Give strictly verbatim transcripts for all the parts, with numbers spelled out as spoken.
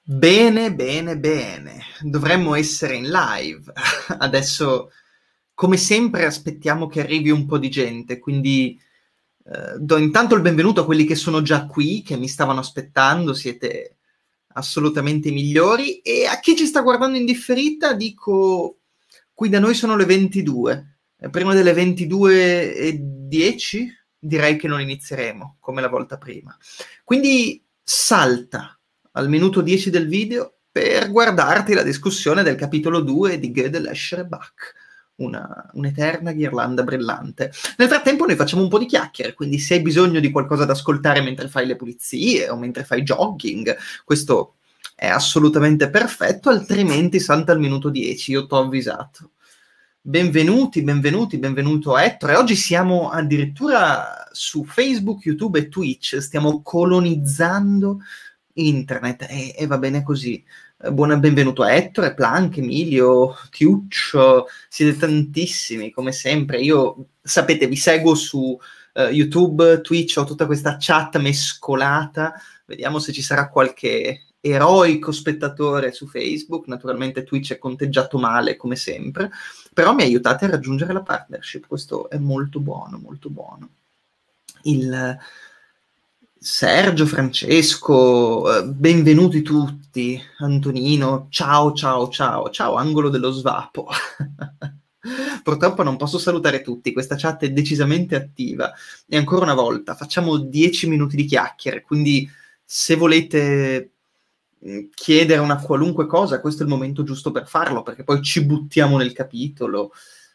Bene, bene, bene. Dovremmo essere in live. Adesso, come sempre, aspettiamo che arrivi un po' di gente, quindi eh, do intanto il benvenuto a quelli che sono già qui, che mi stavano aspettando, siete assolutamente i migliori, e a chi ci sta guardando in differita dico, qui da noi sono le ventidue. Eh, Prima delle ventidue e dieci direi che non inizieremo, come la volta prima. Quindi salta al minuto dieci del video per guardarti la discussione del capitolo due di Gödel, Escher e Bach, una, un'eterna ghirlanda brillante. Nel frattempo noi facciamo un po' di chiacchiere, quindi se hai bisogno di qualcosa da ascoltare mentre fai le pulizie o mentre fai jogging, questo è assolutamente perfetto, altrimenti salta al minuto dieci, io t'ho avvisato. Benvenuti, benvenuti, benvenuto a Ettore. Oggi siamo addirittura su Facebook, YouTube e Twitch, stiamo colonizzando internet e, e va bene così. Eh, buon benvenuto a Ettore, Plank, Emilio, Tiuccio, siete tantissimi come sempre. Io, sapete, vi seguo su uh, YouTube, Twitch, ho tutta questa chat mescolata, vediamo se ci sarà qualche eroico spettatore su Facebook. Naturalmente Twitch è conteggiato male come sempre, però mi aiutate a raggiungere la partnership, questo è molto buono, molto buono. Il Sergio, Francesco, eh, benvenuti tutti, Antonino, ciao, ciao, ciao, ciao, angolo dello svapo. Purtroppo non posso salutare tutti, questa chat è decisamente attiva. E ancora una volta, facciamo dieci minuti di chiacchiere, quindi se volete chiedere una qualunque cosa, questo è il momento giusto per farlo, perché poi ci buttiamo nel capitolo.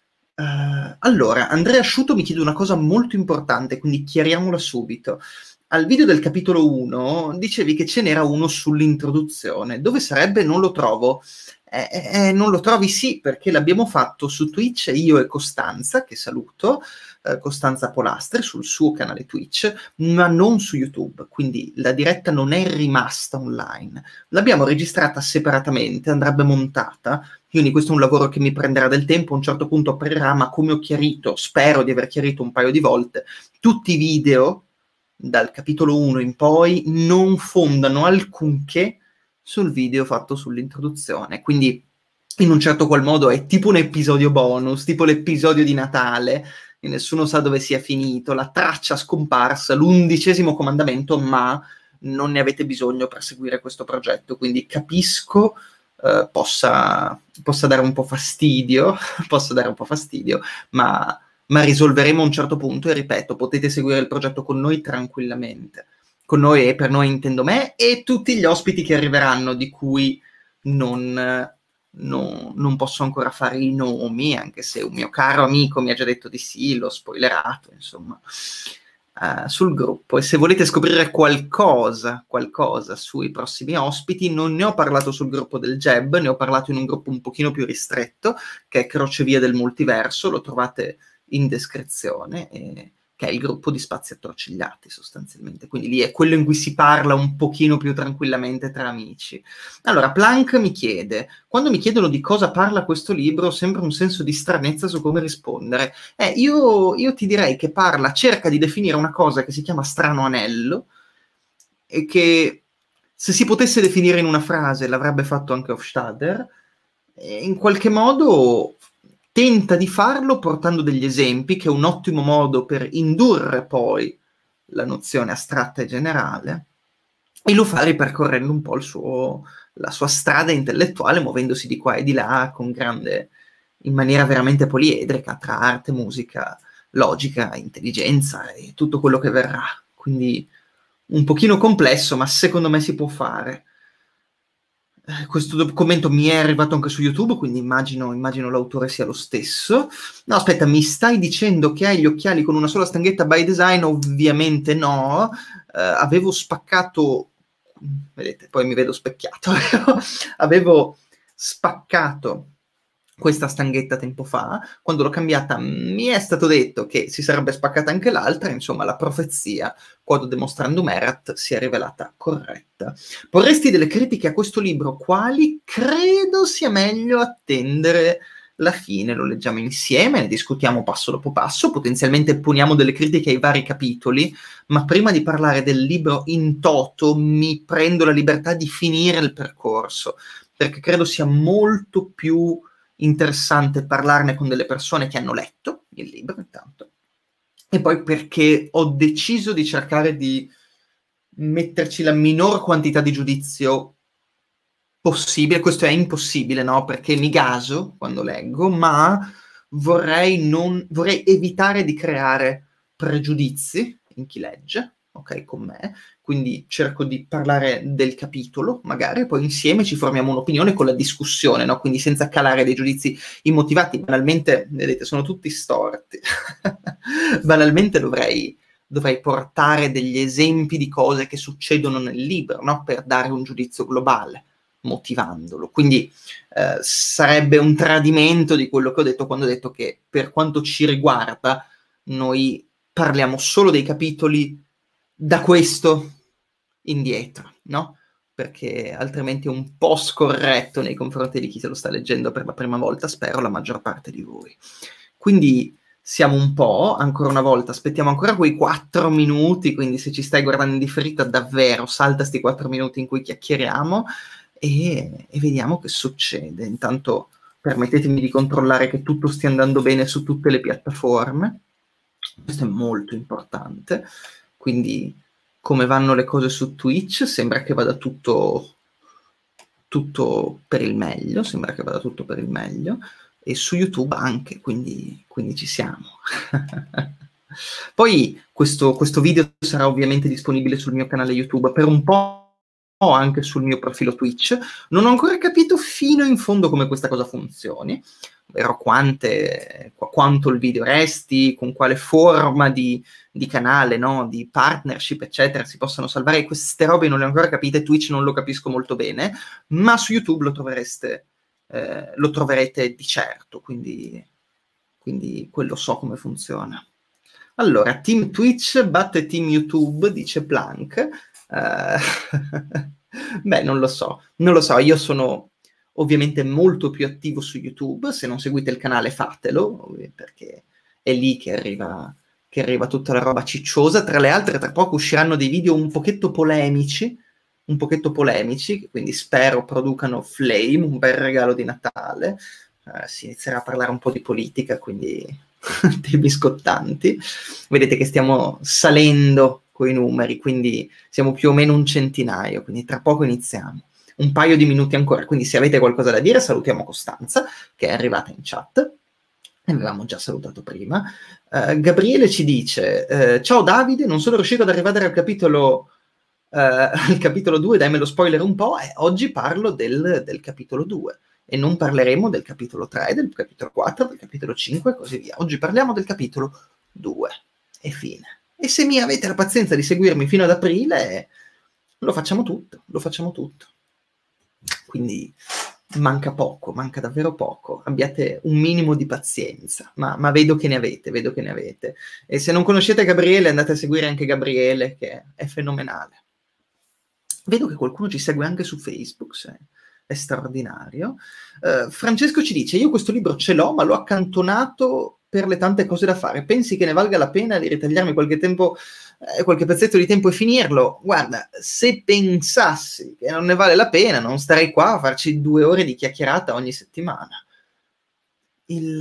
Uh, allora, Andrea Asciuto mi chiede una cosa molto importante, quindi chiariamola subito. Al video del capitolo uno dicevi che ce n'era uno sull'introduzione. Dove sarebbe? Non lo trovo. Eh, eh, non lo trovi? Sì, perché l'abbiamo fatto su Twitch, io e Costanza, che saluto, eh, Costanza Polastri, sul suo canale Twitch, ma non su YouTube, quindi la diretta non è rimasta online. L'abbiamo registrata separatamente, andrebbe montata, quindi questo è un lavoro che mi prenderà del tempo, a un certo punto apparirà, ma come ho chiarito, spero di aver chiarito un paio di volte, tutti i video dal capitolo uno in poi non fondano alcunché sul video fatto sull'introduzione, quindi in un certo qual modo è tipo un episodio bonus, tipo l'episodio di Natale, e nessuno sa dove sia finito, la traccia scomparsa, l'undicesimo comandamento, ma non ne avete bisogno per seguire questo progetto, quindi capisco eh, possa, possa dare un po' fastidio, possa dare un po' fastidio, ma ma risolveremo a un certo punto e ripeto, potete seguire il progetto con noi tranquillamente. Con noi e per noi intendo me e tutti gli ospiti che arriveranno, di cui non, non, non posso ancora fare i nomi, anche se un mio caro amico mi ha già detto di sì, l'ho spoilerato, insomma, uh, sul gruppo. E se volete scoprire qualcosa, qualcosa sui prossimi ospiti, non ne ho parlato sul gruppo del Jeb, ne ho parlato in un gruppo un pochino più ristretto, che è Crocevia del Multiverso, lo trovate in descrizione, eh, che è il gruppo di Spazi Attorcigliati sostanzialmente, quindi lì è quello in cui si parla un pochino più tranquillamente tra amici. Allora, Planck mi chiede, quando mi chiedono di cosa parla questo libro, sembra un senso di stranezza su come rispondere. Eh, io, io ti direi che parla, cerca di definire una cosa che si chiama strano anello, e che se si potesse definire in una frase l'avrebbe fatto anche Hofstadter, e in qualche modo tenta di farlo portando degli esempi, che è un ottimo modo per indurre poi la nozione astratta e generale, e lo fa ripercorrendo un po' il suo, la sua strada intellettuale, muovendosi di qua e di là con grande, in maniera veramente poliedrica, tra arte, musica, logica, intelligenza e tutto quello che verrà. Quindi un pochino complesso, ma secondo me si può fare. Questo commento mi è arrivato anche su YouTube, quindi immagino, immagino l'autore sia lo stesso. No, aspetta, mi stai dicendo che hai gli occhiali con una sola stanghetta by design? Ovviamente no. Uh, avevo spaccato, vedete, poi mi vedo specchiato. Avevo spaccato questa stanghetta tempo fa. Quando l'ho cambiata mi è stato detto che si sarebbe spaccata anche l'altra, insomma la profezia, quod demonstrandum erat, si è rivelata corretta. Porresti delle critiche a questo libro? Quali? Credo sia meglio attendere alla fine lo leggiamo insieme, ne discutiamo passo dopo passo, potenzialmente poniamo delle critiche ai vari capitoli, ma prima di parlare del libro in toto mi prendo la libertà di finire il percorso, perché credo sia molto più interessante parlarne con delle persone che hanno letto il libro, intanto, e poi perché ho deciso di cercare di metterci la minor quantità di giudizio possibile. Questo è impossibile, no? Perché mi gaso quando leggo, ma vorrei, non, vorrei evitare di creare pregiudizi in chi legge, ok, con me, quindi cerco di parlare del capitolo, magari, poi insieme ci formiamo un'opinione con la discussione, no? Quindi senza calare dei giudizi immotivati. Banalmente, vedete, sono tutti storti. Banalmente dovrei, dovrei portare degli esempi di cose che succedono nel libro, no? Per dare un giudizio globale, motivandolo. Quindi eh, sarebbe un tradimento di quello che ho detto quando ho detto che per quanto ci riguarda noi parliamo solo dei capitoli da questo indietro, no? Perché altrimenti è un po' scorretto nei confronti di chi se lo sta leggendo per la prima volta, spero la maggior parte di voi. Quindi siamo un po', ancora una volta, aspettiamo ancora quei quattro minuti, quindi se ci stai guardando in differita davvero, salta sti quattro minuti in cui chiacchieriamo e, e vediamo che succede. Intanto permettetemi di controllare che tutto stia andando bene su tutte le piattaforme, questo è molto importante. Quindi come vanno le cose su Twitch? Sembra che vada tutto, tutto per il meglio, sembra che vada tutto per il meglio, e su YouTube anche, quindi, quindi ci siamo. Poi questo, questo video sarà ovviamente disponibile sul mio canale YouTube per un po', anche sul mio profilo Twitch. Non ho ancora capito fino in fondo come questa cosa funzioni, ovvero quante, qu- quanto il video resti, con quale forma di, di canale, no? Di partnership, eccetera, si possono salvare. Queste robe non le ho ancora capite, Twitch non lo capisco molto bene, ma su YouTube lo trovereste, eh, lo troverete di certo, quindi, quindi quello so come funziona. Allora, Team Twitch batte Team YouTube, dice Plank. Uh, beh, non lo so, non lo so, io sono ovviamente molto più attivo su YouTube. Se non seguite il canale fatelo, perché è lì che arriva, che arriva tutta la roba cicciosa. Tra le altre, tra poco usciranno dei video un pochetto polemici, un pochetto polemici, quindi spero producano flame, un bel regalo di Natale. Uh, si inizierà a parlare un po' di politica, quindi dei biscottanti. Vedete che stiamo salendo coi numeri, quindi siamo più o meno un centinaio, quindi tra poco iniziamo. Un paio di minuti ancora, quindi se avete qualcosa da dire salutiamo Costanza, che è arrivata in chat. Avevamo già salutato prima. Uh, Gabriele ci dice, uh, ciao Davide, non sono riuscito ad arrivare al capitolo, uh, al capitolo due, dammelo spoiler un po', e oggi parlo del, del capitolo due. E non parleremo del capitolo tre, del capitolo quattro, del capitolo cinque e così via. Oggi parliamo del capitolo due e fine. E se mi avete la pazienza di seguirmi fino ad aprile, lo facciamo tutto, lo facciamo tutto. Quindi manca poco, manca davvero poco. Abbiate un minimo di pazienza, ma, ma vedo che ne avete, vedo che ne avete. E se non conoscete Gabriele, andate a seguire anche Gabriele, che è fenomenale. Vedo che qualcuno ci segue anche su Facebook, se... è straordinario. Uh, Francesco ci dice, io questo libro ce l'ho, ma l'ho accantonato per le tante cose da fare. Pensi che ne valga la pena di ritagliarmi qualche tempo, eh, qualche pezzetto di tempo e finirlo? Guarda, se pensassi che non ne vale la pena, non starei qua a farci due ore di chiacchierata ogni settimana. Il...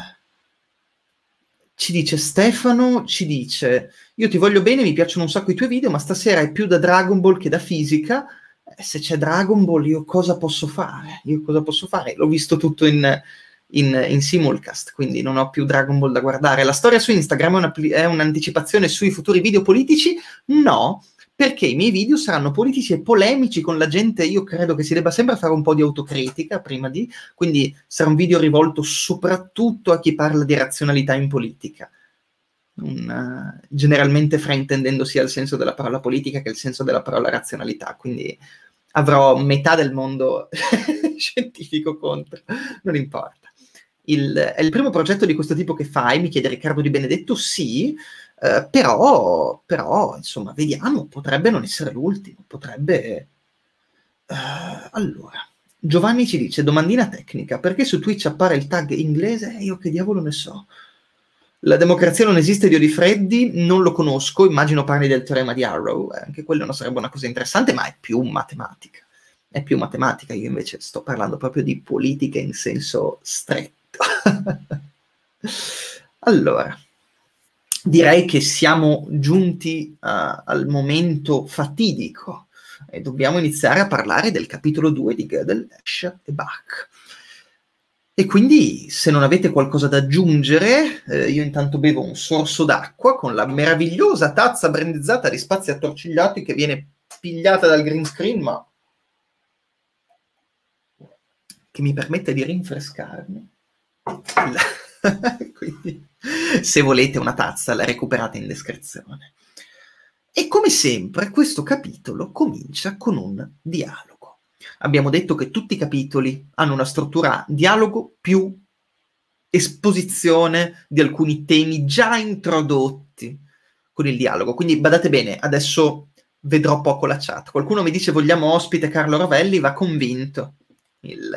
Ci dice Stefano, ci dice, io ti voglio bene, mi piacciono un sacco i tuoi video, ma stasera è più da Dragon Ball che da fisica. Se c'è Dragon Ball, io cosa posso fare? Io cosa posso fare? L'ho visto tutto in, in, in simulcast, quindi non ho più Dragon Ball da guardare. La storia su Instagram è, una, è un'anticipazione sui futuri video politici? No, perché i miei video saranno politici e polemici con la gente. Io credo che si debba sempre fare un po' di autocritica prima di... Quindi sarà un video rivolto soprattutto a chi parla di razionalità in politica. Un, uh, generalmente fraintendendo sia il senso della parola politica che il senso della parola razionalità, quindi avrò metà del mondo scientifico contro, non importa. Il, è il primo progetto di questo tipo che fai, mi chiede Riccardo Di Benedetto, sì, uh, però, però, insomma, vediamo, potrebbe non essere l'ultimo, potrebbe... Uh, allora, Giovanni ci dice, domandina tecnica, perché su Twitch appare il tag inglese? Eh, io che diavolo ne so. La democrazia non esiste, Dio di Freddi, non lo conosco, immagino parli del teorema di Arrow, eh, anche quello non sarebbe una cosa interessante, ma è più matematica. È più matematica, io invece sto parlando proprio di politica in senso stretto. Allora, direi che siamo giunti uh, al momento fatidico e dobbiamo iniziare a parlare del capitolo due di Gödel, Escher e Bach. E quindi, se non avete qualcosa da aggiungere, eh, io intanto bevo un sorso d'acqua con la meravigliosa tazza brandizzata di Spazi Attorcigliati che viene pigliata dal green screen, ma che mi permette di rinfrescarmi. Quindi, se volete una tazza, la recuperate in descrizione. E come sempre, questo capitolo comincia con un dialogo. Abbiamo detto che tutti i capitoli hanno una struttura dialogo più esposizione di alcuni temi già introdotti con il dialogo. Quindi badate bene, adesso vedrò poco la chat. Qualcuno mi dice vogliamo ospite Carlo Rovelli, va convinto. Il...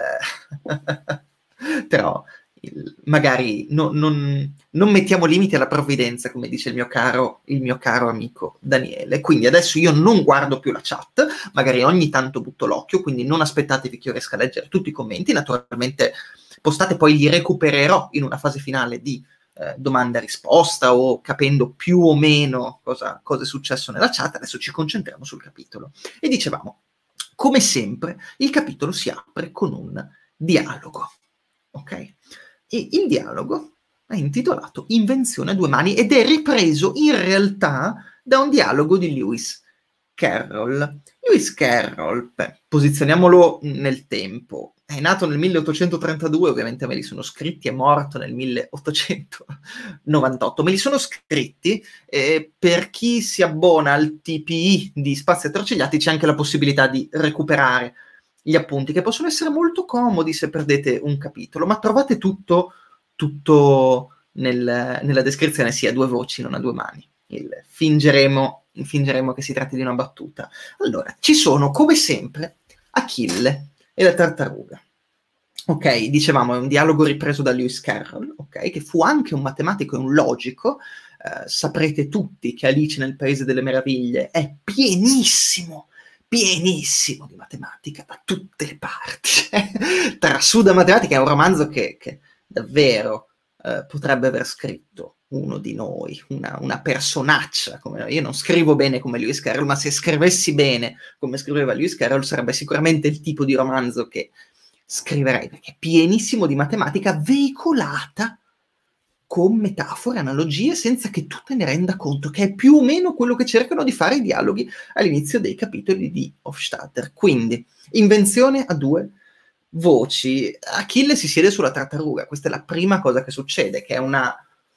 Però il... magari no, non, non mettiamo limiti alla provvidenza, come dice il mio caro, il mio caro amico Daniele. Quindi adesso io non guardo più la chat, magari ogni tanto butto l'occhio, quindi non aspettatevi che io riesca a leggere tutti i commenti. Naturalmente postate, poi li recupererò in una fase finale di eh, domanda e risposta o capendo più o meno cosa, cosa è successo nella chat. Adesso ci concentriamo sul capitolo. E dicevamo, come sempre, il capitolo si apre con un dialogo, ok? E il dialogo è intitolato Invenzione a due mani ed è ripreso in realtà da un dialogo di Lewis Carroll. Lewis Carroll, beh, posizioniamolo nel tempo, è nato nel milleottocentotrentadue, ovviamente me li sono scritti, è morto nel milleottocentonovantotto. Me li sono scritti eh, per chi si abbona al T P I di Spazi Attorcigliati, c'è anche la possibilità di recuperare gli appunti, che possono essere molto comodi se perdete un capitolo, ma trovate tutto, tutto nel, nella descrizione, sia a due voci, non a due mani. Il, fingeremo, fingeremo che si tratti di una battuta. Allora, ci sono, come sempre, Achille e la tartaruga. Ok, dicevamo, è un dialogo ripreso da Lewis Carroll, ok, che fu anche un matematico e un logico. Eh, saprete tutti che Alice nel Paese delle Meraviglie è pienissimo, pienissimo di matematica da tutte le parti. Trasuda matematica, è un romanzo che, che davvero eh, potrebbe aver scritto uno di noi, una, una personaccia come noi. Io non scrivo bene come Lewis Carroll, ma se scrivessi bene come scriveva Lewis Carroll sarebbe sicuramente il tipo di romanzo che scriverei, perché è pienissimo di matematica veicolata con metafore, analogie, senza che tu te ne renda conto, che è più o meno quello che cercano di fare i dialoghi all'inizio dei capitoli di Hofstadter. Quindi, invenzione a due voci. Achille si siede sulla tartaruga, questa è la prima cosa che succede, che è una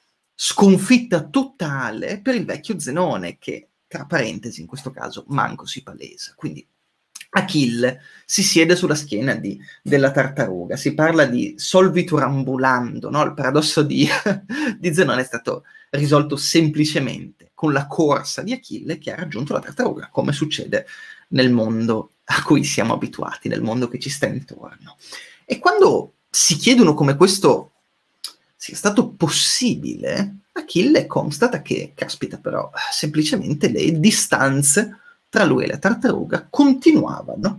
sconfitta totale per il vecchio Zenone, che, tra parentesi, in questo caso, manco si palesa. Quindi Achille si siede sulla schiena di, della tartaruga, si parla di solvitur ambulando, no? Il paradosso di, di Zenone è stato risolto semplicemente con la corsa di Achille che ha raggiunto la tartaruga, come succede nel mondo a cui siamo abituati, nel mondo che ci sta intorno. E quando si chiedono come questo sia stato possibile, Achille constata che, caspita però, semplicemente le distanze tra lui e la tartaruga continuavano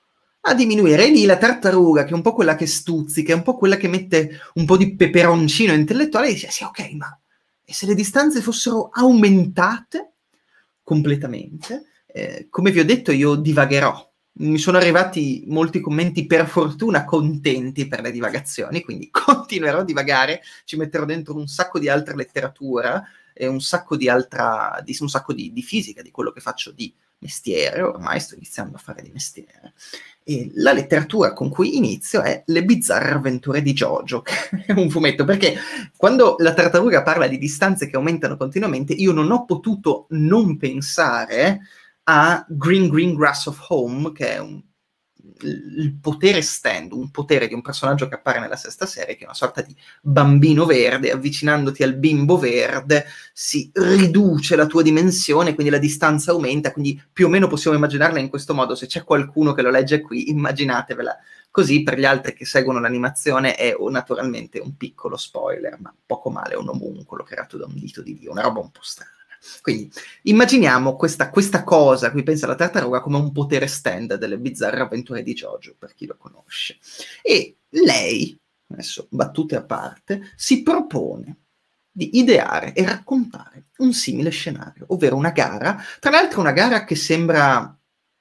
a diminuire. E lì la tartaruga, che è un po' quella che stuzzica, è un po' quella che mette un po' di peperoncino intellettuale, dice, sì, ok, ma e se le distanze fossero aumentate completamente? Eh, come vi ho detto, io divagherò. Mi sono arrivati molti commenti, per fortuna, contenti per le divagazioni, quindi continuerò a divagare, ci metterò dentro un sacco di altra letteratura e un sacco di altra, di, un sacco di, di fisica, di quello che faccio di mestiere, ormai sto iniziando a fare di mestiere. E la letteratura con cui inizio è Le bizzarre avventure di Jojo, che è un fumetto, perché quando la tartaruga parla di distanze che aumentano continuamente, io non ho potuto non pensare a Green Green Grass of Home, che è un, il potere stand, un potere di un personaggio che appare nella sesta serie, che è una sorta di bambino verde, avvicinandoti al bimbo verde si riduce la tua dimensione, quindi la distanza aumenta, quindi più o meno possiamo immaginarla in questo modo. Se c'è qualcuno che lo legge qui, immaginatevela così. Per gli altri che seguono l'animazione è naturalmente un piccolo spoiler, ma poco male, un omuncolo creato da un dito di Dio, una roba un po' strana. Quindi immaginiamo questa, questa cosa, qui pensa la tartaruga, come un potere stand delle bizzarre avventure di JoJo, per chi lo conosce. E lei, adesso battute a parte, si propone di ideare e raccontare un simile scenario, ovvero una gara, tra l'altro una gara che sembra...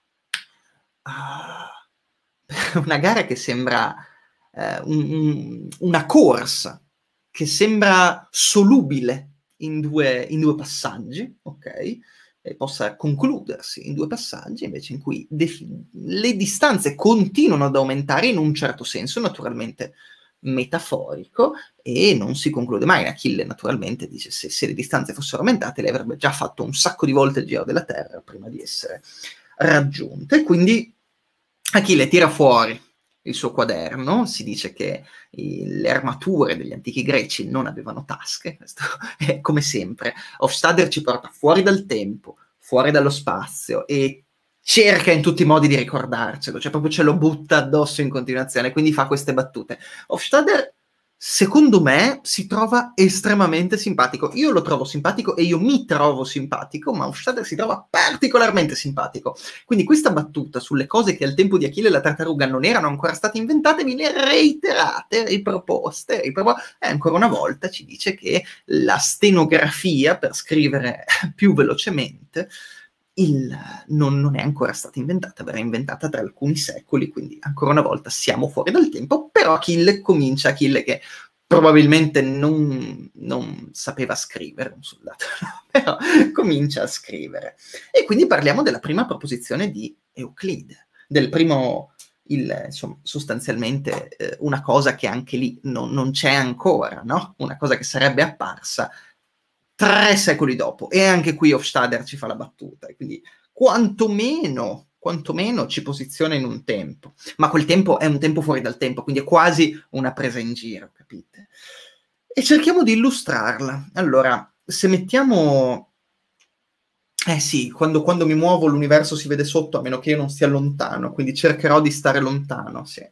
Uh, una gara che sembra uh, un, un, una corsa, che sembra solubile in due, in due passaggi, ok? E possa concludersi in due passaggi, invece in cui le distanze continuano ad aumentare in un certo senso, naturalmente metaforico, e non si conclude mai. Achille naturalmente dice se, se le distanze fossero aumentate lei avrebbe già fatto un sacco di volte il giro della Terra prima di essere raggiunta. E quindi Achille tira fuori il suo quaderno, si dice che i, le armature degli antichi greci non avevano tasche, questo è come sempre. Hofstadter ci porta fuori dal tempo, fuori dallo spazio, e cerca in tutti i modi di ricordarcelo, cioè proprio ce lo butta addosso in continuazione, quindi fa queste battute. Hofstadter, secondo me, si trova estremamente simpatico. Io lo trovo simpatico e io mi trovo simpatico, ma Hofstadter si trova particolarmente simpatico. Quindi questa battuta sulle cose che al tempo di Achille e la tartaruga non erano ancora state inventate, viene reiterate, riproposte, riproposte, e ancora una volta ci dice che la stenografia, per scrivere più velocemente, Il, non, non è ancora stata inventata, verrà inventata tra alcuni secoli, quindi ancora una volta siamo fuori dal tempo. Però Achille comincia, Achille che probabilmente non, non sapeva scrivere, un soldato, no? Però comincia a scrivere. E quindi parliamo della prima proposizione di Euclide, del primo, il, insomma, sostanzialmente eh, una cosa che anche lì non, non c'è ancora, no? Una cosa che sarebbe apparsa tre secoli dopo, e anche qui Hofstadter ci fa la battuta, e quindi quantomeno, quantomeno ci posiziona in un tempo, ma quel tempo è un tempo fuori dal tempo, quindi è quasi una presa in giro, capite? E cerchiamo di illustrarla. Allora, se mettiamo... Eh sì, quando, quando mi muovo l'universo si vede sotto, a meno che io non stia lontano, quindi cercherò di stare lontano, sì.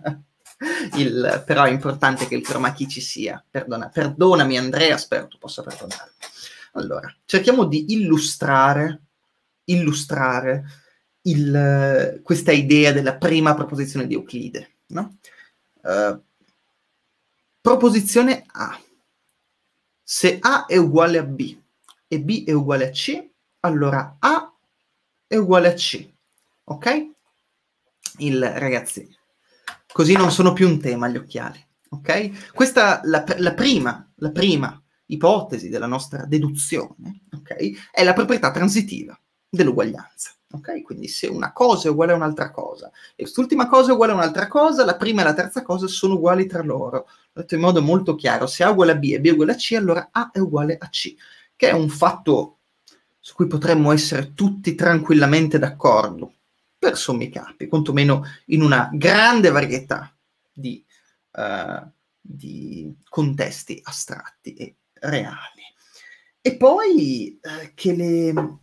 Il, però è importante che il chroma key ci sia. Perdona, perdonami Andrea, spero tu possa perdonarmi. Allora, cerchiamo di illustrare, illustrare il, questa idea della prima proposizione di Euclide, no? Uh, proposizione A. Se A è uguale a B e B è uguale a C, allora A è uguale a C, ok? Il, ragazzi, così non sono più un tema gli occhiali, ok? Questa, la, la, prima, la prima ipotesi della nostra deduzione, ok? È la proprietà transitiva dell'uguaglianza, ok? Quindi se una cosa è uguale a un'altra cosa e quest'ultima cosa è uguale a un'altra cosa, la prima e la terza cosa sono uguali tra loro. L'ho detto in modo molto chiaro: se A è uguale a B e B è uguale a C, allora A è uguale a C, che è un fatto su cui potremmo essere tutti tranquillamente d'accordo, per sommi capi, quantomeno in una grande varietà di, uh, di contesti astratti e reali. E poi uh, che, le,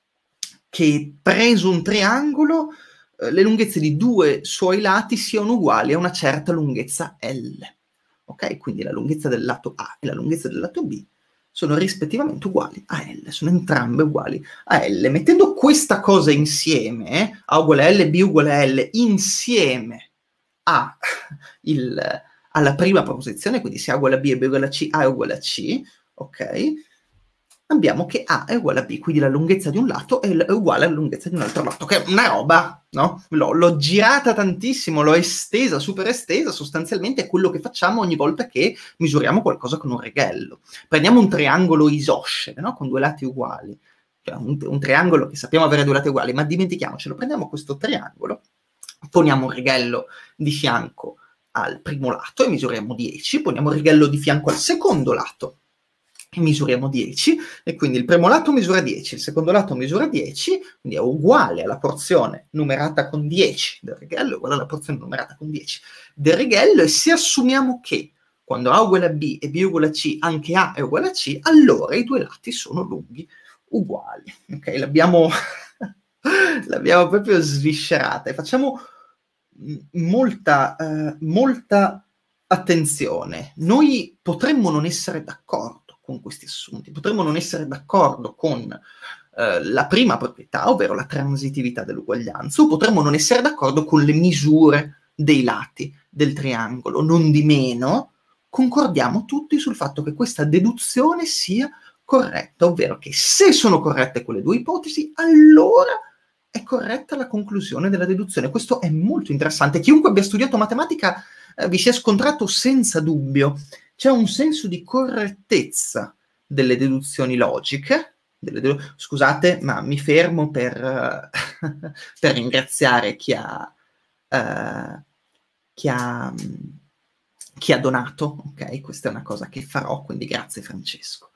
che preso un triangolo, uh, le lunghezze di due suoi lati siano uguali a una certa lunghezza L. Ok? Quindi la lunghezza del lato A e la lunghezza del lato B sono rispettivamente uguali a L, sono entrambe uguali a L. Mettendo questa cosa insieme, eh, A uguale a L, B uguale a L, insieme a il, alla prima proposizione, quindi se A uguale a B e B uguale a C, A è uguale a C, ok? Abbiamo che A è uguale a B, quindi la lunghezza di un lato è uguale alla lunghezza di un altro lato, che è una roba, no? L'ho, l'ho girata tantissimo, l'ho estesa, super estesa, sostanzialmente è quello che facciamo ogni volta che misuriamo qualcosa con un righello. Prendiamo un triangolo isoscele, no? Con due lati uguali, cioè un, un triangolo che sappiamo avere due lati uguali, ma dimentichiamocelo, prendiamo questo triangolo, poniamo un righello di fianco al primo lato e misuriamo dieci, poniamo il righello di fianco al secondo lato e misuriamo dieci, e quindi il primo lato misura dieci, il secondo lato misura dieci, quindi è uguale alla porzione numerata con dieci del righello, uguale alla porzione numerata con dieci del righello, e se assumiamo che quando A uguale a B e B uguale a C, anche A è uguale a C, allora i due lati sono lunghi uguali. Ok, l'abbiamo l'abbiamo proprio sviscerata, e facciamo molta, eh, molta attenzione. Noi potremmo non essere d'accordo con questi assunti, potremmo non essere d'accordo con eh, la prima proprietà, ovvero la transitività dell'uguaglianza, o potremmo non essere d'accordo con le misure dei lati del triangolo. Non di meno, concordiamo tutti sul fatto che questa deduzione sia corretta, ovvero che se sono corrette quelle due ipotesi, allora è corretta la conclusione della deduzione. Questo è molto interessante. Chiunque abbia studiato matematica eh, vi sia scontrato senza dubbio. C'è un senso di correttezza delle deduzioni logiche. Delle dedu- Scusate, ma mi fermo per, uh, per ringraziare chi ha, uh, chi ha, chi ha donato. Ok, questa è una cosa che farò, quindi grazie Francesco.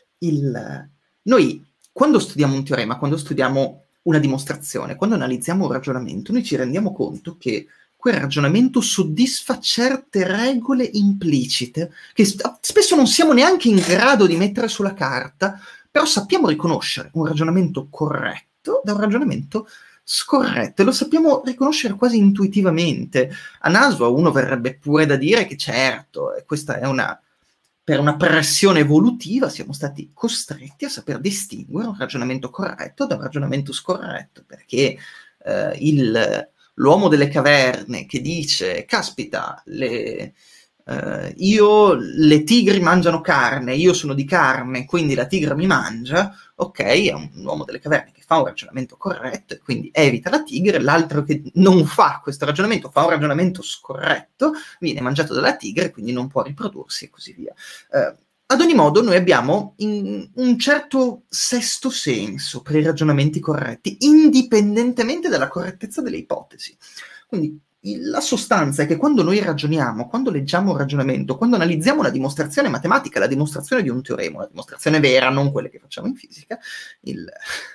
Il, noi, quando studiamo un teorema, quando studiamo una dimostrazione, quando analizziamo un ragionamento, noi ci rendiamo conto che quel ragionamento soddisfa certe regole implicite, che spesso non siamo neanche in grado di mettere sulla carta, però sappiamo riconoscere un ragionamento corretto da un ragionamento scorretto, e lo sappiamo riconoscere quasi intuitivamente. A naso uno verrebbe pure da dire che certo, e questa è una... per una pressione evolutiva siamo stati costretti a saper distinguere un ragionamento corretto da un ragionamento scorretto, perché eh, il, l'uomo delle caverne che dice, caspita, le, eh, io, le tigri mangiano carne, io sono di carne, quindi la tigre mi mangia, ok, è un, un uomo delle caverne che fa un ragionamento corretto e quindi evita la tigre. L'altro che non fa questo ragionamento, fa un ragionamento scorretto, viene mangiato dalla tigre, quindi non può riprodursi e così via. Eh, ad ogni modo, noi abbiamo in, un certo sesto senso per i ragionamenti corretti, indipendentemente dalla correttezza delle ipotesi. Quindi la sostanza è che quando noi ragioniamo, quando leggiamo un ragionamento, quando analizziamo una dimostrazione matematica, la dimostrazione di un teorema, una dimostrazione vera, non quelle che facciamo in fisica, il...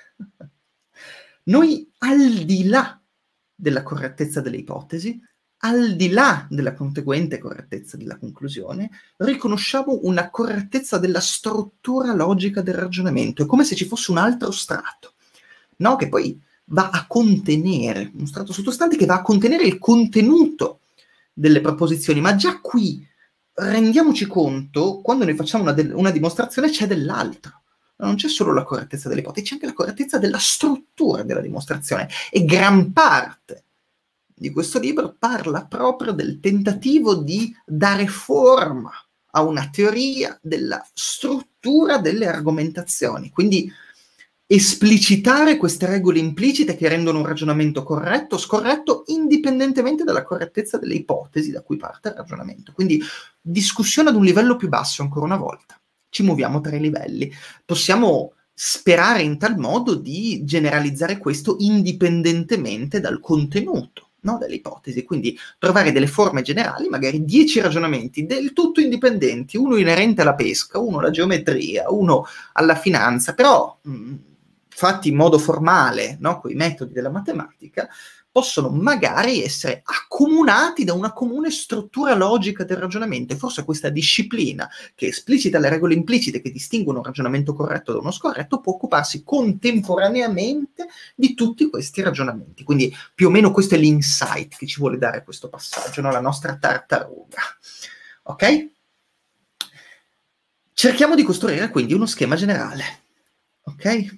noi al di là della correttezza delle ipotesi, al di là della conseguente correttezza della conclusione, riconosciamo una correttezza della struttura logica del ragionamento. È come se ci fosse un altro strato, no? Che poi va a contenere, un strato sottostante che va a contenere il contenuto delle proposizioni. Ma già qui rendiamoci conto, quando noi facciamo una, de- una dimostrazione, c'è dell'altro. Non c'è solo la correttezza delle ipotesi, c'è anche la correttezza della struttura della dimostrazione. E gran parte di questo libro parla proprio del tentativo di dare forma a una teoria della struttura delle argomentazioni. Quindi esplicitare queste regole implicite che rendono un ragionamento corretto o scorretto indipendentemente dalla correttezza delle ipotesi da cui parte il ragionamento. Quindi discussione ad un livello più basso, ancora una volta. Ci muoviamo tra i livelli. Possiamo sperare in tal modo di generalizzare questo indipendentemente dal contenuto, no, delle ipotesi. Quindi trovare delle forme generali, magari dieci ragionamenti del tutto indipendenti, uno inerente alla pesca, uno alla geometria, uno alla finanza, però mh, fatti in modo formale, no, con i metodi della matematica, possono magari essere accomunati da una comune struttura logica del ragionamento. E forse questa disciplina, che esplicita le regole implicite che distinguono un ragionamento corretto da uno scorretto, può occuparsi contemporaneamente di tutti questi ragionamenti. Quindi più o meno questo è l'insight che ci vuole dare questo passaggio, no? La nostra tartaruga. Ok? Cerchiamo di costruire quindi uno schema generale. Ok?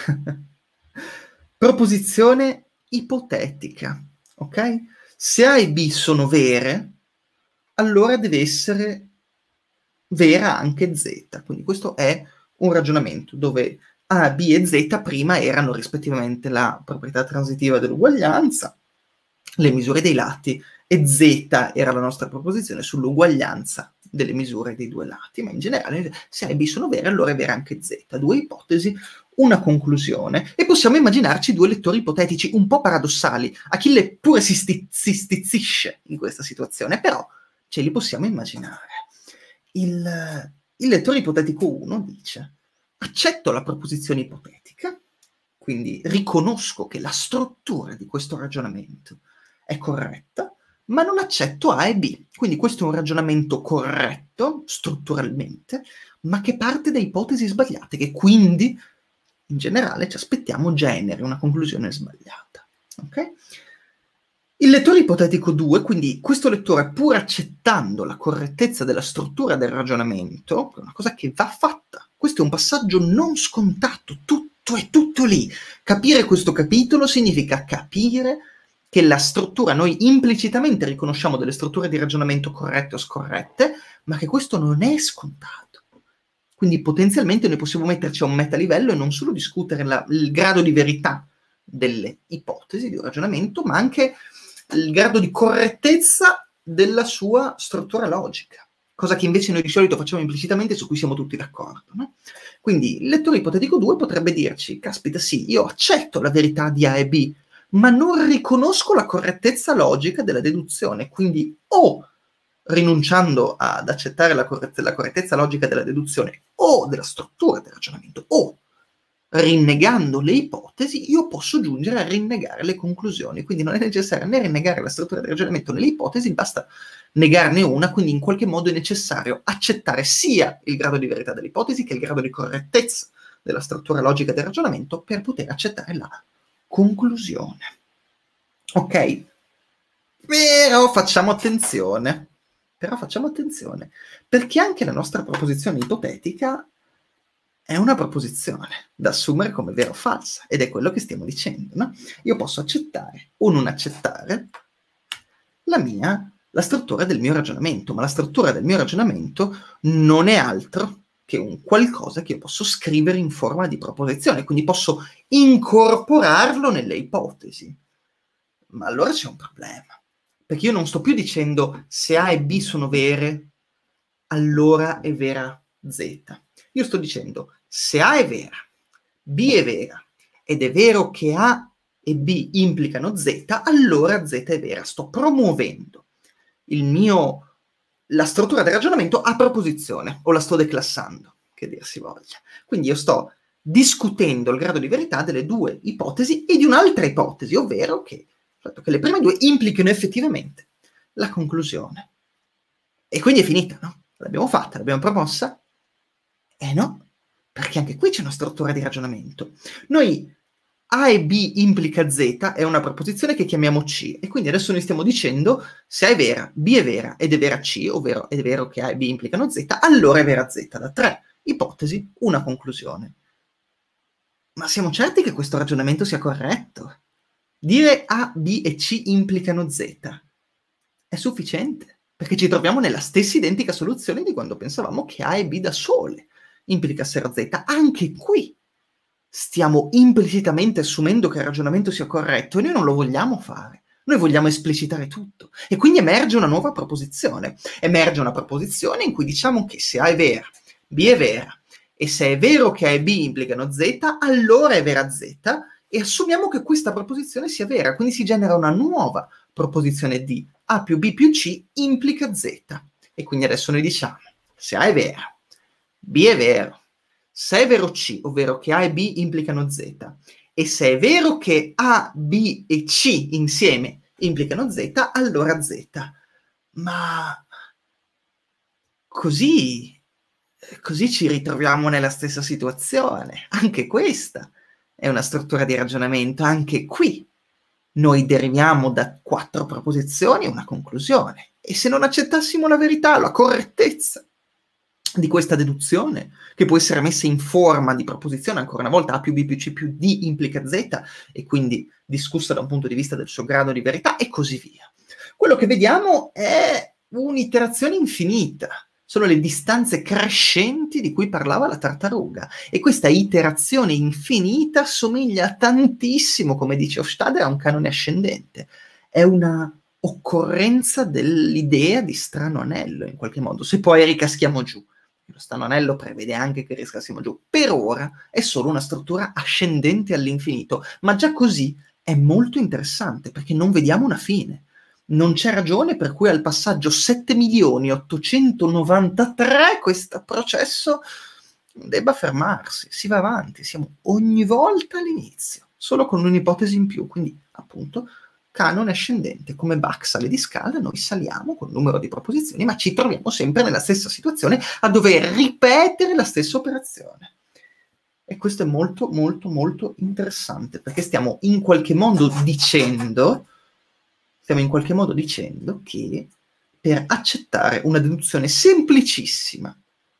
Proposizione ipotetica, ok? Se A e B sono vere, allora deve essere vera anche Z. Quindi questo è un ragionamento dove A, B e Z prima erano rispettivamente la proprietà transitiva dell'uguaglianza, le misure dei lati, e Z era la nostra proposizione sull'uguaglianza delle misure dei due lati. Ma in generale, se A e B sono vere, allora è vera anche Z. Due ipotesi, una conclusione, e possiamo immaginarci due lettori ipotetici un po' paradossali. Achille pure si, sti- si stizzisce in questa situazione, però ce li possiamo immaginare. Il, il lettore ipotetico uno dice: accetto la proposizione ipotetica, quindi riconosco che la struttura di questo ragionamento è corretta, ma non accetto A e B. Quindi questo è un ragionamento corretto, strutturalmente, ma che parte da ipotesi sbagliate, che quindi, in generale, ci aspettiamo generi una conclusione sbagliata. Ok? Il lettore ipotetico due, quindi questo lettore, pur accettando la correttezza della struttura del ragionamento, è una cosa che va fatta. Questo è un passaggio non scontato, tutto è tutto lì. Capire questo capitolo significa capire che la struttura, noi implicitamente riconosciamo delle strutture di ragionamento corrette o scorrette, ma che questo non è scontato. Quindi potenzialmente noi possiamo metterci a un metalivello e non solo discutere la, il grado di verità delle ipotesi di un ragionamento, ma anche il grado di correttezza della sua struttura logica, cosa che invece noi di solito facciamo implicitamente e su cui siamo tutti d'accordo, no? Quindi il lettore ipotetico due potrebbe dirci: caspita, sì, io accetto la verità di A e B, ma non riconosco la correttezza logica della deduzione, quindi o rinunciando ad accettare la, corrette- la correttezza logica della deduzione o della struttura del ragionamento, o rinnegando le ipotesi, io posso giungere a rinnegare le conclusioni. Quindi non è necessario né rinnegare la struttura del ragionamento né le ipotesi, basta negarne una, quindi in qualche modo è necessario accettare sia il grado di verità dell'ipotesi che il grado di correttezza della struttura logica del ragionamento per poter accettare la conclusione. Ok? Però facciamo attenzione, però facciamo attenzione, perché anche la nostra proposizione ipotetica è una proposizione da assumere come vera o falsa, ed è quello che stiamo dicendo, no? Io posso accettare o non accettare la mia, la struttura del mio ragionamento, ma la struttura del mio ragionamento non è altro che un qualcosa che io posso scrivere in forma di proposizione, quindi posso incorporarlo nelle ipotesi. Ma allora c'è un problema, perché io non sto più dicendo se A e B sono vere, allora è vera Z. Io sto dicendo se A è vera, B è vera, ed è vero che A e B implicano Z, allora Z è vera. Sto promuovendo il mio, la struttura del ragionamento a proposizione, o la sto declassando, che dir si voglia. Quindi io sto discutendo il grado di verità delle due ipotesi e di un'altra ipotesi, ovvero che, che le prime due implichino effettivamente la conclusione. E quindi è finita, no? L'abbiamo fatta, l'abbiamo promossa? Eh no, perché anche qui c'è una struttura di ragionamento. Noi A e B implica Z è una proposizione che chiamiamo C, e quindi adesso noi stiamo dicendo se A è vera, B è vera ed è vera C, ovvero è vero che A e B implicano Z, allora è vera Z. Da tre ipotesi, una conclusione. Ma siamo certi che questo ragionamento sia corretto? Dire A, B e C implicano Z è sufficiente? Perché ci troviamo nella stessa identica soluzione di quando pensavamo che A e B da sole implicassero Z. Anche qui stiamo implicitamente assumendo che il ragionamento sia corretto e noi non lo vogliamo fare. Noi vogliamo esplicitare tutto. E quindi emerge una nuova proposizione. Emerge una proposizione in cui diciamo che se A è vera, B è vera, e se è vero che A e B implicano Z, allora è vera Z, e assumiamo che questa proposizione sia vera. Quindi si genera una nuova proposizione D. A più B più C implica Z. E quindi adesso noi diciamo, se A è vera, B è vero, se è vero C, ovvero che A e B implicano Z, e se è vero che A, B e C insieme implicano Z, allora Z. Ma così, così ci ritroviamo nella stessa situazione. Anche questa è una struttura di ragionamento, anche qui noi deriviamo da quattro proposizioni una conclusione. E se non accettassimo la verità, la correttezza di questa deduzione, che può essere messa in forma di proposizione, ancora una volta A più B più C più D implica Z, e quindi discussa da un punto di vista del suo grado di verità, e così via. Quello che vediamo è un'iterazione infinita, sono le distanze crescenti di cui parlava la tartaruga, e questa iterazione infinita somiglia tantissimo, come dice Hofstadter, a un canone ascendente. È una occorrenza dell'idea di strano anello, in qualche modo, se poi ricaschiamo giù. Lo strano anello prevede anche che riscassimo giù. Per ora è solo una struttura ascendente all'infinito, ma già così è molto interessante, perché non vediamo una fine. non c'è ragione per cui al passaggio sette milioni ottocentonovantatré questo processo debba fermarsi, si va avanti, siamo ogni volta all'inizio, solo con un'ipotesi in più, quindi appunto canone ascendente, come Bach sale di scala, noi saliamo con un numero di proposizioni, ma ci troviamo sempre nella stessa situazione a dover ripetere la stessa operazione. E questo è molto, molto, molto interessante, perché stiamo in qualche modo dicendo, stiamo in qualche modo dicendo che per accettare una deduzione semplicissima,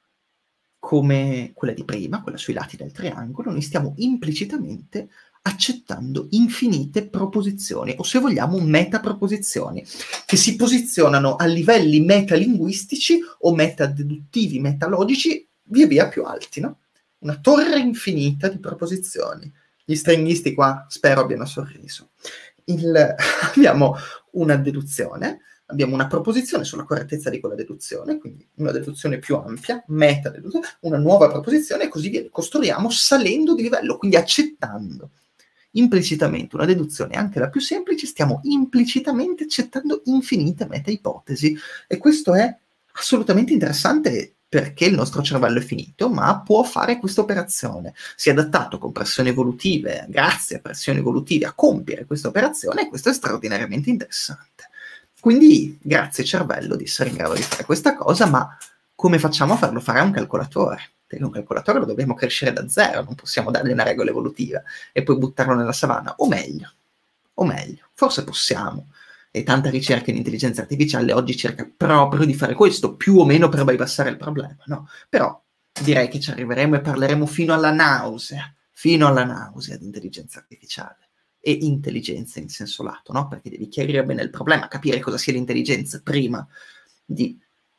come quella di prima, quella sui lati del triangolo, noi stiamo implicitamente accettando infinite proposizioni, o se vogliamo metaproposizioni, che si posizionano a livelli metalinguistici o metadeduttivi, metalogici, via via più alti, no? Una torre infinita di proposizioni. Gli stringhisti qua spero abbiano sorriso. Il, abbiamo una deduzione, abbiamo una proposizione sulla correttezza di quella deduzione, quindi una deduzione più ampia, metadeduzione, una nuova proposizione e così via. Costruiamo salendo di livello, quindi accettando implicitamente una deduzione, anche la più semplice, stiamo implicitamente accettando infinite meta-ipotesi. E questo è assolutamente interessante perché il nostro cervello è finito, ma può fare questa operazione. Si è adattato con pressioni evolutive, grazie a pressioni evolutive, a compiere questa operazione, e questo è straordinariamente interessante. Quindi grazie cervello di essere in grado di fare questa cosa, ma come facciamo a farlo fare a un calcolatore? Perché un calcolatore lo dobbiamo crescere da zero, non possiamo dargli una regola evolutiva e poi buttarlo nella savana, o meglio, o meglio, forse possiamo. E tanta ricerca in intelligenza artificiale oggi cerca proprio di fare questo, più o meno per bypassare il problema, no? Però direi che ci arriveremo e parleremo fino alla nausea, fino alla nausea di intelligenza artificiale. E intelligenza in senso lato, no? Perché devi chiarire bene il problema, capire cosa sia l'intelligenza prima di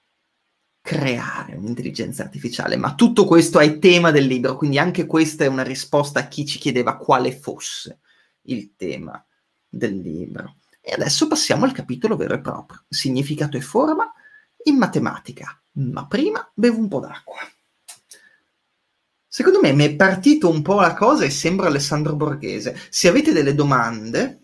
creare un'intelligenza artificiale. Ma tutto questo è tema del libro, quindi anche questa è una risposta a chi ci chiedeva quale fosse il tema del libro. E adesso passiamo al capitolo vero e proprio, significato e forma in matematica. Ma prima bevo un po' d'acqua. Secondo me mi è partito un po' la cosa e sembra Alessandro Borghese. Se avete delle domande,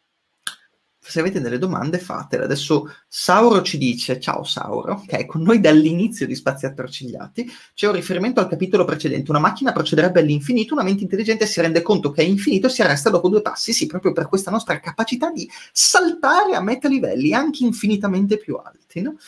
se avete delle domande fatele. Adesso Sauro ci dice, ciao Sauro, che è con noi dall'inizio di Spazi Attorcigliati, c'è un riferimento al capitolo precedente. Una macchina procederebbe all'infinito, una mente intelligente si rende conto che è infinito e si arresta dopo due passi. Sì, proprio per questa nostra capacità di saltare a metalivelli anche infinitamente più alti, no?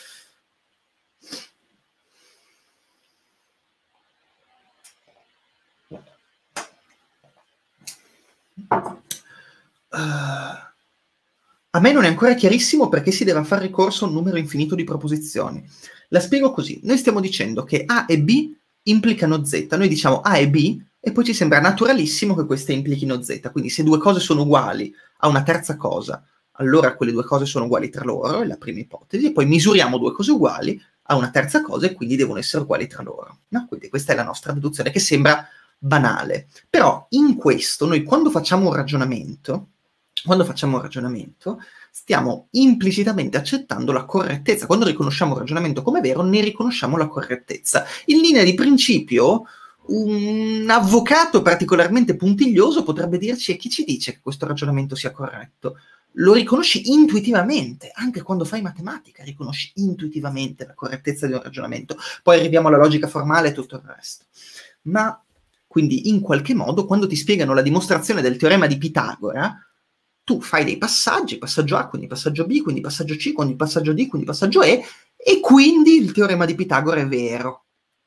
Uh, a me non è ancora chiarissimo perché si deve fare ricorso a un numero infinito di proposizioni. La spiego così. Noi stiamo dicendo che A e B implicano Z. Noi diciamo A e B e poi ci sembra naturalissimo che queste implichino Z. Quindi se due cose sono uguali a una terza cosa, allora quelle due cose sono uguali tra loro, è la prima ipotesi, e poi misuriamo due cose uguali a una terza cosa e quindi devono essere uguali tra loro. No? Quindi questa è la nostra deduzione, che sembra banale. Però in questo, noi quando facciamo un ragionamento, quando facciamo un ragionamento, stiamo implicitamente accettando la correttezza. Quando riconosciamo un ragionamento come vero, ne riconosciamo la correttezza. In linea di principio, un avvocato particolarmente puntiglioso potrebbe dirci: e chi ci dice che questo ragionamento sia corretto? Lo riconosci intuitivamente, anche quando fai matematica, riconosci intuitivamente la correttezza di un ragionamento. Poi arriviamo alla logica formale e tutto il resto. Ma, quindi, in qualche modo, quando ti spiegano la dimostrazione del teorema di Pitagora, tu fai dei passaggi, passaggio A, quindi passaggio B, quindi passaggio C, quindi passaggio D, quindi passaggio E, e quindi il teorema di Pitagora è vero.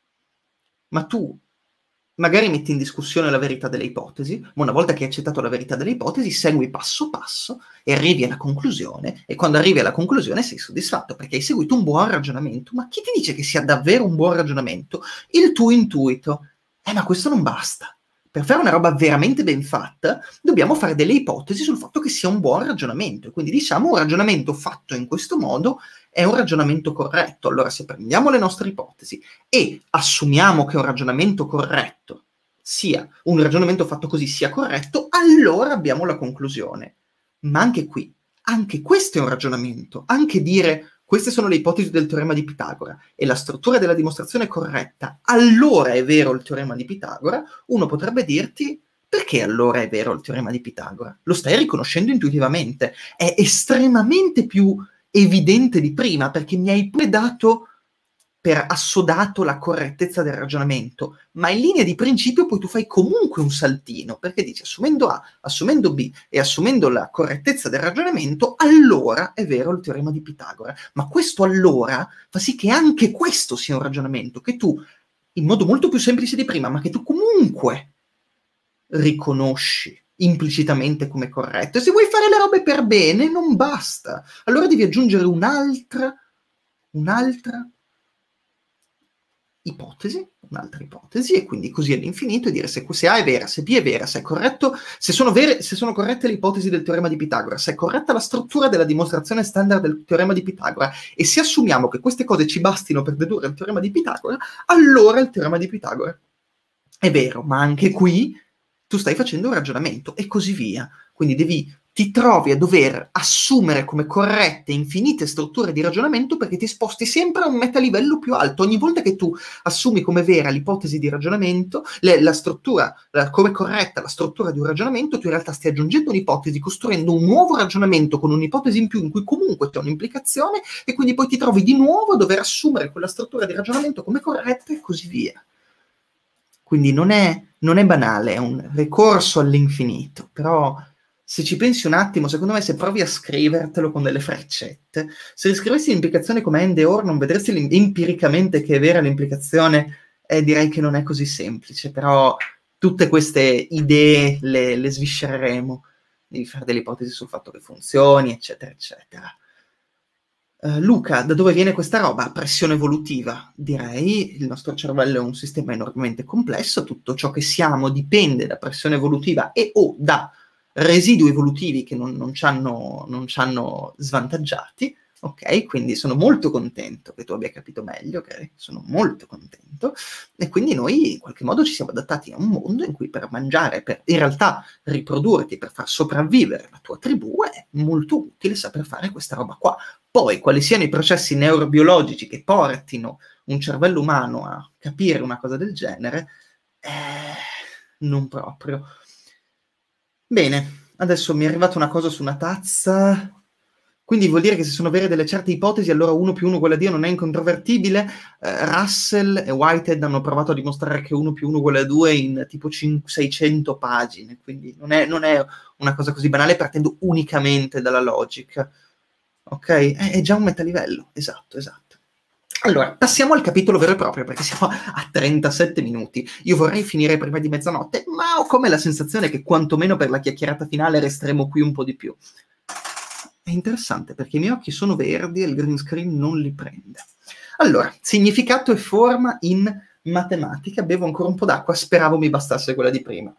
Ma tu magari metti in discussione la verità delle ipotesi, ma una volta che hai accettato la verità delle ipotesi, segui passo passo e arrivi alla conclusione, e quando arrivi alla conclusione sei soddisfatto, perché hai seguito un buon ragionamento. Ma chi ti dice che sia davvero un buon ragionamento? Il tuo intuito. Eh, ma questo non basta. Per fare una roba veramente ben fatta, dobbiamo fare delle ipotesi sul fatto che sia un buon ragionamento. Quindi diciamo un ragionamento fatto in questo modo è un ragionamento corretto. Allora se prendiamo le nostre ipotesi e assumiamo che un ragionamento corretto sia, un ragionamento fatto così sia corretto, allora abbiamo la conclusione. Ma anche qui, anche questo è un ragionamento. Anche dire queste sono le ipotesi del teorema di Pitagora e la struttura della dimostrazione è corretta, allora è vero il teorema di Pitagora, uno potrebbe dirti Perché allora è vero il teorema di Pitagora? Lo stai riconoscendo intuitivamente, è estremamente più evidente di prima, perché mi hai pure dato per assodato la correttezza del ragionamento, ma in linea di principio poi tu fai comunque un saltino, perché dici assumendo A, assumendo B e assumendo la correttezza del ragionamento, allora è vero il teorema di Pitagora. Ma questo allora fa sì che anche questo sia un ragionamento che tu, in modo molto più semplice di prima, ma che tu comunque riconosci implicitamente come corretto. E se vuoi fare le robe per bene, non basta. Allora devi aggiungere un'altra, un'altra ipotesi, un'altra ipotesi, e quindi così all'infinito, e dire se, se A è vera, se B è vera, se è corretto, se sono, vere, se sono corrette le ipotesi del teorema di Pitagora, se è corretta la struttura della dimostrazione standard del teorema di Pitagora, e se assumiamo che queste cose ci bastino per dedurre il teorema di Pitagora, allora il teorema di Pitagora è vero. Ma anche qui tu stai facendo un ragionamento, e così via. Quindi devi, ti trovi a dover assumere come corrette infinite strutture di ragionamento, perché ti sposti sempre a un metalivello più alto. Ogni volta che tu assumi come vera l'ipotesi di ragionamento, le, la struttura, la, come corretta la struttura di un ragionamento, tu in realtà stai aggiungendo un'ipotesi, costruendo un nuovo ragionamento con un'ipotesi in più in cui comunque c'è un'implicazione, e quindi poi ti trovi di nuovo a dover assumere quella struttura di ragionamento come corretta, e così via. Quindi non è, non è banale, è un ricorso all'infinito, però se ci pensi un attimo, secondo me, se provi a scrivertelo con delle freccette, se scrivessi l'implicazione come and e or, non vedresti empiricamente che è vera l'implicazione, e direi che non è così semplice, però tutte queste idee le, le sviscereremo, devi fare delle ipotesi sul fatto che funzioni, eccetera, eccetera. Uh, Luca, da dove viene questa roba? Pressione evolutiva, direi. Il nostro cervello è un sistema enormemente complesso, tutto ciò che siamo dipende da pressione evolutiva e o da residui evolutivi che non, non ci hanno, non ci hanno svantaggiati, ok? Quindi sono molto contento che tu abbia capito meglio, ok? Sono molto contento, e quindi noi in qualche modo ci siamo adattati a un mondo in cui per mangiare, per in realtà riprodurti, per far sopravvivere la tua tribù, è molto utile saper fare questa roba qua. Poi, quali siano i processi neurobiologici che portino un cervello umano a capire una cosa del genere, eh, non proprio. Bene, adesso mi è arrivata una cosa su una tazza, quindi vuol dire che se sono vere delle certe ipotesi, allora uno più uno uguale a Dio non è incontrovertibile. Eh, Russell e Whitehead hanno provato a dimostrare che uno più uno uguale a due in tipo seicento pagine, quindi non è, non è una cosa così banale, partendo unicamente dalla logica. Ok? È, è già un metalivello, esatto, esatto. Allora, passiamo al capitolo vero e proprio, perché siamo a trentasette minuti. Io vorrei finire prima di mezzanotte, ma ho come la sensazione che quantomeno per la chiacchierata finale resteremo qui un po' di più. È interessante, perché i miei occhi sono verdi e il green screen non li prende. Allora, significato e forma in matematica. Bevo ancora un po' d'acqua, speravo mi bastasse quella di prima.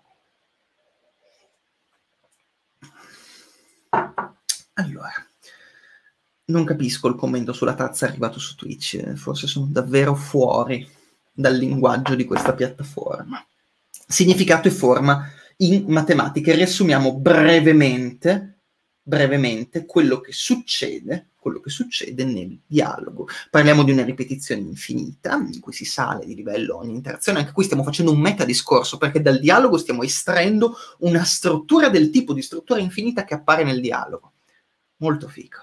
Allora, non capisco il commento sulla tazza arrivato su Twitch, forse sono davvero fuori dal linguaggio di questa piattaforma. Significato e forma in matematica. Riassumiamo brevemente, brevemente quello che succede, quello che succede nel dialogo. Parliamo di una ripetizione infinita, in cui si sale di livello ogni interazione. Anche qui stiamo facendo un metadiscorso, perché dal dialogo stiamo estraendo una struttura del tipo di struttura infinita che appare nel dialogo. Molto figo.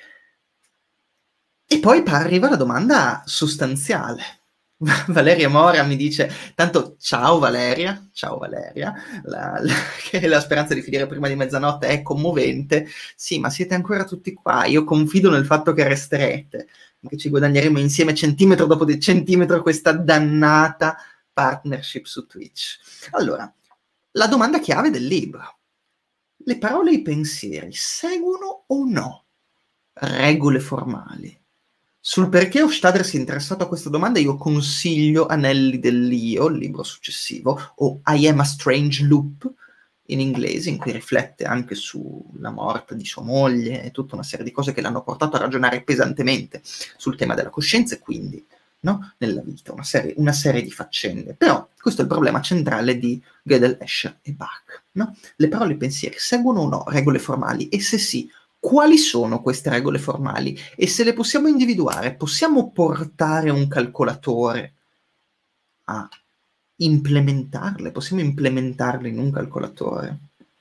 E poi arriva la domanda sostanziale. Valeria Mora mi dice, tanto ciao Valeria, ciao Valeria, la, la, che la speranza di finire prima di mezzanotte è commovente. Sì, ma siete ancora tutti qua, io confido nel fatto che resterete, che ci guadagneremo insieme centimetro dopo di centimetro questa dannata partnership su Twitch. Allora, la domanda chiave del libro. Le parole e i pensieri seguono o no regole formali? Sul perché Hofstadter si è interessato a questa domanda io consiglio Anelli dell'Io, il libro successivo, o I Am a Strange Loop in inglese, in cui riflette anche sulla morte di sua moglie e tutta una serie di cose che l'hanno portato a ragionare pesantemente sul tema della coscienza e quindi, no, nella vita, una serie, una serie di faccende. Però questo è il problema centrale di Gödel, Escher e Bach, no? Le parole e i pensieri seguono o no regole formali? E se sì, quali sono queste regole formali? E se le possiamo individuare, possiamo portare un calcolatore a implementarle, possiamo implementarle in un calcolatore.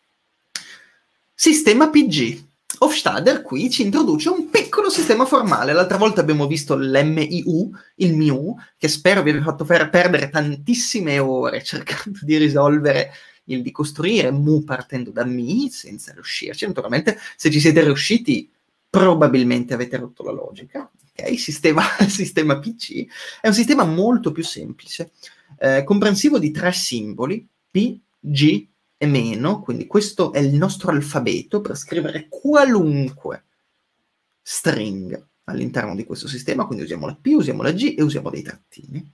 Sistema P G. Hofstadter qui ci introduce un piccolo sistema formale. L'altra volta abbiamo visto l'M I U, il M I U, che spero vi abbia fatto perdere tantissime ore cercando di risolvere il di costruire mu partendo da mi, senza riuscirci. Naturalmente, se ci siete riusciti, probabilmente avete rotto la logica. Okay? Sistema, sistema P G è un sistema molto più semplice, eh, comprensivo di tre simboli, P, G e meno, quindi questo è il nostro alfabeto per scrivere qualunque string all'interno di questo sistema, quindi usiamo la P, usiamo la G e usiamo dei trattini.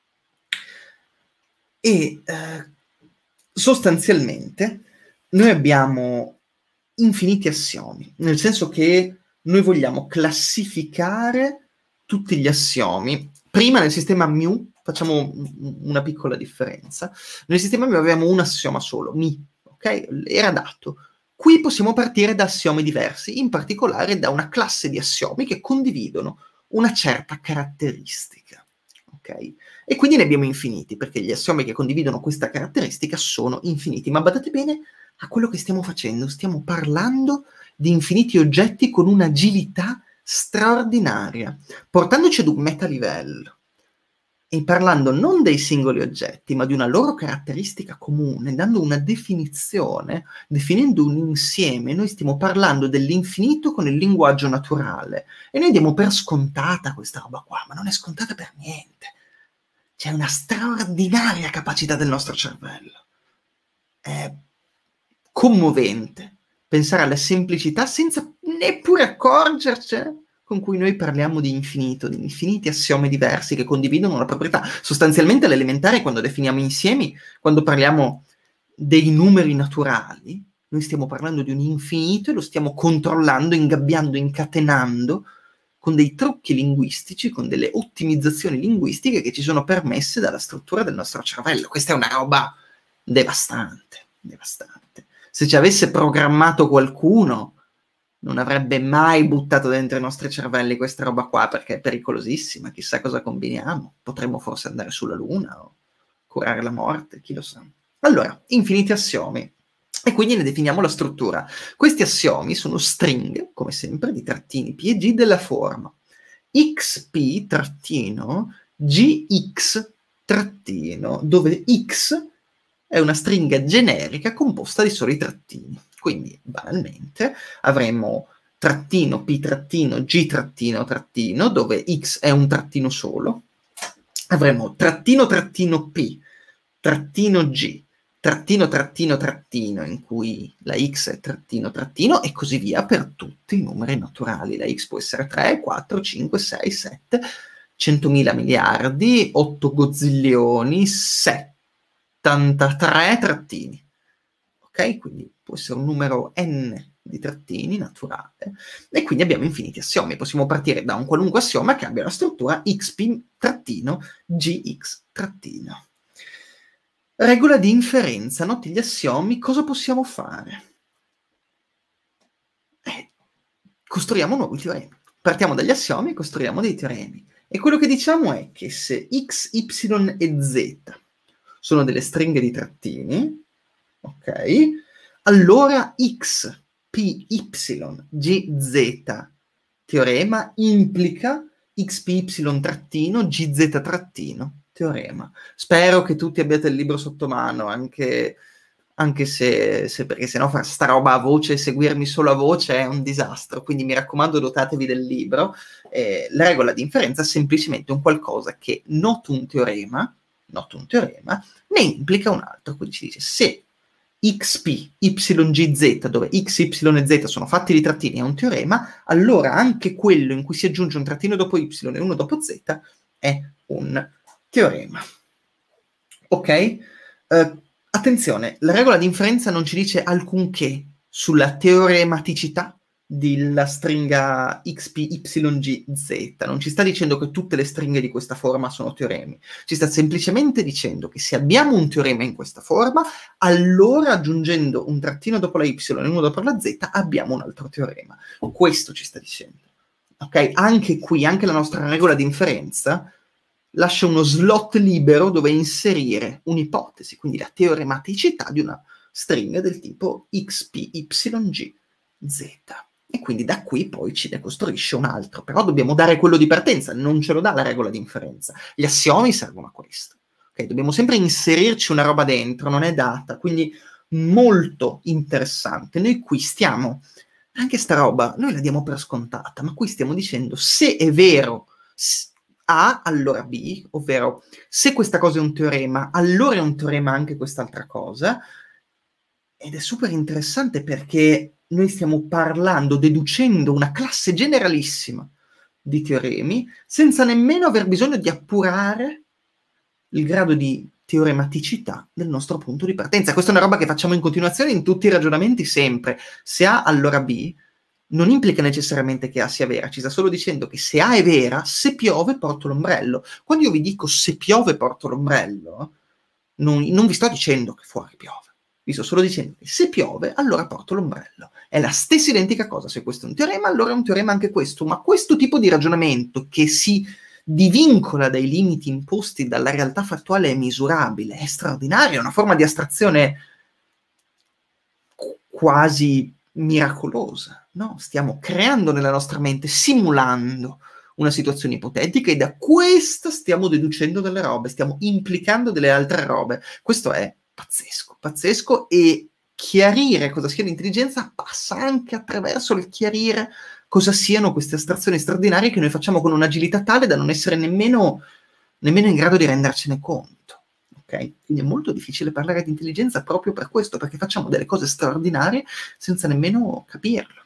E eh, sostanzialmente noi abbiamo infiniti assiomi, nel senso che noi vogliamo classificare tutti gli assiomi. Prima nel sistema mu, facciamo una piccola differenza, nel sistema mu avevamo un assioma solo, mi, ok? Era dato. Qui possiamo partire da assiomi diversi, in particolare da una classe di assiomi che condividono una certa caratteristica, ok? E quindi ne abbiamo infiniti, perché gli assiomi che condividono questa caratteristica sono infiniti. Ma badate bene a quello che stiamo facendo, stiamo parlando di infiniti oggetti con un'agilità straordinaria, portandoci ad un metalivello e parlando non dei singoli oggetti, ma di una loro caratteristica comune, dando una definizione, definendo un insieme. Noi stiamo parlando dell'infinito con il linguaggio naturale e noi diamo per scontata questa roba qua, ma non è scontata per niente. C'è una straordinaria capacità del nostro cervello. È commovente pensare alla semplicità senza neppure accorgercene con cui noi parliamo di infinito, di infiniti assiomi diversi che condividono una proprietà. Sostanzialmente all'elementare, quando definiamo insiemi, quando parliamo dei numeri naturali, noi stiamo parlando di un infinito e lo stiamo controllando, ingabbiando, incatenando con dei trucchi linguistici, con delle ottimizzazioni linguistiche che ci sono permesse dalla struttura del nostro cervello. Questa è una roba devastante, devastante. Se ci avesse programmato qualcuno, non avrebbe mai buttato dentro i nostri cervelli questa roba qua, perché è pericolosissima, chissà cosa combiniamo. Potremmo forse andare sulla Luna o curare la morte, chi lo sa. Allora, infiniti assiomi. E quindi ne definiamo la struttura. Questi assiomi sono stringhe, come sempre, di trattini P e G della forma xp trattino gx trattino, dove x è una stringa generica composta di soli trattini. Quindi, banalmente, avremo trattino P trattino G trattino trattino, dove x è un trattino solo. Avremo trattino trattino P trattino G trattino trattino trattino, in cui la x è trattino trattino, e così via per tutti i numeri naturali. La x può essere tre, quattro, cinque, sei, sette, centomila miliardi, otto gozzillioni, settantatré trattini. Ok? Quindi può essere un numero n di trattini naturale, e quindi abbiamo infiniti assiomi. Possiamo partire da un qualunque assioma che abbia la struttura xp trattino gx trattino. Regola di inferenza, noti gli assiomi, cosa possiamo fare? Eh, costruiamo nuovi teoremi. Partiamo dagli assiomi e costruiamo dei teoremi. E quello che diciamo è che se x, y e z sono delle stringhe di trattini, ok? Allora x, p, y, g, z teorema implica xpy trattino, gz trattino teorema. Spero che tutti abbiate il libro sotto mano, anche, anche se, se, perché sennò fare sta roba a voce e seguirmi solo a voce è un disastro, quindi mi raccomando, dotatevi del libro. Eh, la regola di inferenza è semplicemente un qualcosa che noto un teorema, noto un teorema, ne implica un altro, quindi ci dice se xp, ygz, dove x, y e z sono fatti di trattini, è un teorema, allora anche quello in cui si aggiunge un trattino dopo y e uno dopo z è un teorema. Ok? Uh, attenzione, la regola di inferenza non ci dice alcunché sulla teorematicità della stringa xp, y, g, z. Non ci sta dicendo che tutte le stringhe di questa forma sono teoremi. Ci sta semplicemente dicendo che se abbiamo un teorema in questa forma, allora aggiungendo un trattino dopo la y e uno dopo la z abbiamo un altro teorema. Questo ci sta dicendo. Ok? Anche qui, anche la nostra regola di inferenza, lascia uno slot libero dove inserire un'ipotesi, quindi la teorematicità di una stringa del tipo x p y g z. E quindi da qui poi ci ne costruisce un altro. Però dobbiamo dare quello di partenza, non ce lo dà la regola di inferenza. Gli assiomi servono a questo. Okay? Dobbiamo sempre inserirci una roba dentro, non è data, quindi molto interessante. Noi qui stiamo, anche sta roba, noi la diamo per scontata, ma qui stiamo dicendo se è vero A, allora B, ovvero se questa cosa è un teorema, allora è un teorema anche quest'altra cosa, ed è super interessante perché noi stiamo parlando, deducendo una classe generalissima di teoremi, senza nemmeno aver bisogno di appurare il grado di teorematicità del nostro punto di partenza. Questa è una roba che facciamo in continuazione in tutti i ragionamenti sempre. Se A, allora B, non implica necessariamente che A sia vera, ci sta solo dicendo che se A è vera, se piove porto l'ombrello. Quando io vi dico se piove porto l'ombrello, non, non vi sto dicendo che fuori piove, vi sto solo dicendo che se piove, allora porto l'ombrello. È la stessa identica cosa, se questo è un teorema, allora è un teorema anche questo, ma questo tipo di ragionamento che si divincola dai limiti imposti dalla realtà fattuale è misurabile, è straordinario, è una forma di astrazione quasi miracolosa, no? Stiamo creando nella nostra mente, simulando una situazione ipotetica e da questa stiamo deducendo delle robe, stiamo implicando delle altre robe. Questo è pazzesco, pazzesco, e chiarire cosa sia l'intelligenza passa anche attraverso il chiarire cosa siano queste astrazioni straordinarie che noi facciamo con un'agilità tale da non essere nemmeno, nemmeno in grado di rendercene conto. Okay? Quindi è molto difficile parlare di intelligenza proprio per questo, perché facciamo delle cose straordinarie senza nemmeno capirlo.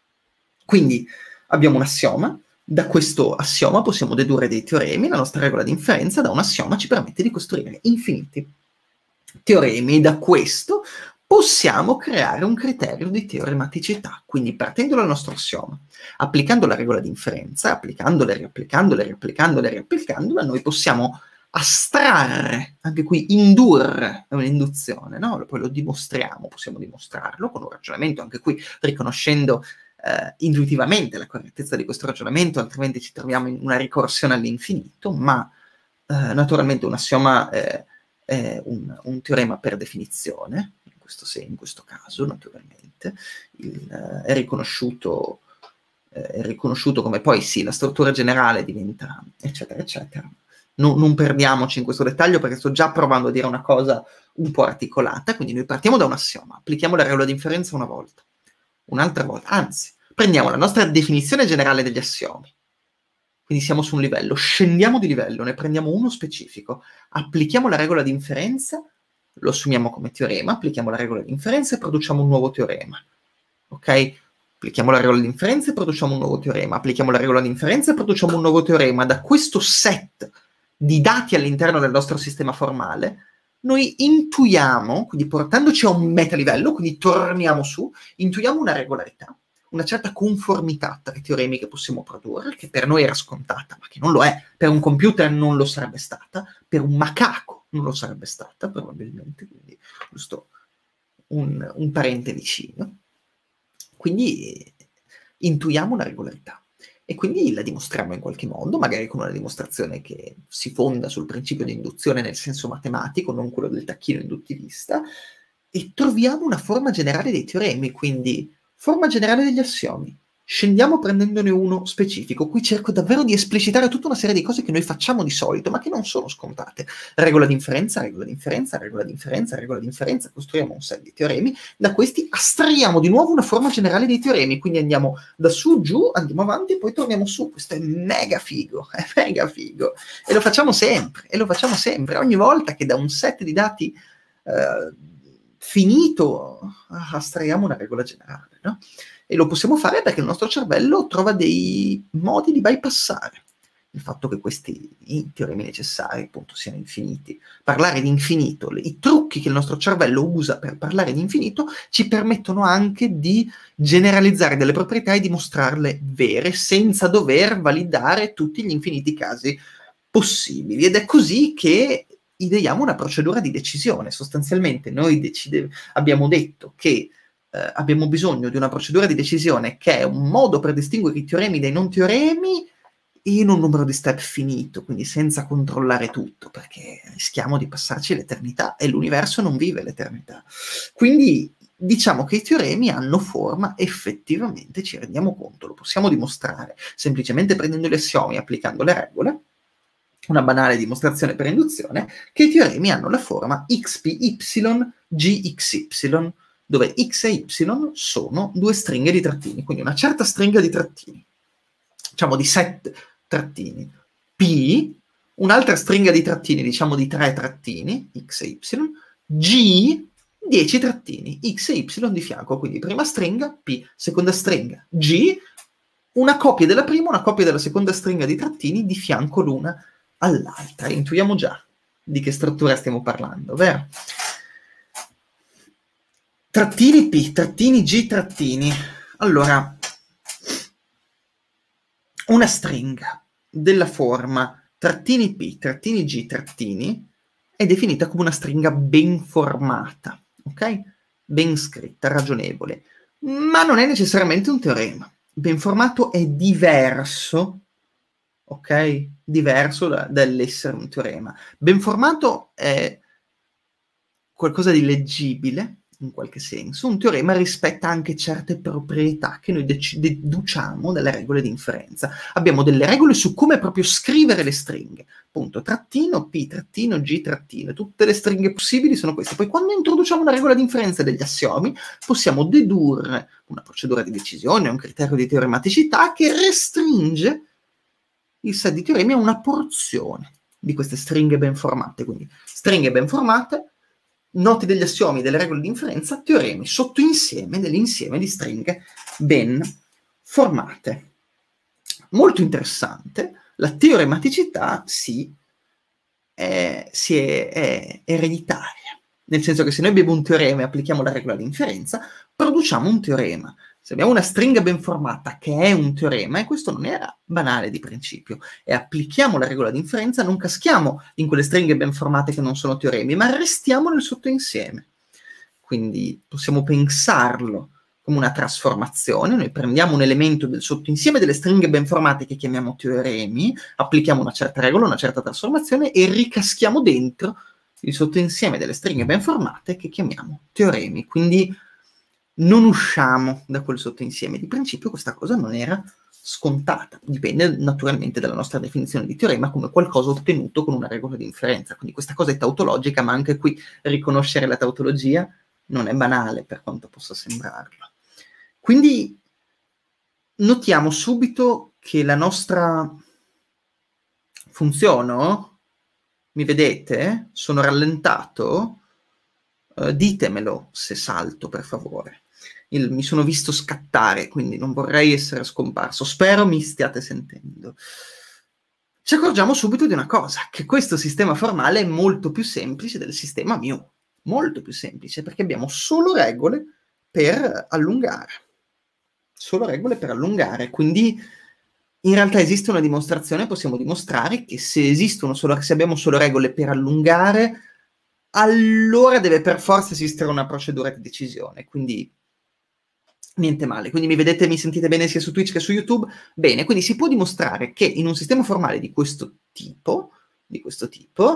Quindi abbiamo un assioma, da questo assioma possiamo dedurre dei teoremi, la nostra regola di inferenza da un assioma ci permette di costruire infiniti teoremi, da questo possiamo creare un criterio di teorematicità. Quindi partendo dal nostro assioma, applicando la regola di inferenza, applicandola, riapplicandola, riapplicandola, riapplicandola, noi possiamo astrarre, anche qui indurre, è un'induzione, no? Poi lo dimostriamo, possiamo dimostrarlo con un ragionamento, anche qui riconoscendo eh, intuitivamente la correttezza di questo ragionamento, altrimenti ci troviamo in una ricorsione all'infinito, ma eh, naturalmente un assioma eh, è un, un teorema per definizione, in questo, sen- in questo caso naturalmente, il, eh, è riconosciuto eh, è riconosciuto come poi sì, la struttura generale diventa eccetera eccetera. Non, non perdiamoci in questo dettaglio perché sto già provando a dire una cosa un po' articolata, quindi noi partiamo da un assioma, applichiamo la regola di inferenza una volta, un'altra volta, anzi, prendiamo la nostra definizione generale degli assiomi, quindi siamo su un livello, scendiamo di livello, ne prendiamo uno specifico, applichiamo la regola di inferenza, lo assumiamo come teorema, applichiamo la regola di inferenza e produciamo un nuovo teorema, ok? Applichiamo la regola di inferenza e produciamo un nuovo teorema, applichiamo la regola di inferenza e produciamo un nuovo teorema. Da questo set di dati all'interno del nostro sistema formale, noi intuiamo, quindi portandoci a un metalivello, quindi torniamo su, intuiamo una regolarità, una certa conformità tra i teoremi che possiamo produrre, che per noi era scontata, ma che non lo è, per un computer non lo sarebbe stata, per un macaco non lo sarebbe stata, probabilmente, quindi giusto un, un parente vicino. Quindi intuiamo una regolarità e quindi la dimostriamo in qualche modo, magari con una dimostrazione che si fonda sul principio di induzione nel senso matematico, non quello del tacchino induttivista, e troviamo una forma generale dei teoremi, quindi forma generale degli assiomi. Scendiamo prendendone uno specifico. Qui cerco davvero di esplicitare tutta una serie di cose che noi facciamo di solito, ma che non sono scontate. Regola di inferenza, regola di inferenza, regola di inferenza, regola di inferenza, costruiamo un set di teoremi, da questi astraiamo di nuovo una forma generale dei teoremi, quindi andiamo da su, giù, andiamo avanti e poi torniamo su. Questo è mega figo, è mega figo. E lo facciamo sempre, e lo facciamo sempre. Ogni volta che da un set di dati eh, finito astraiamo una regola generale, no? E lo possiamo fare perché il nostro cervello trova dei modi di bypassare il fatto che questi i teoremi necessari appunto siano infiniti. Parlare di infinito, le, i trucchi che il nostro cervello usa per parlare di infinito ci permettono anche di generalizzare delle proprietà e dimostrarle vere senza dover validare tutti gli infiniti casi possibili. Ed è così che ideiamo una procedura di decisione. Sostanzialmente noi decide, abbiamo detto che Uh, abbiamo bisogno di una procedura di decisione che è un modo per distinguere i teoremi dai non teoremi in un numero di step finito, quindi senza controllare tutto, perché rischiamo di passarci l'eternità e l'universo non vive l'eternità. Quindi diciamo che i teoremi hanno forma, effettivamente ci rendiamo conto, lo possiamo dimostrare semplicemente prendendo gli assiomi e applicando le regole, una banale dimostrazione per induzione, che i teoremi hanno la forma x p y g x y, dove x e y sono due stringhe di trattini, quindi una certa stringa di trattini, diciamo di sette trattini, P, un'altra stringa di trattini, diciamo di tre trattini, x e y, G, dieci trattini, x e y di fianco, quindi prima stringa, P, seconda stringa, G, una copia della prima, una copia della seconda stringa di trattini di fianco l'una all'altra. Intuiamo già di che struttura stiamo parlando, vero? Trattini P, trattini G, trattini. Allora, una stringa della forma trattini P, trattini G, trattini è definita come una stringa ben formata, ok? Ben scritta, ragionevole, ma non è necessariamente un teorema. Ben formato è diverso, ok? Diverso da, dall'essere un teorema. Ben formato è qualcosa di leggibile, in qualche senso. Un teorema rispetta anche certe proprietà che noi deduciamo dalle regole di inferenza. Abbiamo delle regole su come proprio scrivere le stringhe. Punto, trattino, P, trattino, G, trattino. Tutte le stringhe possibili sono queste. Poi quando introduciamo una regola di inferenza degli assiomi, possiamo dedurre una procedura di decisione, un criterio di teorematicità che restringe il set di teoremi a una porzione di queste stringhe ben formate. Quindi stringhe ben formate, noti degli assiomi, delle regole di inferenza, teoremi, sottoinsieme dell'insieme di stringhe ben formate. Molto interessante, la teorematicità sì, è, sì è, è ereditaria, nel senso che se noi abbiamo un teorema e applichiamo la regola di inferenza, produciamo un teorema. Se abbiamo una stringa ben formata che è un teorema, e questo non era banale di principio, e applichiamo la regola di inferenza, non caschiamo in quelle stringhe ben formate che non sono teoremi, ma restiamo nel sottoinsieme. Quindi possiamo pensarlo come una trasformazione. Noi prendiamo un elemento del sottoinsieme delle stringhe ben formate che chiamiamo teoremi, applichiamo una certa regola, una certa trasformazione e ricaschiamo dentro il sottoinsieme delle stringhe ben formate che chiamiamo teoremi. Quindi non usciamo da quel sottoinsieme. Di principio questa cosa non era scontata, dipende naturalmente dalla nostra definizione di teorema come qualcosa ottenuto con una regola di inferenza. Quindi questa cosa è tautologica, ma anche qui riconoscere la tautologia non è banale per quanto possa sembrarlo. Quindi notiamo subito che la nostra funziona, mi vedete? Sono rallentato? Uh, ditemelo se salto, per favore. Il, mi sono visto scattare, quindi non vorrei essere scomparso. Spero mi stiate sentendo. Ci accorgiamo subito di una cosa, che questo sistema formale è molto più semplice del sistema μ. Molto più semplice, perché abbiamo solo regole per allungare. Solo regole per allungare. Quindi in realtà esiste una dimostrazione, possiamo dimostrare che se esistono solo, se abbiamo solo regole per allungare, allora deve per forza esistere una procedura di decisione, quindi niente male. Quindi mi vedete, mi sentite bene sia su Twitch che su YouTube? Bene, quindi si può dimostrare che in un sistema formale di questo tipo, di questo tipo,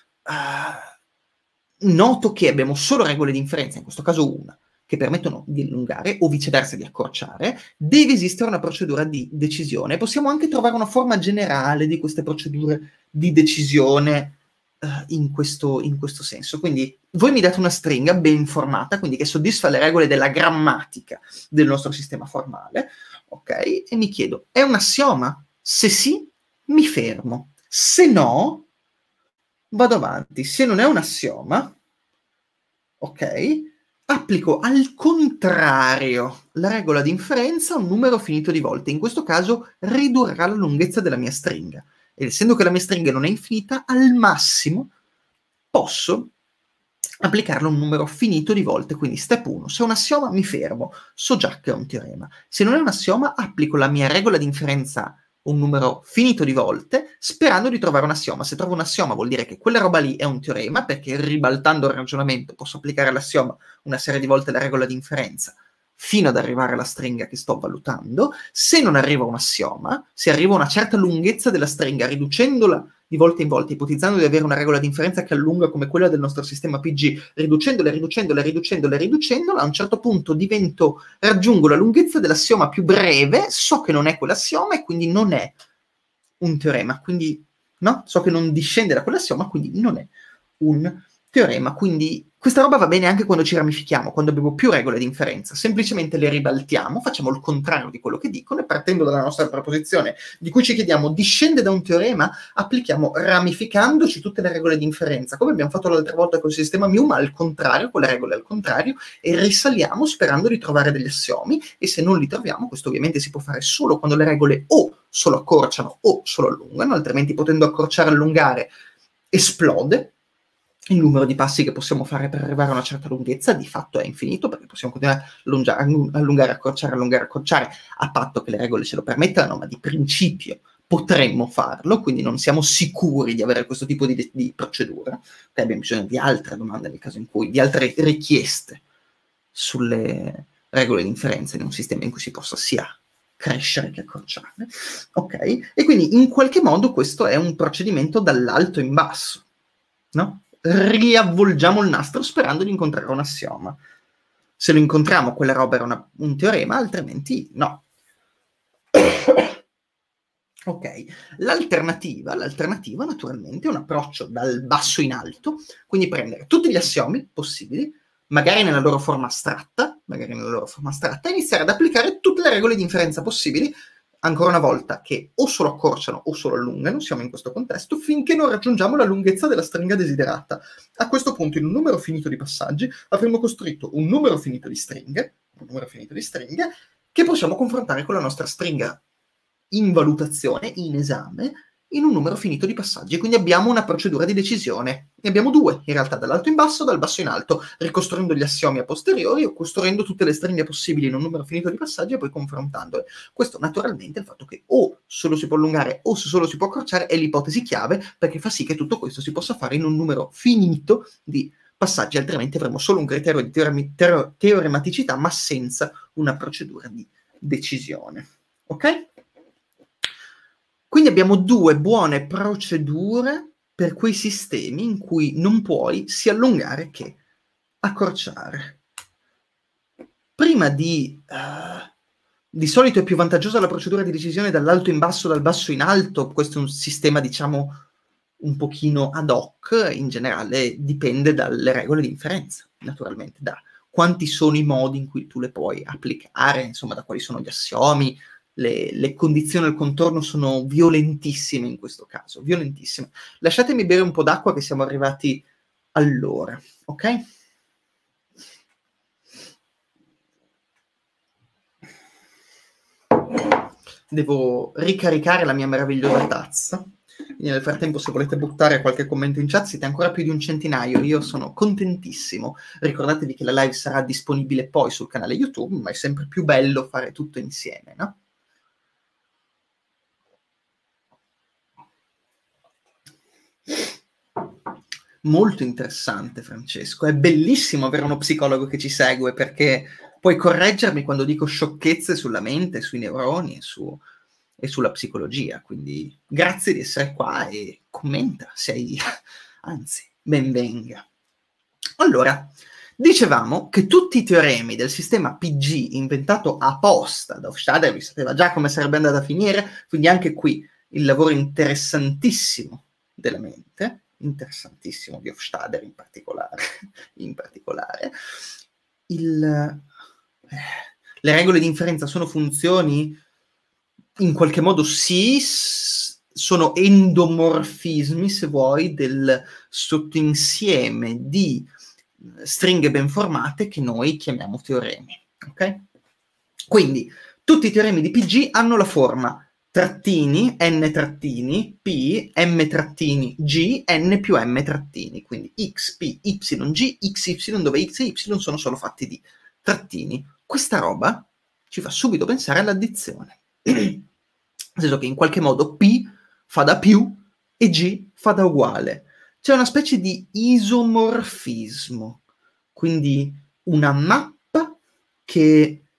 uh, noto che abbiamo solo regole di inferenza, in questo caso una, che permettono di allungare o viceversa di accorciare, deve esistere una procedura di decisione. Possiamo anche trovare una forma generale di queste procedure di decisione In questo, in questo senso. Quindi voi mi date una stringa ben formata, quindi che soddisfa le regole della grammatica del nostro sistema formale, ok? E mi chiedo, è un assioma? Se sì, mi fermo. Se no, vado avanti. Se non è un assioma, ok? Applico al contrario la regola di inferenza a un numero finito di volte. In questo caso ridurrà la lunghezza della mia stringa. Ed essendo che la mia stringa non è infinita, al massimo posso applicarlo a un numero finito di volte. Quindi step uno, se è un assioma mi fermo, so già che è un teorema. Se non è un assioma, applico la mia regola di inferenza a un numero finito di volte, sperando di trovare un assioma. Se trovo un assioma vuol dire che quella roba lì è un teorema, perché ribaltando il ragionamento posso applicare all'assioma una serie di volte la regola di inferenza fino ad arrivare alla stringa che sto valutando. Se non arriva un assioma, se arriva una certa lunghezza della stringa, riducendola di volta in volta, ipotizzando di avere una regola di inferenza che allunga come quella del nostro sistema P G, riducendola, riducendola, riducendola, riducendola, a un certo punto divento, raggiungo la lunghezza dell'assioma più breve, so che non è quell'assioma e quindi non è un teorema, quindi no? So che non discende da quell'assioma, quindi non è un teorema. Quindi questa roba va bene anche quando ci ramifichiamo, quando abbiamo più regole di inferenza, semplicemente le ribaltiamo, facciamo il contrario di quello che dicono e partendo dalla nostra proposizione di cui ci chiediamo discende da un teorema, applichiamo ramificandoci tutte le regole di inferenza, come abbiamo fatto l'altra volta col sistema mu, ma al contrario, con le regole al contrario, e risaliamo sperando di trovare degli assiomi, e se non li troviamo, questo ovviamente si può fare solo quando le regole o solo accorciano o solo allungano, altrimenti potendo accorciare e allungare esplode il numero di passi che possiamo fare per arrivare a una certa lunghezza, di fatto è infinito, perché possiamo continuare a allungare, allungare, accorciare, allungare, accorciare, a patto che le regole ce lo permettano, ma di principio potremmo farlo, quindi non siamo sicuri di avere questo tipo di, di procedura, perché abbiamo bisogno di altre domande nel caso in cui, di altre richieste sulle regole di inferenza in un sistema in cui si possa sia crescere che accorciare, ok? E quindi in qualche modo questo è un procedimento dall'alto in basso, no? Riavvolgiamo il nastro sperando di incontrare un assioma. Se lo incontriamo, quella roba era una, un teorema, altrimenti no. Ok, l'alternativa, l'alternativa naturalmente è un approccio dal basso in alto, quindi prendere tutti gli assiomi possibili, magari nella loro forma astratta, magari nella loro forma astratta, e iniziare ad applicare tutte le regole di inferenza possibili, ancora una volta, che o solo accorciano o solo allungano, siamo in questo contesto, finché non raggiungiamo la lunghezza della stringa desiderata. A questo punto, in un numero finito di passaggi, avremo costruito un numero finito di stringhe, un numero finito di stringhe, che possiamo confrontare con la nostra stringa in valutazione, in esame, in un numero finito di passaggi. Quindi abbiamo una procedura di decisione. Ne abbiamo due, in realtà, dall'alto in basso, dal basso in alto, ricostruendo gli assiomi a posteriori o costruendo tutte le stringhe possibili in un numero finito di passaggi e poi confrontandole. Questo, naturalmente, il fatto che o solo si può allungare o solo si può accorciare è l'ipotesi chiave, perché fa sì che tutto questo si possa fare in un numero finito di passaggi, altrimenti avremo solo un criterio di teoremi- teore- teorematicità, ma senza una procedura di decisione. Ok? Quindi abbiamo due buone procedure per quei sistemi in cui non puoi sia allungare che accorciare. Prima di... Uh, di solito è più vantaggiosa la procedura di decisione dall'alto in basso, dal basso in alto. Questo è un sistema, diciamo, un pochino ad hoc. In generale dipende dalle regole di inferenza, naturalmente, da quanti sono i modi in cui tu le puoi applicare, insomma, da quali sono gli assiomi. Le, le condizioni al contorno sono violentissime in questo caso, violentissime. Lasciatemi bere un po' d'acqua che siamo arrivati all'ora, ok? Devo ricaricare la mia meravigliosa tazza. Quindi nel frattempo, se volete buttare qualche commento in chat, siete ancora più di un centinaio, io sono contentissimo. Ricordatevi che la live sarà disponibile poi sul canale YouTube, ma è sempre più bello fare tutto insieme, no? Molto interessante, Francesco. È bellissimo avere uno psicologo che ci segue, perché puoi correggermi quando dico sciocchezze sulla mente, sui neuroni e, su, e sulla psicologia. Quindi grazie di essere qua e commenta, sei... anzi, ben venga. Allora, dicevamo che tutti i teoremi del sistema P G inventato apposta da Hofstadter, vi sapeva già come sarebbe andata a finire, quindi anche qui il lavoro interessantissimo della mente, interessantissimo di Hofstadter in particolare, in particolare. Il, eh, le regole di inferenza sono funzioni? In qualche modo sì, sono endomorfismi, se vuoi, del sottoinsieme di stringhe ben formate che noi chiamiamo teoremi, ok? Quindi tutti i teoremi di P G hanno la forma trattini, n trattini, p, m trattini, g, n più m trattini, quindi x, p, y, g, x, y, dove x e y sono solo fatti di trattini. Questa roba ci fa subito pensare all'addizione, nel senso che in qualche modo p fa da più e g fa da uguale. C'è una specie di isomorfismo, quindi una mappa che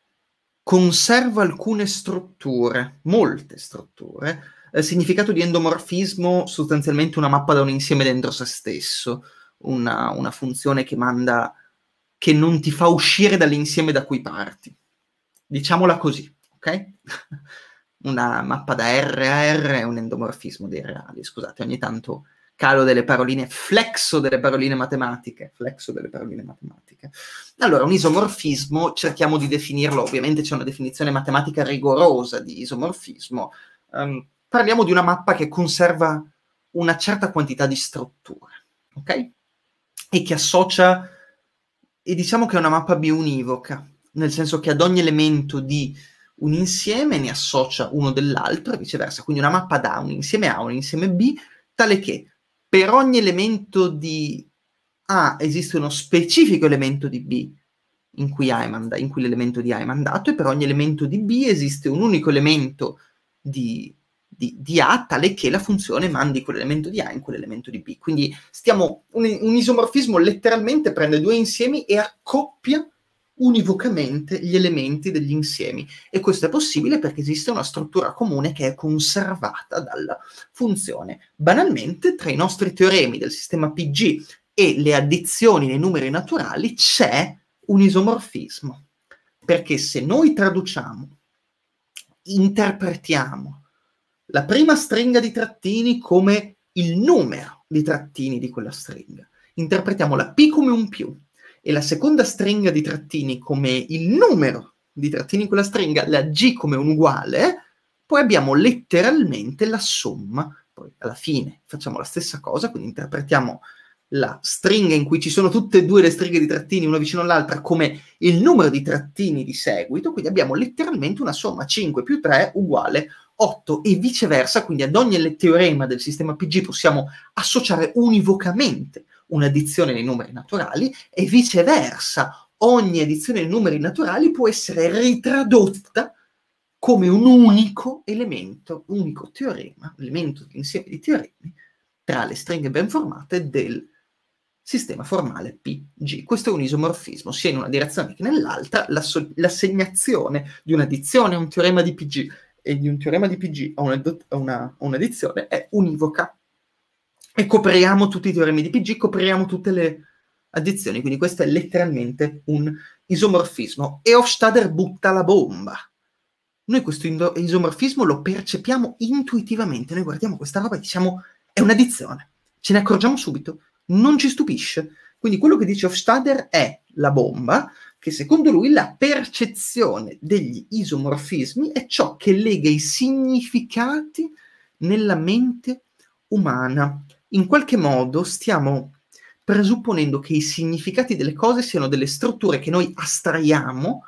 conserva alcune strutture, molte strutture. Il significato di endomorfismo, sostanzialmente una mappa da un insieme dentro se stesso, una, una funzione che manda, che non ti fa uscire dall'insieme da cui parti. Diciamola così, ok? Una mappa da R a R è un endomorfismo dei reali. Scusate, ogni tanto calo delle paroline, flexo delle paroline matematiche, flexo delle paroline matematiche. Allora, un isomorfismo, cerchiamo di definirlo, ovviamente c'è una definizione matematica rigorosa di isomorfismo. Um, parliamo di una mappa che conserva una certa quantità di strutture, ok? E che associa, e diciamo che è una mappa biunivoca, nel senso che ad ogni elemento di un insieme ne associa uno dell'altro e viceversa. Quindi una mappa da un insieme A, un insieme B, tale che per ogni elemento di A esiste uno specifico elemento di B in cui, A è manda- in cui l'elemento di A è mandato, e per ogni elemento di B esiste un unico elemento di, di, di A, tale che la funzione mandi quell'elemento di A in quell'elemento di B. Quindi stiamo, un, un isomorfismo letteralmente prende due insiemi e accoppia univocamente gli elementi degli insiemi, e questo è possibile perché esiste una struttura comune che è conservata dalla funzione. Banalmente, tra i nostri teoremi del sistema P G e le addizioni nei numeri naturali c'è un isomorfismo, perché se noi traduciamo, interpretiamo la prima stringa di trattini come il numero di trattini di quella stringa, interpretiamo la P come un più, e la seconda stringa di trattini come il numero di trattini in quella stringa, la G come un uguale, poi abbiamo letteralmente la somma. Poi alla fine facciamo la stessa cosa, quindi interpretiamo la stringa in cui ci sono tutte e due le stringhe di trattini una vicino all'altra come il numero di trattini di seguito, quindi abbiamo letteralmente una somma cinque più tre uguale otto, e viceversa. Quindi ad ogni teorema del sistema P G possiamo associare univocamente un'addizione nei numeri naturali, e viceversa ogni addizione nei numeri naturali può essere ritradotta come un unico elemento, unico teorema, elemento dell'insieme di teoremi tra le stringhe ben formate del sistema formale P G. Questo è un isomorfismo, sia in una direzione che nell'altra. L'asso- l'assegnazione di un'addizione a un teorema di P G e di un teorema di P G a, una, a, una, a un'addizione è univoca. E copriamo tutti i teoremi di P G, copriamo tutte le addizioni, quindi questo è letteralmente un isomorfismo. E Hofstadter butta la bomba. Noi questo isomorfismo lo percepiamo intuitivamente, noi guardiamo questa roba e diciamo è un'addizione, ce ne accorgiamo subito, non ci stupisce. Quindi quello che dice Hofstadter è la bomba, che secondo lui la percezione degli isomorfismi è ciò che lega i significati nella mente umana. In qualche modo stiamo presupponendo che i significati delle cose siano delle strutture che noi astraiamo,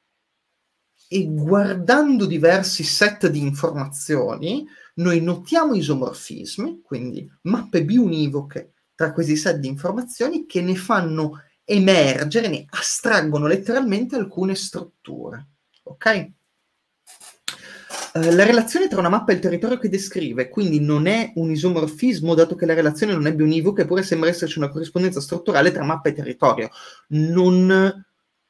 e guardando diversi set di informazioni noi notiamo isomorfismi, quindi mappe biunivoche tra questi set di informazioni che ne fanno emergere, ne astraggono letteralmente alcune strutture. Ok? Uh, la relazione tra una mappa e il territorio che descrive, quindi non è un isomorfismo, dato che la relazione non è bionivoca, eppure sembra esserci una corrispondenza strutturale tra mappa e territorio. Non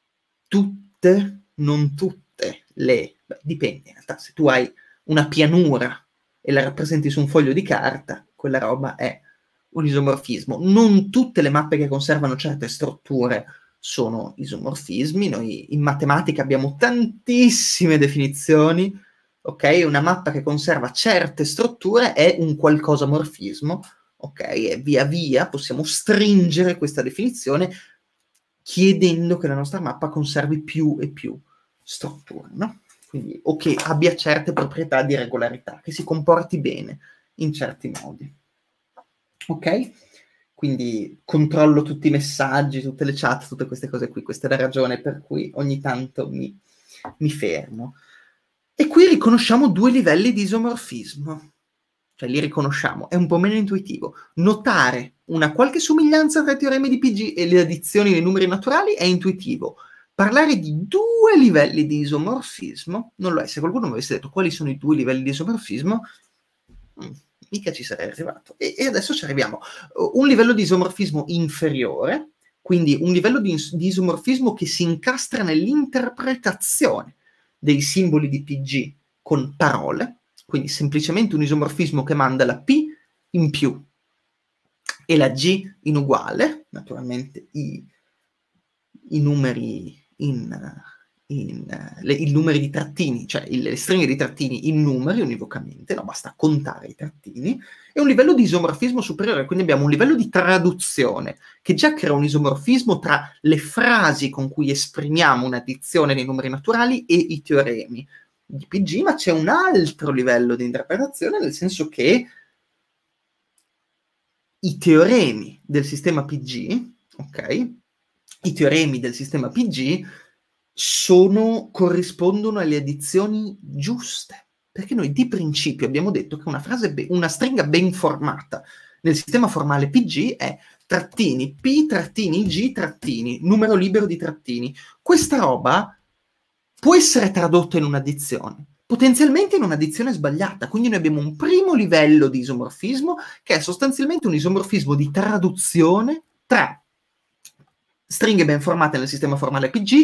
tutte, non tutte le... Beh, dipende, in realtà, se tu hai una pianura e la rappresenti su un foglio di carta, quella roba è un isomorfismo. Non tutte le mappe che conservano certe strutture sono isomorfismi. Noi in matematica abbiamo tantissime definizioni. Ok, una mappa che conserva certe strutture è un qualcosa morfismo, ok, e via via possiamo stringere questa definizione chiedendo che la nostra mappa conservi più e più strutture, no? Quindi, o che abbia certe proprietà di regolarità, che si comporti bene in certi modi. Ok? Quindi controllo tutti i messaggi, tutte le chat, tutte queste cose qui. Questa è la ragione per cui ogni tanto mi, mi fermo. E qui riconosciamo due livelli di isomorfismo, cioè li riconosciamo, è un po' meno intuitivo. Notare una qualche somiglianza tra i teoremi di P G e le addizioni nei numeri naturali è intuitivo. Parlare di due livelli di isomorfismo non lo è. Se qualcuno mi avesse detto quali sono i due livelli di isomorfismo, mh, mica ci sarei arrivato. E, e adesso ci arriviamo. Un livello di isomorfismo inferiore, quindi un livello di, di isomorfismo che si incastra nell'interpretazione dei simboli di P G con parole, quindi semplicemente un isomorfismo che manda la P in più e la G in uguale, naturalmente i, i numeri in, in le, i numeri di trattini, cioè il, le stringhe di trattini in numeri univocamente, no, basta contare i trattini, e un livello di isomorfismo superiore, quindi abbiamo un livello di traduzione che già crea un isomorfismo tra le frasi con cui esprimiamo un'addizione dei numeri naturali e i teoremi di P G, ma c'è un altro livello di interpretazione, nel senso che i teoremi del sistema P G, ok? I teoremi del sistema P G sono, corrispondono alle addizioni giuste, perché noi di principio abbiamo detto che una frase, be- una stringa ben formata nel sistema formale P G è trattini P, trattini G, trattini, numero libero di trattini. Questa roba può essere tradotta in un'addizione, potenzialmente in un'addizione sbagliata, quindi noi abbiamo un primo livello di isomorfismo che è sostanzialmente un isomorfismo di traduzione tra stringhe ben formate nel sistema formale P G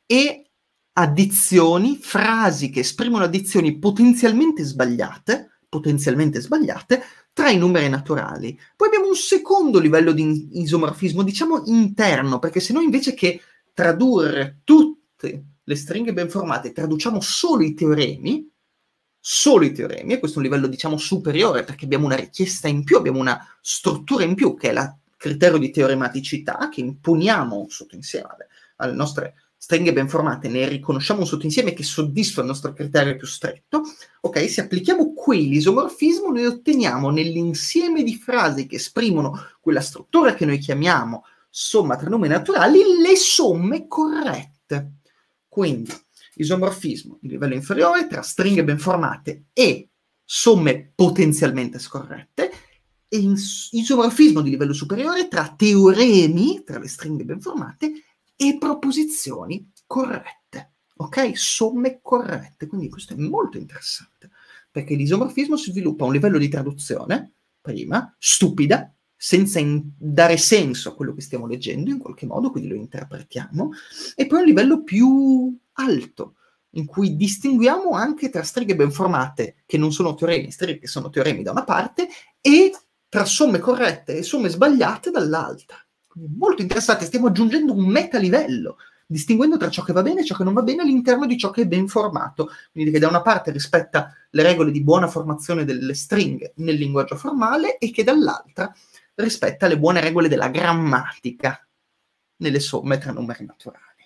e addizioni, frasi che esprimono addizioni potenzialmente sbagliate, potenzialmente sbagliate, tra i numeri naturali. Poi abbiamo un secondo livello di isomorfismo, diciamo interno, perché se noi invece che tradurre tutte le stringhe ben formate traduciamo solo i teoremi, solo i teoremi, e questo è un livello diciamo superiore perché abbiamo una richiesta in più, abbiamo una struttura in più che è il criterio di teorematicità che imponiamo sotto insieme alle, alle nostre stringhe ben formate, ne riconosciamo un sottoinsieme che soddisfa il nostro criterio più stretto. Ok, se applichiamo qui l'isomorfismo noi otteniamo nell'insieme di frasi che esprimono quella struttura che noi chiamiamo somma tra numeri naturali le somme corrette. Quindi isomorfismo di livello inferiore tra stringhe ben formate e somme potenzialmente scorrette, e isomorfismo di livello superiore tra teoremi, tra le stringhe ben formate, e proposizioni corrette, ok? Somme corrette. Quindi questo è molto interessante, perché l'isomorfismo si sviluppa a un livello di traduzione, prima, stupida, senza dare senso a quello che stiamo leggendo in qualche modo, quindi lo interpretiamo, e poi a un livello più alto, in cui distinguiamo anche tra stringhe ben formate che non sono teoremi, stringhe che sono teoremi da una parte, e tra somme corrette e somme sbagliate dall'altra. Quindi molto interessante, stiamo aggiungendo un metalivello, distinguendo tra ciò che va bene e ciò che non va bene all'interno di ciò che è ben formato, quindi che da una parte rispetta le regole di buona formazione delle stringhe nel linguaggio formale e che dall'altra rispetta le buone regole della grammatica nelle somme tra numeri naturali.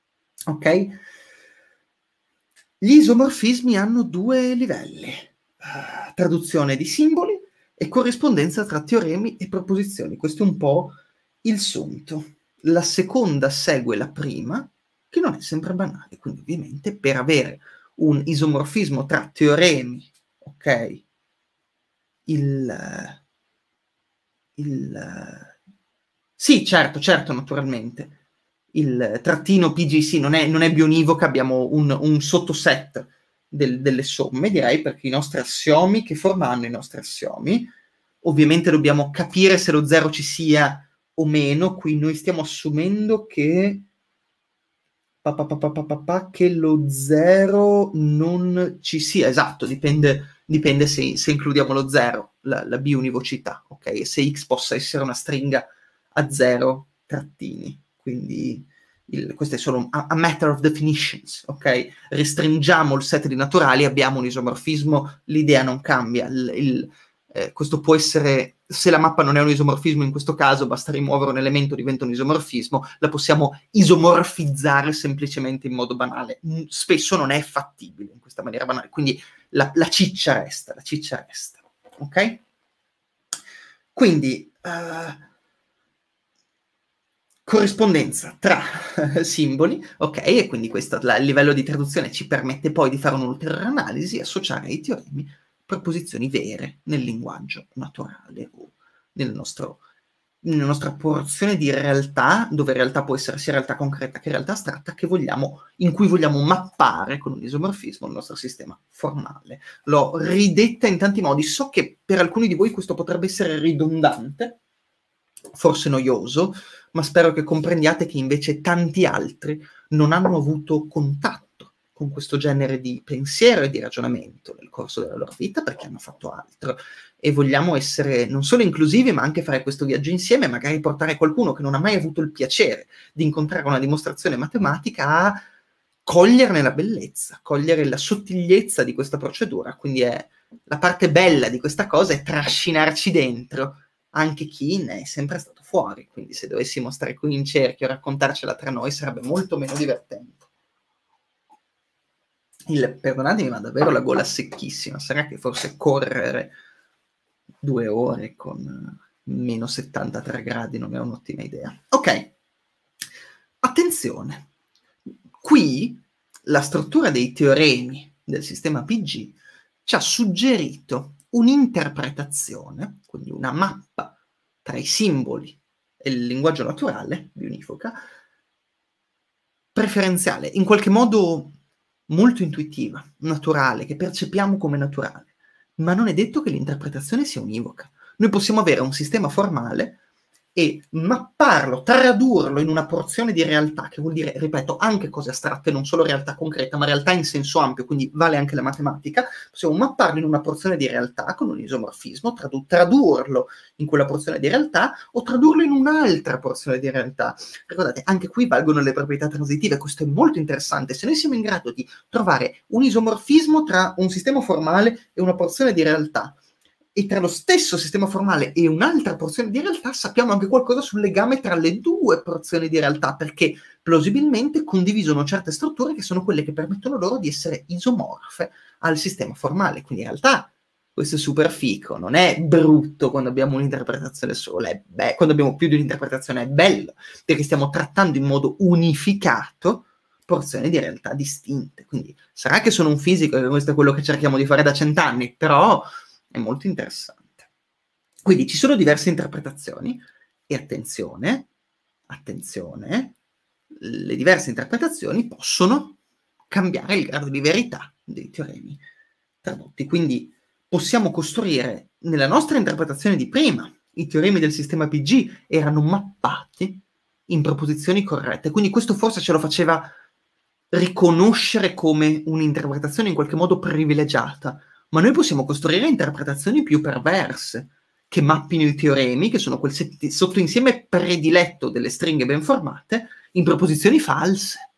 Ok? Gli isomorfismi hanno due livelli, uh, traduzione di simboli e corrispondenza tra teoremi e proposizioni. Questo è un po' il sunto. La seconda segue la prima, che non è sempre banale, quindi ovviamente per avere un isomorfismo tra teoremi, ok, il... il sì, certo, certo, naturalmente. Il trattino P G sì, non è, non è bionivoca, abbiamo un, un sottoset del, delle somme, direi, perché i nostri assiomi che formano i nostri assiomi, ovviamente dobbiamo capire se lo zero ci sia o meno, qui noi stiamo assumendo che, pa, pa, pa, pa, pa, pa, pa, che lo zero non ci sia, esatto, dipende, dipende se, se includiamo lo zero, la, la biunivocità, ok? Se x possa essere una stringa a zero trattini, quindi il, questo è solo a, a matter of definitions, ok? Restringiamo il set di naturali, abbiamo un isomorfismo, l'idea non cambia, il, il, eh, questo può essere, se la mappa non è un isomorfismo in questo caso, basta rimuovere un elemento, diventa un isomorfismo, la possiamo isomorfizzare semplicemente in modo banale, spesso non è fattibile in questa maniera banale, quindi la, la ciccia resta, la ciccia resta, ok? Quindi... Uh, corrispondenza tra simboli, ok, e quindi questo la, il livello di traduzione ci permette poi di fare un'ulteriore analisi e associare ai teoremi proposizioni vere nel linguaggio naturale o nel nostro, nella nostra porzione di realtà, dove realtà può essere sia realtà concreta che realtà astratta, che vogliamo, in cui vogliamo mappare con un isomorfismo il nostro sistema formale. L'ho ridetta in tanti modi, so che per alcuni di voi questo potrebbe essere ridondante, forse noioso, ma spero che comprendiate che invece tanti altri non hanno avuto contatto con questo genere di pensiero e di ragionamento nel corso della loro vita perché hanno fatto altro e vogliamo essere non solo inclusivi ma anche fare questo viaggio insieme, magari portare qualcuno che non ha mai avuto il piacere di incontrare una dimostrazione matematica a coglierne la bellezza, cogliere la sottigliezza di questa procedura. Quindi è la parte bella di questa cosa è trascinarci dentro anche chi ne è sempre stato fuori, quindi se dovessimo stare qui in cerchio a raccontarcela tra noi sarebbe molto meno divertente. Il, perdonatemi, ma davvero la gola secchissima, sarà che forse correre due ore con meno settantatré gradi non è un'ottima idea. Ok, attenzione, qui la struttura dei teoremi del sistema P G ci ha suggerito un'interpretazione, quindi una mappa tra i simboli e il linguaggio naturale di univoca, preferenziale, in qualche modo molto intuitiva, naturale, che percepiamo come naturale, ma non è detto che l'interpretazione sia univoca. Noi possiamo avere un sistema formale e mapparlo, tradurlo in una porzione di realtà, che vuol dire, ripeto, anche cose astratte, non solo realtà concreta, ma realtà in senso ampio, quindi vale anche la matematica. Possiamo mapparlo in una porzione di realtà con un isomorfismo, tradu- tradurlo in quella porzione di realtà o tradurlo in un'altra porzione di realtà. Ricordate, anche qui valgono le proprietà transitive, questo è molto interessante. Se noi siamo in grado di trovare un isomorfismo tra un sistema formale e una porzione di realtà, e tra lo stesso sistema formale e un'altra porzione di realtà sappiamo anche qualcosa sul legame tra le due porzioni di realtà, perché plausibilmente condividono certe strutture che sono quelle che permettono loro di essere isomorfe al sistema formale. Quindi in realtà questo è super fico, non è brutto quando abbiamo un'interpretazione sola, è be- quando abbiamo più di un'interpretazione è bello, perché stiamo trattando in modo unificato porzioni di realtà distinte. Quindi sarà che sono un fisico e questo è quello che cerchiamo di fare da cent'anni, però è molto interessante. Quindi ci sono diverse interpretazioni e attenzione, attenzione, le diverse interpretazioni possono cambiare il grado di verità dei teoremi tradotti. Quindi possiamo costruire nella nostra interpretazione di prima, i teoremi del sistema P G erano mappati in proposizioni corrette, quindi questo forse ce lo faceva riconoscere come un'interpretazione in qualche modo privilegiata, ma noi possiamo costruire interpretazioni più perverse, che mappino i teoremi, che sono quel sottoinsieme prediletto delle stringhe ben formate, in proposizioni false,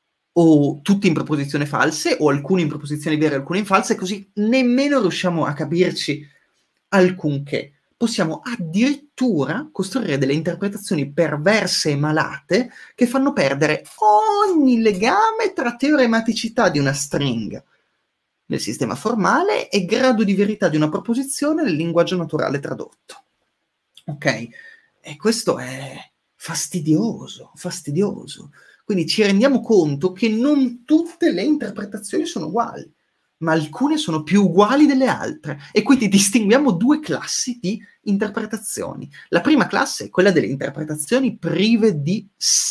o tutte in proposizioni false, o alcune in proposizioni vere e alcune in false, così nemmeno riusciamo a capirci alcunché. Possiamo addirittura costruire delle interpretazioni perverse e malate che fanno perdere ogni legame tra teorematicità di una stringa nel sistema formale e grado di verità di una proposizione nel linguaggio naturale tradotto. Ok? E questo è fastidioso, fastidioso. Quindi ci rendiamo conto che non tutte le interpretazioni sono uguali, ma alcune sono più uguali delle altre. E quindi distinguiamo due classi di interpretazioni. La prima classe è quella delle interpretazioni prive di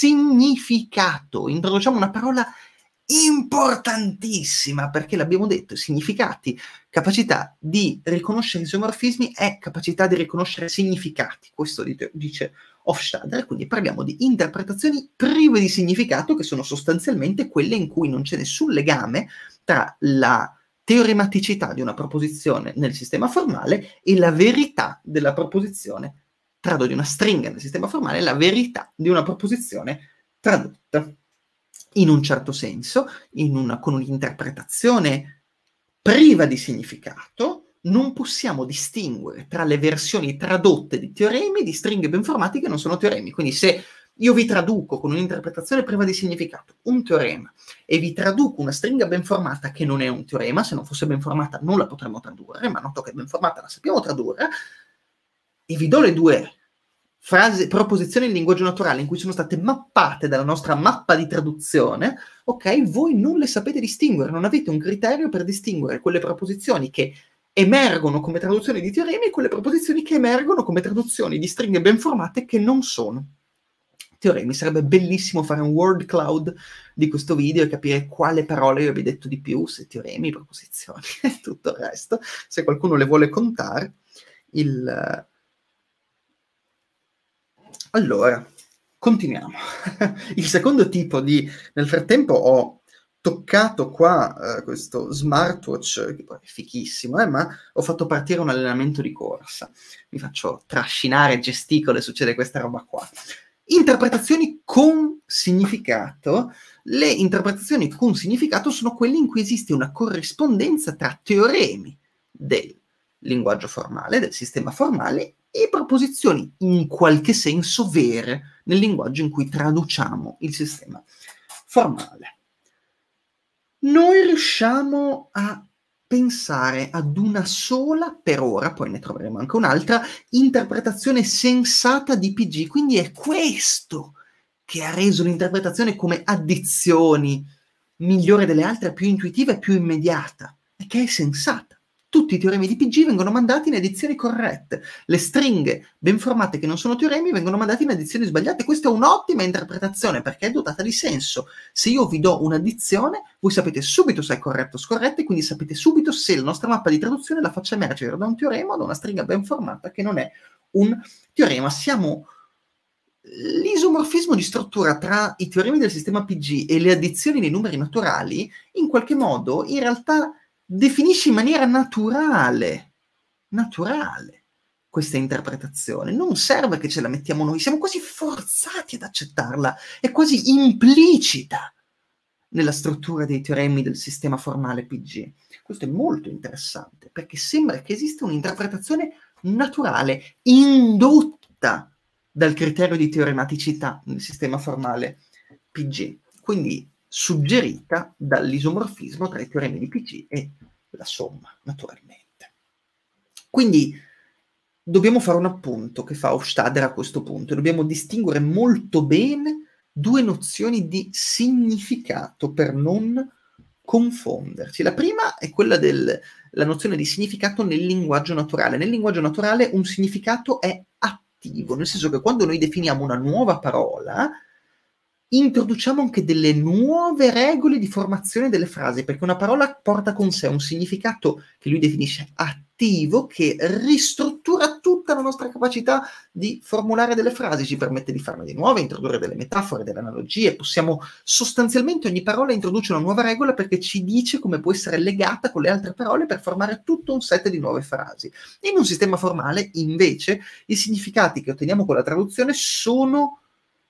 significato. Introduciamo una parola importantissima, perché l'abbiamo detto, significati, capacità di riconoscere isomorfismi è capacità di riconoscere significati, questo dite, dice Hofstadter, quindi parliamo di interpretazioni prive di significato, che sono sostanzialmente quelle in cui non c'è nessun legame tra la teorematicità di una proposizione nel sistema formale e la verità della proposizione, tradotto di una stringa nel sistema formale, la verità di una proposizione tradotta. In un certo senso, in una, con un'interpretazione priva di significato, non possiamo distinguere tra le versioni tradotte di teoremi di stringhe ben formate che non sono teoremi. Quindi se io vi traduco con un'interpretazione priva di significato un teorema e vi traduco una stringa ben formata che non è un teorema, se non fosse ben formata non la potremmo tradurre, ma noto che ben formata la sappiamo tradurre, e vi do le due frasi, proposizioni in linguaggio naturale in cui sono state mappate dalla nostra mappa di traduzione, ok, voi non le sapete distinguere, non avete un criterio per distinguere quelle proposizioni che emergono come traduzioni di teoremi e quelle proposizioni che emergono come traduzioni di stringhe ben formate che non sono teoremi. Sarebbe bellissimo fare un word cloud di questo video e capire quale parole io vi ho detto di più, se teoremi, proposizioni e tutto il resto, se qualcuno le vuole contare. Il... Allora, continuiamo. Il secondo tipo di... Nel frattempo ho toccato qua eh, questo smartwatch, che poi è fichissimo, eh, ma ho fatto partire un allenamento di corsa. Mi faccio trascinare, gesticolo e succede questa roba qua. Interpretazioni con significato. Le interpretazioni con significato sono quelle in cui esiste una corrispondenza tra teoremi del linguaggio formale, del sistema formale, e proposizioni in qualche senso vere nel linguaggio in cui traduciamo il sistema formale. Noi riusciamo a pensare ad una sola, per ora, poi ne troveremo anche un'altra, interpretazione sensata di P G, quindi è questo che ha reso l'interpretazione come addizioni migliore delle altre, più intuitiva e più immediata, e che è sensata. Tutti i teoremi di P G vengono mandati in edizioni corrette. Le stringhe ben formate che non sono teoremi vengono mandate in edizioni sbagliate. Questa è un'ottima interpretazione perché è dotata di senso. Se io vi do un'addizione, voi sapete subito se è corretto o scorretto e quindi sapete subito se la nostra mappa di traduzione la faccia emergere da un teorema o da una stringa ben formata che non è un teorema. Siamo... L'isomorfismo di struttura tra i teoremi del sistema P G e le addizioni dei numeri naturali, in qualche modo, in realtà definisce in maniera naturale, naturale, questa interpretazione. Non serve che ce la mettiamo noi, siamo quasi forzati ad accettarla, è quasi implicita nella struttura dei teoremi del sistema formale P G. Questo è molto interessante, perché sembra che esista un'interpretazione naturale, indotta dal criterio di teorematicità nel sistema formale P G. Quindi suggerita dall'isomorfismo tra i teoremi di P G e la somma, naturalmente. Quindi dobbiamo fare un appunto che fa Hofstadter a questo punto. Dobbiamo distinguere molto bene due nozioni di significato per non confonderci. La prima è quella della nozione di significato nel linguaggio naturale. Nel linguaggio naturale un significato è attivo, nel senso che quando noi definiamo una nuova parola, introduciamo anche delle nuove regole di formazione delle frasi, perché una parola porta con sé un significato che lui definisce attivo, che ristruttura tutta la nostra capacità di formulare delle frasi, ci permette di farne di nuove, introdurre delle metafore, delle analogie. Possiamo sostanzialmente, ogni parola introduce una nuova regola perché ci dice come può essere legata con le altre parole per formare tutto un set di nuove frasi. In un sistema formale, invece, i significati che otteniamo con la traduzione sono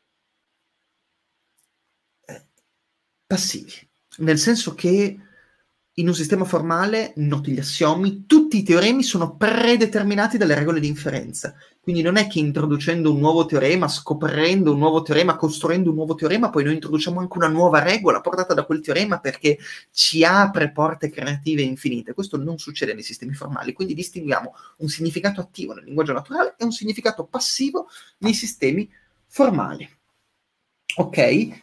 passivi, nel senso che in un sistema formale, noti gli assiomi, tutti i teoremi sono predeterminati dalle regole di inferenza. Quindi non è che introducendo un nuovo teorema, scoprendo un nuovo teorema, costruendo un nuovo teorema, poi noi introduciamo anche una nuova regola portata da quel teorema perché ci apre porte creative infinite. Questo non succede nei sistemi formali, quindi distinguiamo un significato attivo nel linguaggio naturale e un significato passivo nei sistemi formali. Ok?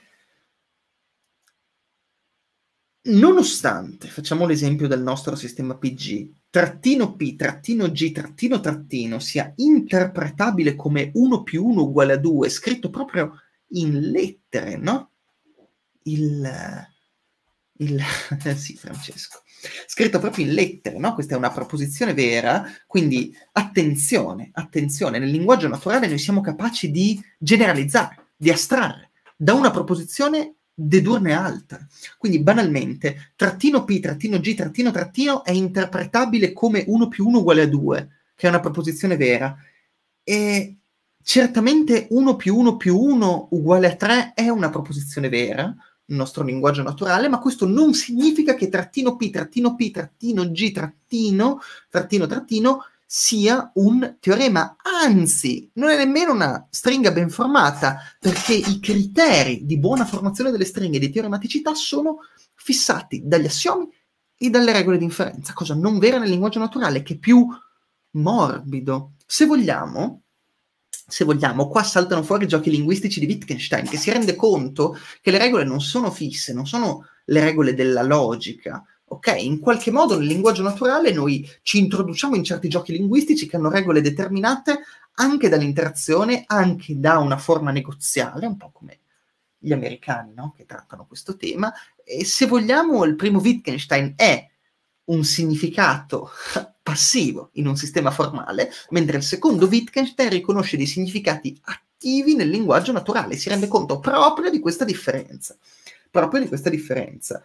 Nonostante, facciamo l'esempio del nostro sistema P G, trattino P, trattino G, trattino trattino sia interpretabile come uno più uno uguale a due, scritto proprio in lettere, no? Il... il sì, Francesco. Scritto proprio in lettere, no? Questa è una proposizione vera, quindi attenzione, attenzione, nel linguaggio naturale noi siamo capaci di generalizzare, di astrarre da una proposizione dedurne altre. Quindi banalmente trattino P, trattino G, trattino trattino è interpretabile come uno più uno uguale a due, che è una proposizione vera, e certamente uno più uno più uno uguale a tre è una proposizione vera nel nostro linguaggio naturale, ma questo non significa che trattino P, trattino P, trattino G, trattino, trattino, trattino sia un teorema, anzi, non è nemmeno una stringa ben formata, perché i criteri di buona formazione delle stringhe di teorematicità sono fissati dagli assiomi e dalle regole di inferenza, cosa non vera nel linguaggio naturale, che è più morbido. Se vogliamo, se vogliamo, qua saltano fuori i giochi linguistici di Wittgenstein, che si rende conto che le regole non sono fisse, non sono le regole della logica. Ok, in qualche modo nel linguaggio naturale noi ci introduciamo in certi giochi linguistici che hanno regole determinate anche dall'interazione, anche da una forma negoziale, un po' come gli americani, no? Che trattano questo tema. E se vogliamo, il primo Wittgenstein è un significato passivo in un sistema formale, mentre il secondo Wittgenstein riconosce dei significati attivi nel linguaggio naturale, si rende conto proprio di questa differenza. proprio di questa differenza.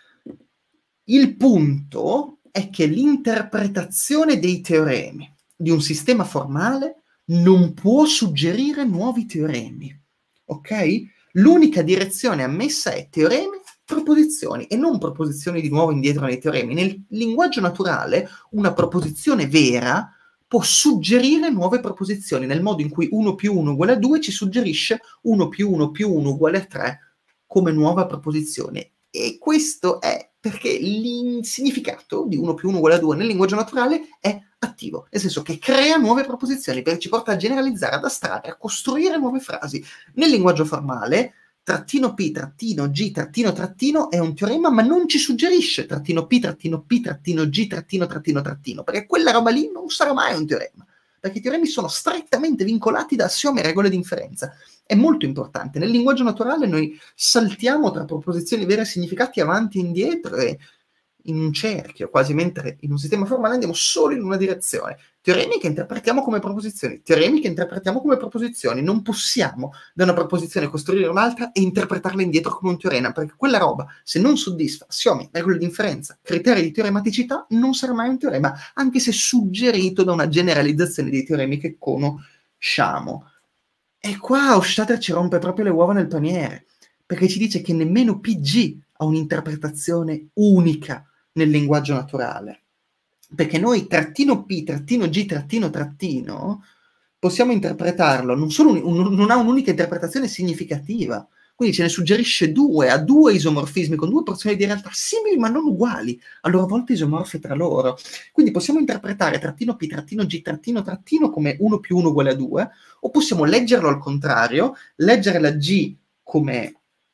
Il punto è che l'interpretazione dei teoremi di un sistema formale non può suggerire nuovi teoremi, ok? L'unica direzione ammessa è teoremi, proposizioni, e non proposizioni di nuovo indietro nei teoremi. Nel linguaggio naturale una proposizione vera può suggerire nuove proposizioni, nel modo in cui uno più uno uguale a due ci suggerisce uno più uno più uno uguale a tre come nuova proposizione. E questo è perché il significato di uno più uno uguale a due nel linguaggio naturale è attivo, nel senso che crea nuove proposizioni, perché ci porta a generalizzare, ad astrarre, a costruire nuove frasi. Nel linguaggio formale, trattino P, trattino G, trattino, trattino è un teorema, ma non ci suggerisce trattino P, trattino P, trattino G, trattino, trattino, trattino, perché quella roba lì non sarà mai un teorema, perché i teoremi sono strettamente vincolati da assiomi e regole di inferenza. È molto importante. Nel linguaggio naturale noi saltiamo tra proposizioni vere e significati avanti e indietro e in un cerchio, quasi, mentre in un sistema formale andiamo solo in una direzione. Teoremi che interpretiamo come proposizioni, teoremi che interpretiamo come proposizioni. Non possiamo da una proposizione costruire un'altra e interpretarla indietro come un teorema, perché quella roba, se non soddisfa assiomi, regole di inferenza, criteri di teorematicità, non sarà mai un teorema, anche se suggerito da una generalizzazione dei teoremi che conosciamo. E qua Hofstadter ci rompe proprio le uova nel paniere, perché ci dice che nemmeno P G ha un'interpretazione unica nel linguaggio naturale. Perché noi trattino P, trattino G, trattino, trattino, possiamo interpretarlo, non, solo un, un, non ha un'unica interpretazione significativa, quindi ce ne suggerisce due, ha due isomorfismi con due porzioni di realtà simili ma non uguali, a loro volta isomorfe tra loro. Quindi possiamo interpretare trattino P, trattino G, trattino, trattino come uno più uno uguale a due, o possiamo leggerlo al contrario, leggere la G come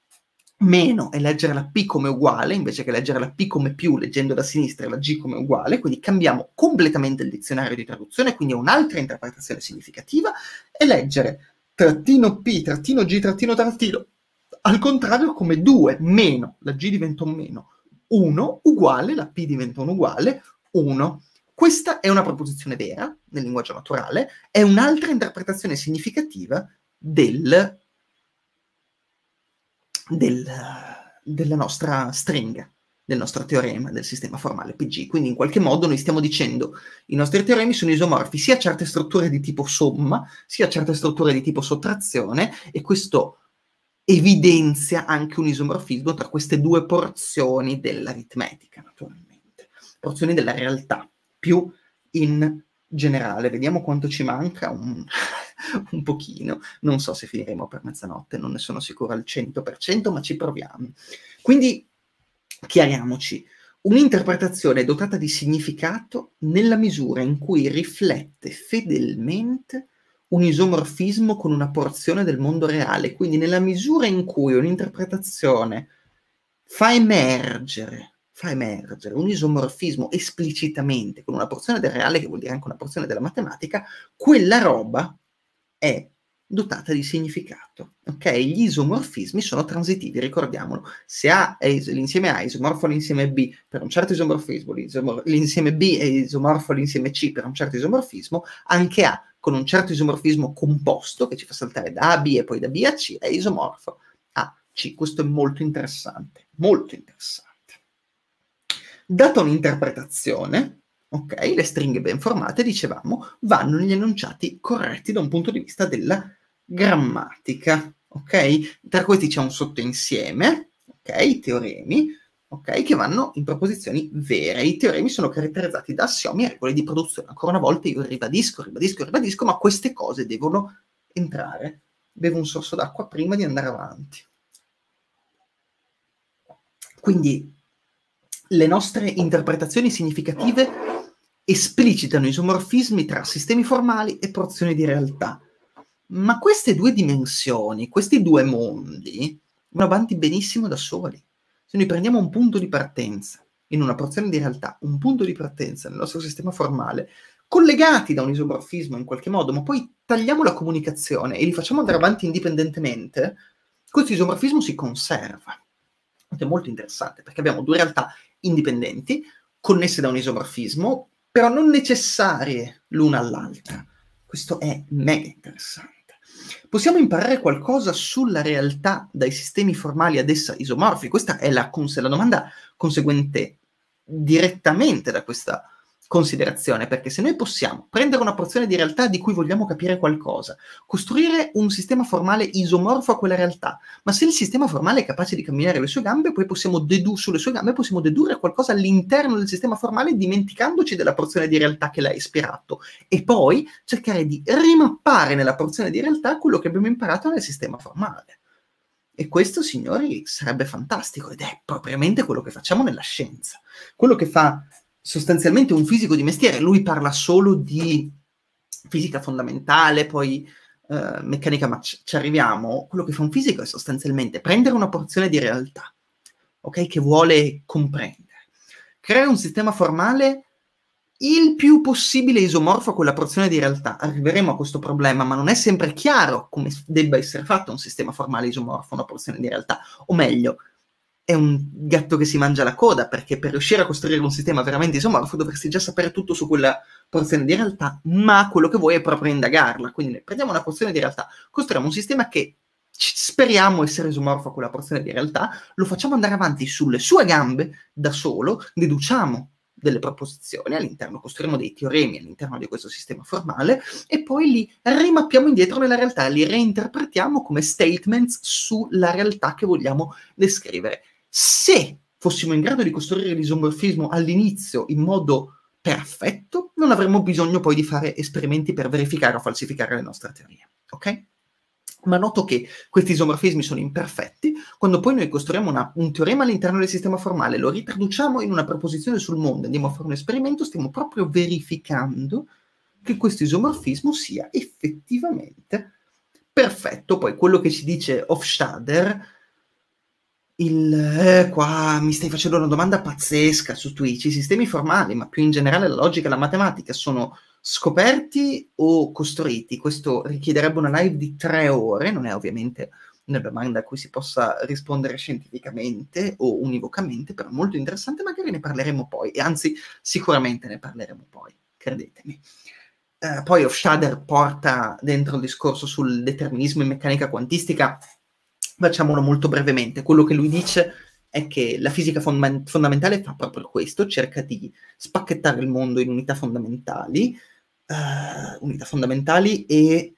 meno e leggere la P come uguale, invece che leggere la P come più, leggendo da sinistra la G come uguale, quindi cambiamo completamente il dizionario di traduzione, quindi è un'altra interpretazione significativa, e leggere trattino P, trattino G, trattino, trattino, al contrario come due, meno, la G diventa un meno, uno uguale, la P diventa un uguale, uno. Questa è una proposizione vera nel linguaggio naturale, è un'altra interpretazione significativa del Del, della nostra stringa, del nostro teorema del sistema formale P G. Quindi in qualche modo noi stiamo dicendo i nostri teoremi sono isomorfi sia a certe strutture di tipo somma, sia a certe strutture di tipo sottrazione, e questo evidenzia anche un isomorfismo tra queste due porzioni dell'aritmetica, naturalmente, porzioni della realtà, più in generale. Vediamo quanto ci manca, un, un pochino, non so se finiremo per mezzanotte, non ne sono sicuro al cento per cento, ma ci proviamo. Quindi chiariamoci, un'interpretazione dotata di significato nella misura in cui riflette fedelmente un isomorfismo con una porzione del mondo reale, quindi nella misura in cui un'interpretazione fa emergere fa emergere un isomorfismo esplicitamente con una porzione del reale, che vuol dire anche una porzione della matematica, quella roba è dotata di significato. Ok? Gli isomorfismi sono transitivi, ricordiamolo. Se A è l'insieme A è isomorfo all'insieme B per un certo isomorfismo, l'insieme B è isomorfo all'insieme C per un certo isomorfismo, anche A con un certo isomorfismo composto, che ci fa saltare da A a B e poi da B a C, è isomorfo a C. Questo è molto interessante, molto interessante. Data un'interpretazione, ok, le stringhe ben formate, dicevamo, vanno negli enunciati corretti da un punto di vista della grammatica, ok? Tra questi c'è un sottoinsieme, ok, i teoremi, ok, che vanno in proposizioni vere. I teoremi sono caratterizzati da assiomi e regole di produzione. Ancora una volta io ribadisco, ribadisco, ribadisco, ma queste cose devono entrare. Bevo un sorso d'acqua prima di andare avanti. Quindi le nostre interpretazioni significative esplicitano isomorfismi tra sistemi formali e porzioni di realtà. Ma queste due dimensioni, questi due mondi, vanno avanti benissimo da soli. Se noi prendiamo un punto di partenza in una porzione di realtà, un punto di partenza nel nostro sistema formale, collegati da un isomorfismo in qualche modo, ma poi tagliamo la comunicazione e li facciamo andare avanti indipendentemente, questo isomorfismo si conserva. È molto interessante, perché abbiamo due realtà indipendenti, connesse da un isomorfismo, però non necessarie l'una all'altra. Questo è mega interessante. Possiamo imparare qualcosa sulla realtà dai sistemi formali ad essa isomorfi? Questa è la, cons- la domanda conseguente direttamente da questa considerazione, perché se noi possiamo prendere una porzione di realtà di cui vogliamo capire qualcosa, costruire un sistema formale isomorfo a quella realtà, ma se il sistema formale è capace di camminare le sue gambe, poi possiamo dedu- sulle sue gambe possiamo dedurre qualcosa all'interno del sistema formale dimenticandoci della porzione di realtà che l'ha ispirato e poi cercare di rimappare nella porzione di realtà quello che abbiamo imparato nel sistema formale. E questo, signori, sarebbe fantastico ed è propriamente quello che facciamo nella scienza. Quello che fa sostanzialmente un fisico di mestiere, lui parla solo di fisica fondamentale, poi eh, meccanica, ma ci, ci arriviamo. Quello che fa un fisico è sostanzialmente prendere una porzione di realtà, ok, che vuole comprendere, creare un sistema formale il più possibile isomorfo a quella porzione di realtà. Arriveremo a questo problema, ma non è sempre chiaro come debba essere fatto un sistema formale isomorfo a una porzione di realtà, o meglio, è un gatto che si mangia la coda, perché per riuscire a costruire un sistema veramente isomorfo dovresti già sapere tutto su quella porzione di realtà, ma quello che vuoi è proprio indagarla. Quindi noi prendiamo una porzione di realtà, costruiamo un sistema che speriamo essere isomorfo a quella porzione di realtà, lo facciamo andare avanti sulle sue gambe da solo, deduciamo delle proposizioni all'interno, costruiamo dei teoremi all'interno di questo sistema formale e poi li rimappiamo indietro nella realtà, li reinterpretiamo come statements sulla realtà che vogliamo descrivere. Se fossimo in grado di costruire l'isomorfismo all'inizio in modo perfetto, non avremmo bisogno poi di fare esperimenti per verificare o falsificare le nostre teorie, ok? Ma noto che questi isomorfismi sono imperfetti quando poi noi costruiamo una, un teorema all'interno del sistema formale, lo ritraduciamo in una proposizione sul mondo, andiamo a fare un esperimento, stiamo proprio verificando che questo isomorfismo sia effettivamente perfetto. Poi quello che ci dice Hofstadter, il, eh, qua mi stai facendo una domanda pazzesca su Twitch, i sistemi formali, ma più in generale la logica e la matematica sono scoperti o costruiti? Questo richiederebbe una live di tre ore, non è ovviamente una domanda a cui si possa rispondere scientificamente o univocamente, però molto interessante, magari ne parleremo poi, e anzi sicuramente ne parleremo poi, credetemi. Eh, poi Hofstadter porta dentro il discorso sul determinismo in meccanica quantistica. Facciamolo molto brevemente. Quello che lui dice è che la fisica fond- fondamentale fa proprio questo, cerca di spacchettare il mondo in unità fondamentali, uh, unità fondamentali e,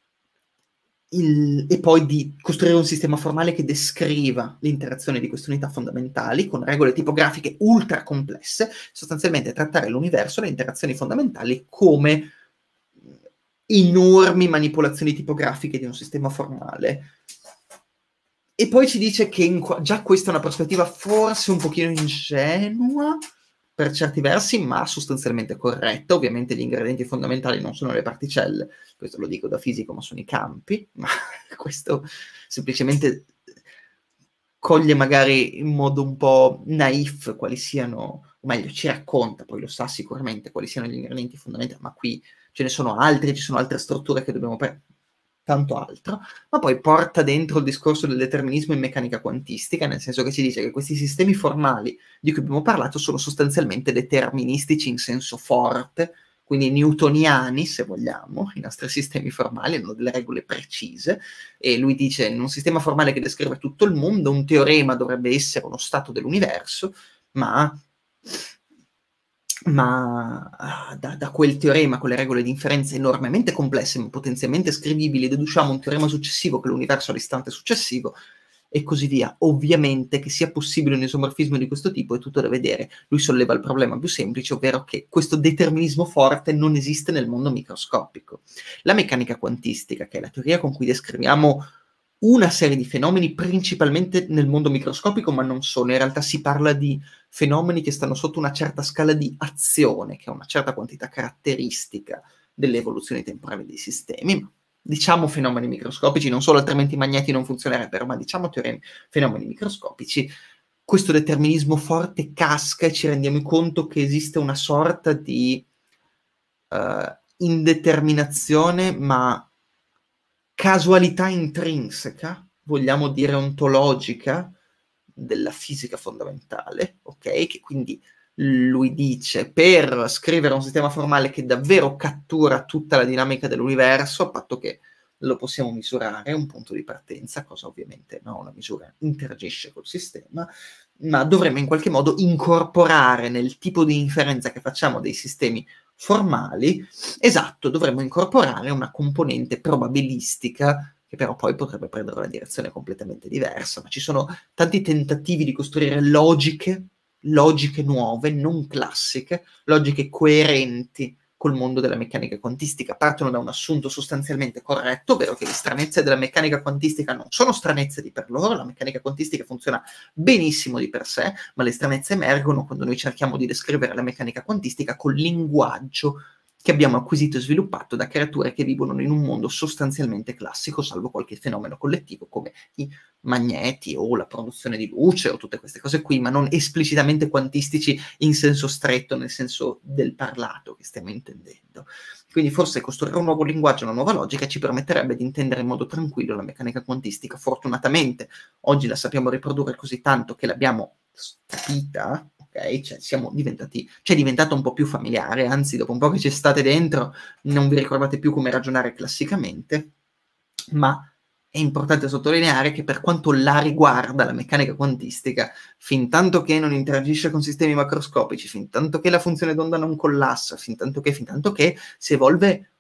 il, e poi di costruire un sistema formale che descriva l'interazione di queste unità fondamentali con regole tipografiche ultra complesse, sostanzialmente trattare l'universo e le interazioni fondamentali come enormi manipolazioni tipografiche di un sistema formale. E poi ci dice che in, già questa è una prospettiva forse un pochino ingenua per certi versi, ma sostanzialmente corretta. Ovviamente gli ingredienti fondamentali non sono le particelle, questo lo dico da fisico, ma sono i campi, ma questo semplicemente coglie magari in modo un po' naif quali siano, o meglio, ci racconta, poi lo sa sicuramente quali siano gli ingredienti fondamentali, ma qui ce ne sono altri, ci sono altre strutture che dobbiamo prendere, tanto altro, ma poi porta dentro il discorso del determinismo in meccanica quantistica, nel senso che ci dice che questi sistemi formali di cui abbiamo parlato sono sostanzialmente deterministici in senso forte, quindi newtoniani, se vogliamo, i nostri sistemi formali hanno delle regole precise, e lui dice in un sistema formale che descrive tutto il mondo, un teorema dovrebbe essere uno stato dell'universo, ma ma da, da quel teorema con le regole di inferenza enormemente complesse ma potenzialmente scrivibili deduciamo un teorema successivo che è l'universo all'istante successivo e così via. Ovviamente che sia possibile un isomorfismo di questo tipo è tutto da vedere. Lui solleva il problema più semplice, ovvero che questo determinismo forte non esiste nel mondo microscopico. La meccanica quantistica, che è la teoria con cui descriviamo una serie di fenomeni principalmente nel mondo microscopico, ma non solo. In realtà si parla di fenomeni che stanno sotto una certa scala di azione, che ha una certa quantità caratteristica delle evoluzioni temporali dei sistemi, ma diciamo fenomeni microscopici, non solo, altrimenti i magneti non funzionerebbero, ma diciamo teoremi, fenomeni microscopici. Questo determinismo forte casca e ci rendiamo conto che esiste una sorta di uh, indeterminazione, ma casualità intrinseca, vogliamo dire ontologica, della fisica fondamentale, ok? Che quindi lui dice, per scrivere un sistema formale che davvero cattura tutta la dinamica dell'universo, a patto che lo possiamo misurare, un punto di partenza, cosa ovviamente no, una misura interagisce col sistema, ma dovremmo in qualche modo incorporare nel tipo di inferenza che facciamo dei sistemi formali, esatto, dovremmo incorporare una componente probabilistica che però poi potrebbe prendere una direzione completamente diversa, ma ci sono tanti tentativi di costruire logiche, logiche nuove, non classiche, logiche coerenti col mondo della meccanica quantistica. Partono da un assunto sostanzialmente corretto, ovvero che le stranezze della meccanica quantistica non sono stranezze di per loro, la meccanica quantistica funziona benissimo di per sé, ma le stranezze emergono quando noi cerchiamo di descrivere la meccanica quantistica col linguaggio che abbiamo acquisito e sviluppato da creature che vivono in un mondo sostanzialmente classico, salvo qualche fenomeno collettivo come i magneti o la produzione di luce o tutte queste cose qui, ma non esplicitamente quantistici in senso stretto, nel senso del parlato che stiamo intendendo. Quindi forse costruire un nuovo linguaggio, una nuova logica ci permetterebbe di intendere in modo tranquillo la meccanica quantistica. Fortunatamente oggi la sappiamo riprodurre così tanto che l'abbiamo capita, ok? Cioè siamo diventati, c'è diventato un po' più familiare, anzi dopo un po' che ci state dentro non vi ricordate più come ragionare classicamente, ma è importante sottolineare che per quanto la riguarda la meccanica quantistica, fin tanto che non interagisce con sistemi macroscopici, fin tanto che la funzione d'onda non collassa, fin tanto che, fin tanto che si evolve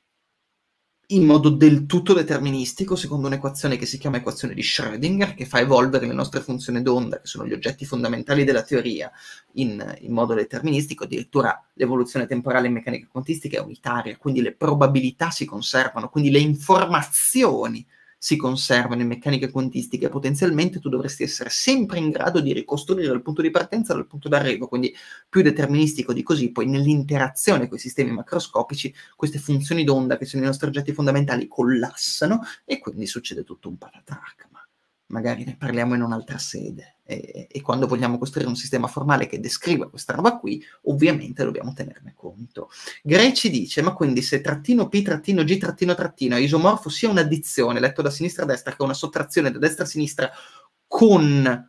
in modo del tutto deterministico, secondo un'equazione che si chiama equazione di Schrödinger, che fa evolvere le nostre funzioni d'onda, che sono gli oggetti fondamentali della teoria, in, in modo deterministico. Addirittura l'evoluzione temporale in meccanica quantistica è unitaria, quindi le probabilità si conservano, quindi le informazioni si conservano in meccanica quantistica e potenzialmente tu dovresti essere sempre in grado di ricostruire il punto di partenza dal punto d'arrivo, quindi più deterministico di così, poi nell'interazione con i sistemi macroscopici queste funzioni d'onda che sono i nostri oggetti fondamentali collassano e quindi succede tutto un patatrac, ma magari ne parliamo in un'altra sede e, e quando vogliamo costruire un sistema formale che descriva questa roba qui, ovviamente dobbiamo tenerne conto. Greci dice, ma quindi se trattino P trattino G trattino trattino è isomorfo sia un'addizione, letto da sinistra a destra, che una sottrazione da destra a sinistra con...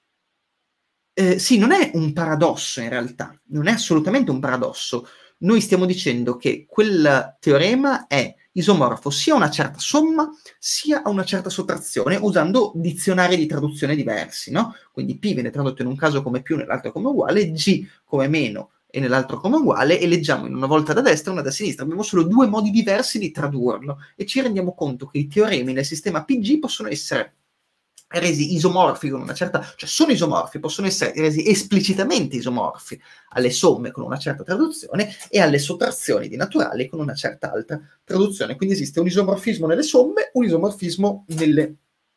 Eh, sì, non è un paradosso in realtà, non è assolutamente un paradosso. Noi stiamo dicendo che quel teorema è isomorfo sia a una certa somma sia a una certa sottrazione usando dizionari di traduzione diversi, no? Quindi P viene tradotto in un caso come più, nell'altro come uguale, G come meno e nell'altro come uguale, e leggiamo in una volta da destra e una da sinistra. Abbiamo solo due modi diversi di tradurlo e ci rendiamo conto che i teoremi nel sistema P G possono essere resi isomorfi con una certa, cioè sono isomorfi, possono essere resi esplicitamente isomorfi alle somme con una certa traduzione e alle sottrazioni di naturali con una certa altra traduzione. Quindi esiste un isomorfismo nelle somme, un isomorfismo nelle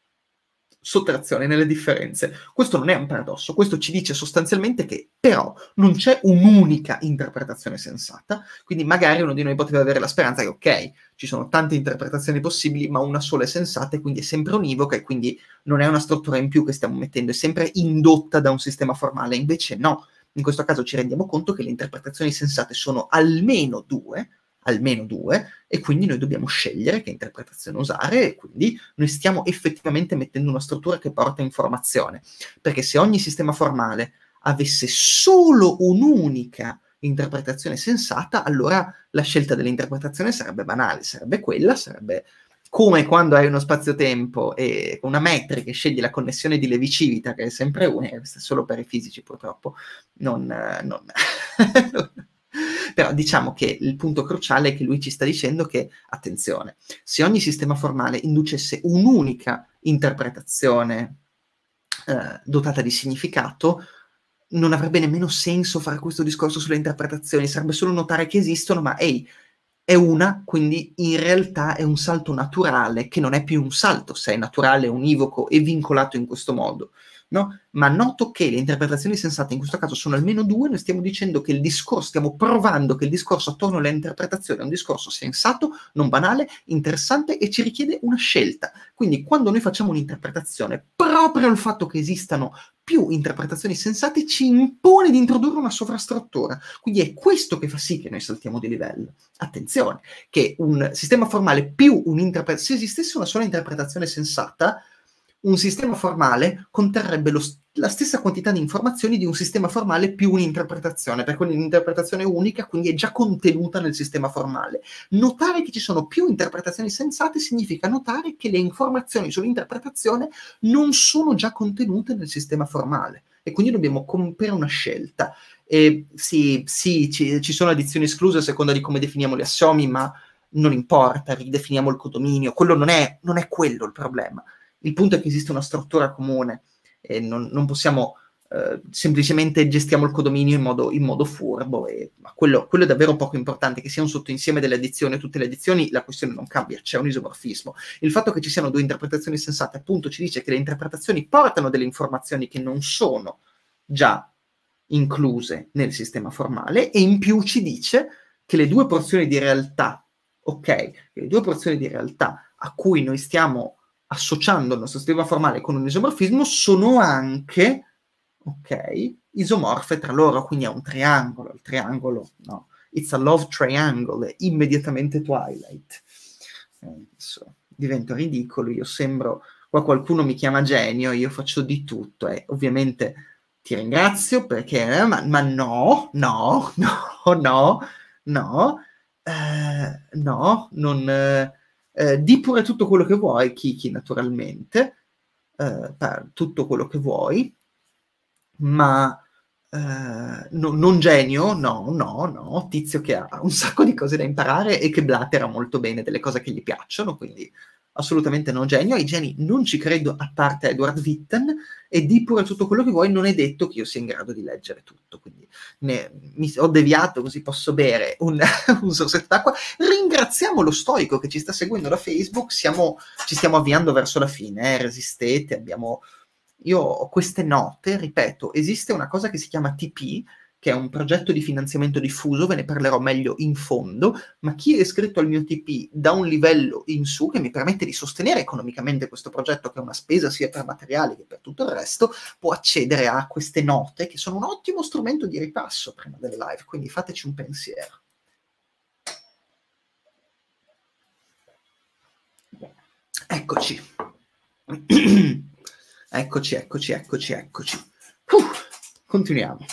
sottrazioni, nelle differenze. Questo non è un paradosso, questo ci dice sostanzialmente che però non c'è un'unica interpretazione sensata, quindi magari uno di noi poteva avere la speranza che ok, ci sono tante interpretazioni possibili, ma una sola è sensata e quindi è sempre univoca e quindi non è una struttura in più che stiamo mettendo, è sempre indotta da un sistema formale, invece no. In questo caso ci rendiamo conto che le interpretazioni sensate sono almeno due, almeno due, e quindi noi dobbiamo scegliere che interpretazione usare e quindi noi stiamo effettivamente mettendo una struttura che porta informazione, perché se ogni sistema formale avesse solo un'unica interpretazione sensata, allora la scelta dell'interpretazione sarebbe banale, sarebbe quella, sarebbe come quando hai uno spazio-tempo e una metrica e scegli la connessione di Levi-Civita, che è sempre unica, questa è solo per i fisici purtroppo, non... non, non però diciamo che il punto cruciale è che lui ci sta dicendo che, attenzione, se ogni sistema formale inducesse un'unica interpretazione eh, dotata di significato, non avrebbe nemmeno senso fare questo discorso sulle interpretazioni, sarebbe solo notare che esistono, ma ehi, è una, quindi in realtà è un salto naturale, che non è più un salto, se è naturale, univoco e vincolato in questo modo. No? Ma noto che le interpretazioni sensate in questo caso sono almeno due, noi stiamo dicendo che il discorso, stiamo provando che il discorso attorno alle interpretazioni è un discorso sensato, non banale, interessante e ci richiede una scelta. Quindi quando noi facciamo un'interpretazione, proprio il fatto che esistano più interpretazioni sensate ci impone di introdurre una sovrastruttura. Quindi è questo che fa sì che noi saltiamo di livello. Attenzione, che un sistema formale più un'interpretazione, se esistesse una sola interpretazione sensata, un sistema formale conterrebbe lo, la stessa quantità di informazioni di un sistema formale più un'interpretazione, perché un'interpretazione unica quindi è già contenuta nel sistema formale. Notare che ci sono più interpretazioni sensate significa notare che le informazioni sull'interpretazione non sono già contenute nel sistema formale, e quindi dobbiamo compiere una scelta. E sì, sì ci, ci sono addizioni escluse a seconda di come definiamo gli assiomi, ma non importa, ridefiniamo il codominio, quello non è, non è quello il problema. Il punto è che esiste una struttura comune e non, non possiamo eh, semplicemente gestiamo il codominio in modo, in modo furbo, e, ma quello, quello è davvero poco importante. Che sia un sottoinsieme delle addizioni o tutte le addizioni, la questione non cambia, c'è un isomorfismo. Il fatto che ci siano due interpretazioni sensate appunto ci dice che le interpretazioni portano delle informazioni che non sono già incluse nel sistema formale, e in più ci dice che le due porzioni di realtà, ok, le due porzioni di realtà a cui noi stiamo associando il nostro sistema formale con un isomorfismo sono anche, ok, isomorfe tra loro, quindi è un triangolo, il triangolo, no, it's a love triangle, è immediatamente Twilight. Adesso divento ridicolo, io sembro, qua qualcuno mi chiama genio, io faccio di tutto, e eh. ovviamente ti ringrazio perché, eh, ma, ma no, no, no, no, no, eh, no, non... Eh, Eh, di pure tutto quello che vuoi, Kiki, naturalmente, eh, tutto quello che vuoi, ma eh, no, non genio, no, no, no, tizio che ha un sacco di cose da imparare e che blattera molto bene delle cose che gli piacciono, quindi assolutamente non genio. Ai geni non ci credo, a parte Edward Witten, e di pure tutto quello che vuoi, non è detto che io sia in grado di leggere tutto, quindi ne, mi ho deviato così posso bere un, un sorsetto d'acqua. Ringraziamo lo stoico che ci sta seguendo da Facebook, siamo, ci stiamo avviando verso la fine, eh, resistete, abbiamo... Io ho queste note, ripeto, esiste una cosa che si chiama T P, che è un progetto di finanziamento diffuso, ve ne parlerò meglio in fondo, ma chi è iscritto al mio T P da un livello in su, che mi permette di sostenere economicamente questo progetto, che è una spesa sia per materiali che per tutto il resto, può accedere a queste note, che sono un ottimo strumento di ripasso prima delle live, quindi fateci un pensiero. Eccoci. Eccoci, eccoci, eccoci, eccoci. Uh, continuiamo.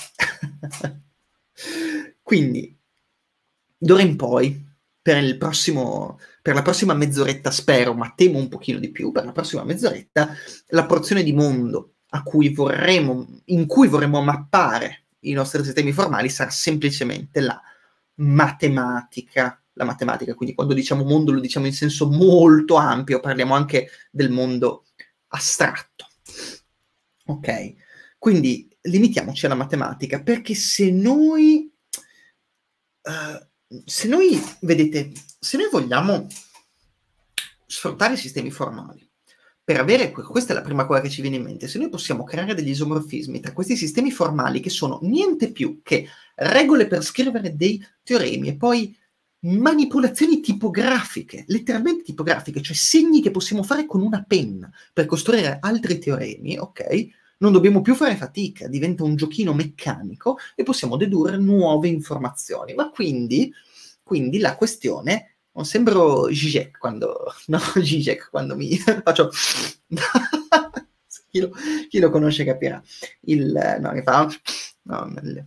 Quindi, d'ora in poi, per il prossimo, per la prossima mezz'oretta, spero, ma temo un pochino di più, per la prossima mezz'oretta, la porzione di mondo a cui vorremmo, in cui vorremmo mappare i nostri sistemi formali sarà semplicemente la matematica. La matematica, quindi quando diciamo mondo lo diciamo in senso molto ampio, parliamo anche del mondo astratto. Ok, quindi limitiamoci alla matematica, perché se noi, uh, se noi, vedete, se noi vogliamo sfruttare i sistemi formali per avere, questa è la prima cosa che ci viene in mente, se noi possiamo creare degli isomorfismi tra questi sistemi formali che sono niente più che regole per scrivere dei teoremi e poi manipolazioni tipografiche, letteralmente tipografiche, cioè segni che possiamo fare con una penna per costruire altri teoremi, ok? Non dobbiamo più fare fatica, diventa un giochino meccanico e possiamo dedurre nuove informazioni. Ma quindi, quindi la questione, non sembro Zizek quando, no, Zizek quando mi faccio, chi, lo, chi lo conosce capirà, il, no, mi fa, no, il,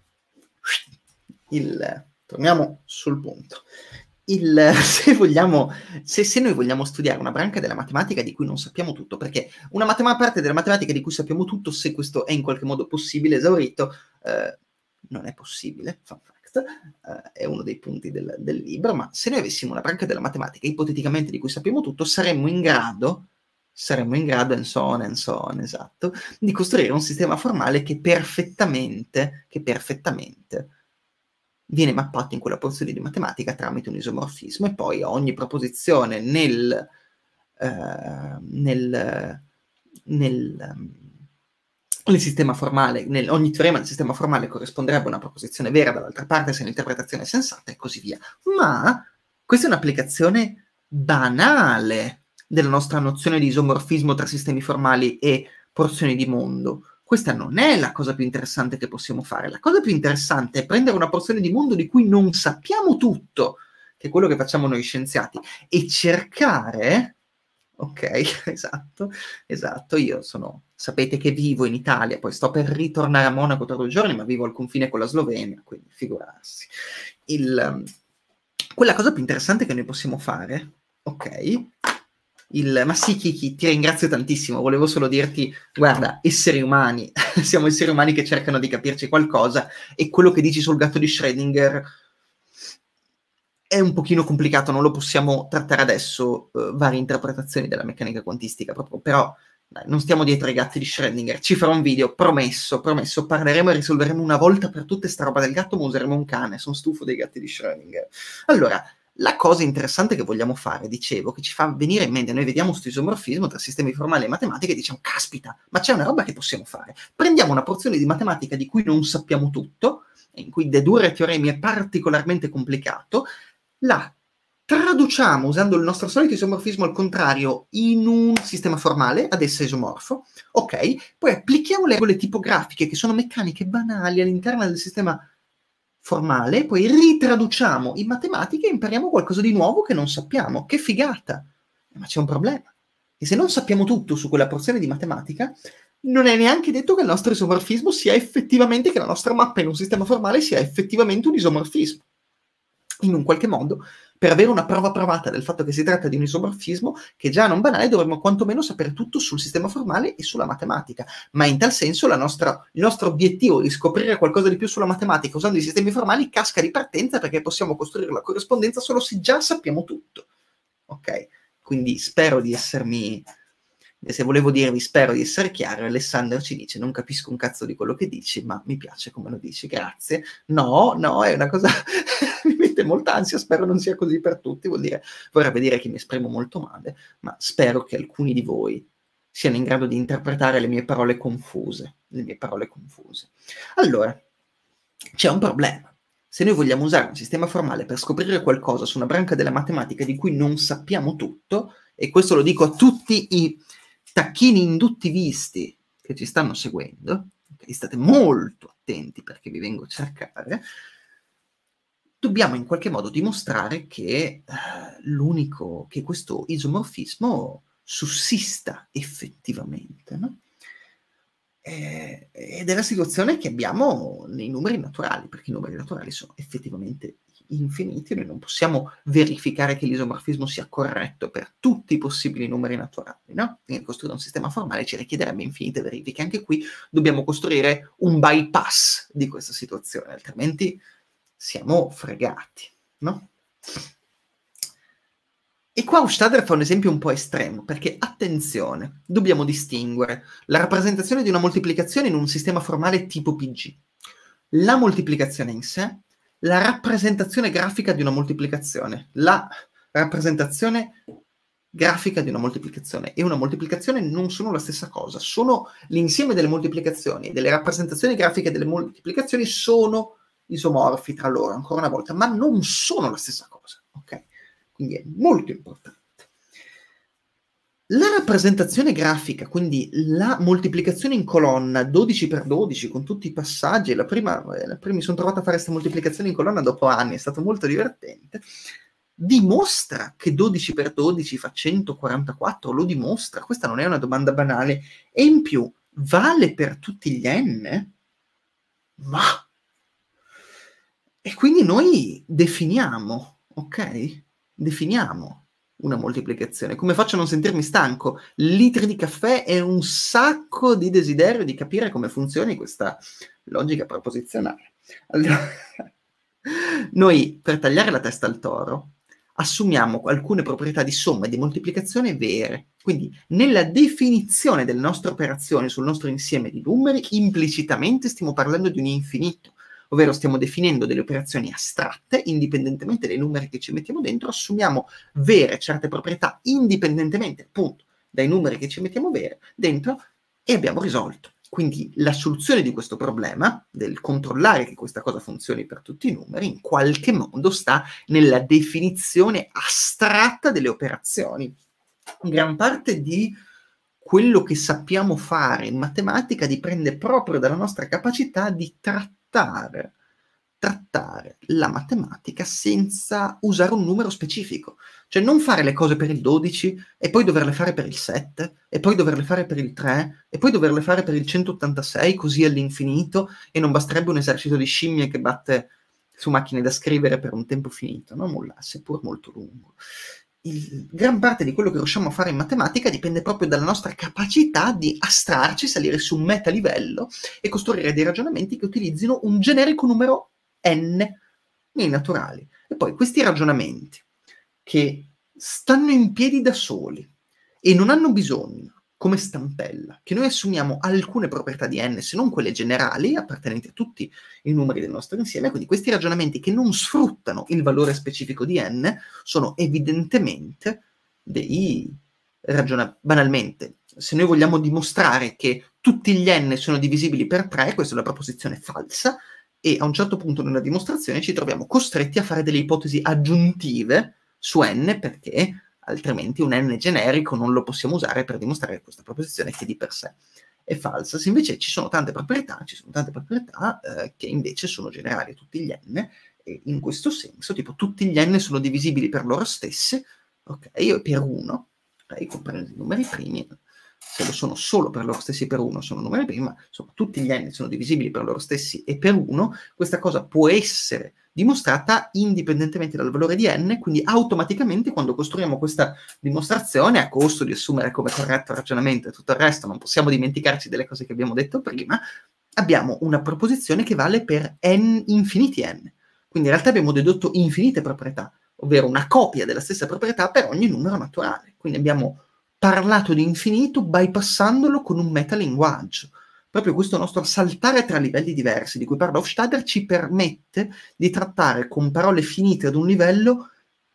il torniamo sul punto. Il, se, vogliamo, se, se noi vogliamo studiare una branca della matematica di cui non sappiamo tutto, perché una matematica, parte della matematica di cui sappiamo tutto, se questo è in qualche modo possibile, esaurito, eh, non è possibile, fun fact, eh, è uno dei punti del, del libro, ma se noi avessimo una branca della matematica, ipoteticamente di cui sappiamo tutto, saremmo in grado, saremmo in grado, and so on, and so on, esatto, di costruire un sistema formale che perfettamente, che perfettamente viene mappato in quella porzione di matematica tramite un isomorfismo, e poi ogni proposizione nel, eh, nel, nel, nel sistema formale, nel, ogni teorema del sistema formale corrisponderebbe a una proposizione vera, dall'altra parte se un'interpretazione è sensata, e così via. Ma questa è un'applicazione banale della nostra nozione di isomorfismo tra sistemi formali e porzioni di mondo. Questa non è la cosa più interessante che possiamo fare. La cosa più interessante è prendere una porzione di mondo di cui non sappiamo tutto, che è quello che facciamo noi scienziati, e cercare, Ok, esatto, esatto. Io sono, sapete che vivo in Italia, poi sto per ritornare a Monaco tra due giorni, ma vivo al confine con la Slovenia, quindi figurarsi. Il, quella cosa più interessante che noi possiamo fare, ok? Il, ma sì, Kiki, ti ringrazio tantissimo. Volevo solo dirti, guarda, esseri umani, siamo esseri umani che cercano di capirci qualcosa, e quello che dici sul gatto di Schrödinger è un pochino complicato, non lo possiamo trattare adesso, eh, varie interpretazioni della meccanica quantistica, proprio, però dai, non stiamo dietro ai gatti di Schrödinger. Ci farò un video, promesso, promesso, parleremo e risolveremo una volta per tutte sta roba del gatto, ma useremo un cane, sono stufo dei gatti di Schrödinger. Allora, la cosa interessante che vogliamo fare, dicevo, che ci fa venire in mente, noi vediamo questo isomorfismo tra sistemi formali e matematica e diciamo, caspita, ma c'è una roba che possiamo fare. Prendiamo una porzione di matematica di cui non sappiamo tutto, in cui dedurre teoremi è particolarmente complicato, la traduciamo usando il nostro solito isomorfismo al contrario in un sistema formale, ad essa isomorfo, ok? Poi applichiamo le regole tipografiche, che sono meccaniche banali all'interno del sistema formale, poi ritraduciamo in matematica e impariamo qualcosa di nuovo che non sappiamo. Che figata! Ma c'è un problema. E se non sappiamo tutto su quella porzione di matematica, non è neanche detto che il nostro isomorfismo sia effettivamente, che la nostra mappa in un sistema formale sia effettivamente un isomorfismo. In un qualche modo, per avere una prova provata del fatto che si tratta di un isomorfismo, che già non banale, dovremmo quantomeno sapere tutto sul sistema formale e sulla matematica. Ma in tal senso la nostra, il nostro obiettivo di scoprire qualcosa di più sulla matematica usando i sistemi formali casca di partenza, perché possiamo costruire la corrispondenza solo se già sappiamo tutto. Ok? Quindi spero di essermi... Se volevo dirvi, spero di essere chiaro, Alessandro ci dice, non capisco un cazzo di quello che dici, ma mi piace come lo dici, grazie. No, no, è una cosa... mi mette molta ansia, spero non sia così per tutti, vuol dire, vorrebbe dire che mi esprimo molto male, ma spero che alcuni di voi siano in grado di interpretare le mie parole confuse, le mie parole confuse. Allora, c'è un problema. Se noi vogliamo usare un sistema formale per scoprire qualcosa su una branca della matematica di cui non sappiamo tutto, e questo lo dico a tutti i tacchini induttivisti che ci stanno seguendo, okay, state molto attenti perché vi vengo a cercare, dobbiamo in qualche modo dimostrare che eh, l'unico, che questo isomorfismo sussista effettivamente, no? Eh, ed è la situazione che abbiamo nei numeri naturali, perché i numeri naturali sono effettivamente infiniti, noi non possiamo verificare che l'isomorfismo sia corretto per tutti i possibili numeri naturali, no? Quindi costruire un sistema formale ci richiederebbe infinite verifiche. Anche qui dobbiamo costruire un bypass di questa situazione, altrimenti siamo fregati, no? E qua Hofstadter fa un esempio un po' estremo, perché, attenzione, dobbiamo distinguere la rappresentazione di una moltiplicazione in un sistema formale tipo P G, la moltiplicazione in sé, la rappresentazione grafica di una moltiplicazione, la rappresentazione grafica di una moltiplicazione e una moltiplicazione non sono la stessa cosa, sono l'insieme delle moltiplicazioni, delle rappresentazioni grafiche delle moltiplicazioni sono isomorfi tra loro, ancora una volta, ma non sono la stessa cosa, ok? Quindi è molto importante. La rappresentazione grafica, quindi la moltiplicazione in colonna dodici per dodici con tutti i passaggi, la prima, la prima mi sono trovato a fare questa moltiplicazione in colonna dopo anni, è stato molto divertente, dimostra che dodici per dodici fa centoquarantaquattro, lo dimostra, questa non è una domanda banale, e in più vale per tutti gli n? Ma... E quindi noi definiamo, ok? Definiamo una moltiplicazione. Come faccio a non sentirmi stanco? Litri di caffè e un sacco di desiderio di capire come funzioni questa logica proposizionale. Allora, noi per tagliare la testa al toro assumiamo alcune proprietà di somma e di moltiplicazione vere. Quindi nella definizione delle nostre operazioni sul nostro insieme di numeri, implicitamente stiamo parlando di un infinito, ovvero stiamo definendo delle operazioni astratte, indipendentemente dai numeri che ci mettiamo dentro, assumiamo vere certe proprietà indipendentemente, appunto, dai numeri che ci mettiamo vere, dentro, e abbiamo risolto. Quindi la soluzione di questo problema, del controllare che questa cosa funzioni per tutti i numeri, in qualche modo sta nella definizione astratta delle operazioni. Gran parte di quello che sappiamo fare in matematica dipende proprio dalla nostra capacità di trattare, trattare la matematica senza usare un numero specifico. Cioè non fare le cose per il dodici e poi doverle fare per il sette e poi doverle fare per il tre e poi doverle fare per il centottantasei così all'infinito e non basterebbe un esercito di scimmie che batte su macchine da scrivere per un tempo finito, no? Molla, seppur molto lungo. Il, gran parte di quello che riusciamo a fare in matematica dipende proprio dalla nostra capacità di astrarci, salire su un metalivello e costruire dei ragionamenti che utilizzino un generico numero n nei naturali. E poi questi ragionamenti che stanno in piedi da soli e non hanno bisogno, come stampella, che noi assumiamo alcune proprietà di n, se non quelle generali, appartenenti a tutti i numeri del nostro insieme, quindi questi ragionamenti che non sfruttano il valore specifico di n sono evidentemente dei ragionamenti. Banalmente, se noi vogliamo dimostrare che tutti gli n sono divisibili per tre, questa è una proposizione falsa, e a un certo punto nella dimostrazione ci troviamo costretti a fare delle ipotesi aggiuntive su n, perché altrimenti un n generico non lo possiamo usare per dimostrare questa proposizione che di per sé è falsa. Se invece ci sono tante proprietà, ci sono tante proprietà eh, che invece sono generali a tutti gli n, e in questo senso, tipo, tutti gli n sono divisibili per loro stessi, ok, per uno, ok, compresi i numeri primi, se lo sono solo per loro stessi per uno sono numeri primi, ma insomma tutti gli n sono divisibili per loro stessi e per uno, questa cosa può essere dimostrata indipendentemente dal valore di n, quindi automaticamente quando costruiamo questa dimostrazione, a costo di assumere come corretto il ragionamento e tutto il resto, non possiamo dimenticarci delle cose che abbiamo detto prima, abbiamo una proposizione che vale per n infiniti n. Quindi in realtà abbiamo dedotto infinite proprietà, ovvero una copia della stessa proprietà per ogni numero naturale. Quindi abbiamo parlato di infinito bypassandolo con un metalinguaggio. Proprio questo nostro saltare tra livelli diversi, di cui parla Hofstadter, ci permette di trattare con parole finite ad un livello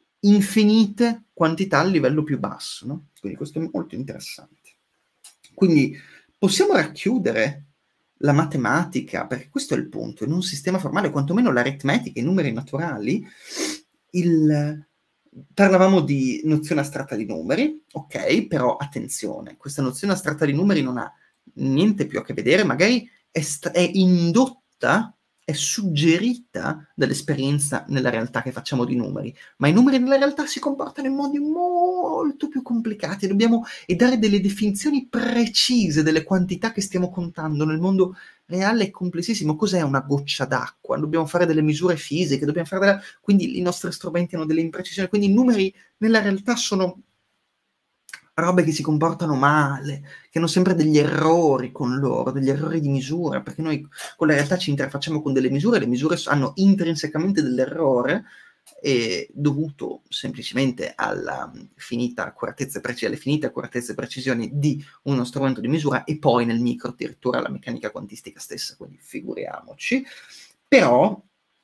infinite quantità al livello più basso, no? Quindi questo è molto interessante. Quindi possiamo racchiudere la matematica, perché questo è il punto, in un sistema formale, quantomeno l'aritmetica, i numeri naturali, il... parlavamo di nozione astratta di numeri, ok, però attenzione, questa nozione astratta di numeri non ha niente più a che vedere, magari è, st- è indotta, è suggerita dall'esperienza nella realtà che facciamo di numeri, ma i numeri nella realtà si comportano in modi molto più complicati, dobbiamo e dare delle definizioni precise delle quantità che stiamo contando. Nel mondo reale è complessissimo. Cos'è una goccia d'acqua? Dobbiamo fare delle misure fisiche, dobbiamo fare della... quindi i nostri strumenti hanno delle imprecisioni, quindi i numeri nella realtà sono robe che si comportano male, che hanno sempre degli errori con loro, degli errori di misura, perché noi con la realtà ci interfacciamo con delle misure, le misure hanno intrinsecamente dell'errore, eh, dovuto semplicemente alla finita accuratezza e precisione, alle finite accuratezze e precisioni di uno strumento di misura, e poi nel micro addirittura la meccanica quantistica stessa, quindi figuriamoci. Però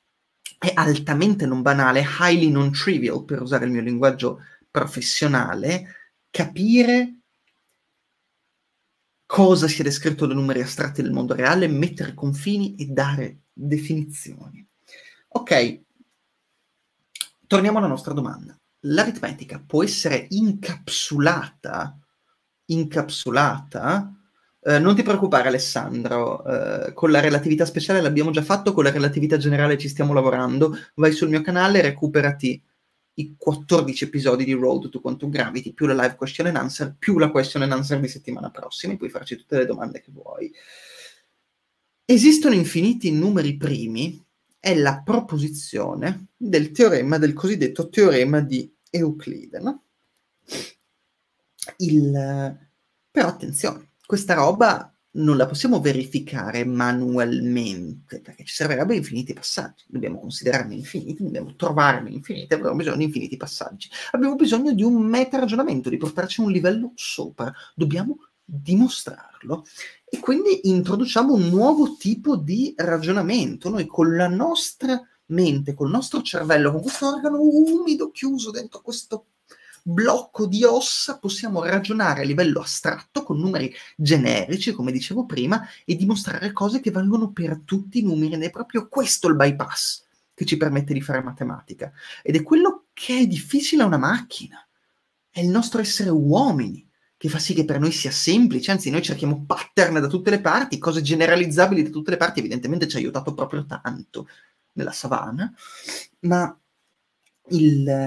è altamente non banale, highly non trivial, per usare il mio linguaggio professionale, capire cosa sia descritto da numeri astratti nel mondo reale, mettere confini e dare definizioni. Ok, torniamo alla nostra domanda. L'aritmetica può essere incapsulata, incapsulata, eh, non ti preoccupare Alessandro, eh, con la relatività speciale l'abbiamo già fatto, con la relatività generale ci stiamo lavorando, vai sul mio canale, recuperati i quattordici episodi di Road to Quantum Gravity, più la live question and answer, più la question and answer di settimana prossima, puoi farci tutte le domande che vuoi. Esistono infiniti numeri primi, è la proposizione del teorema, del cosiddetto teorema di Euclide, no? Il... Però attenzione, questa roba non la possiamo verificare manualmente, perché ci servirebbero infiniti passaggi. Dobbiamo considerarne infiniti, dobbiamo trovarne infiniti, abbiamo bisogno di infiniti passaggi. Abbiamo bisogno di un meta-ragionamento, di portarci un livello sopra. Dobbiamo dimostrarlo. E quindi introduciamo un nuovo tipo di ragionamento. Noi con la nostra mente, col nostro cervello, con questo organo umido chiuso dentro questo blocco di ossa, possiamo ragionare a livello astratto con numeri generici, come dicevo prima, e dimostrare cose che valgono per tutti i numeri, ed è proprio questo il bypass che ci permette di fare matematica, ed è quello che è difficile a una macchina, è il nostro essere uomini che fa sì che per noi sia semplice, anzi noi cerchiamo pattern da tutte le parti, cose generalizzabili da tutte le parti. Evidentemente ci ha aiutato proprio tanto nella savana, ma il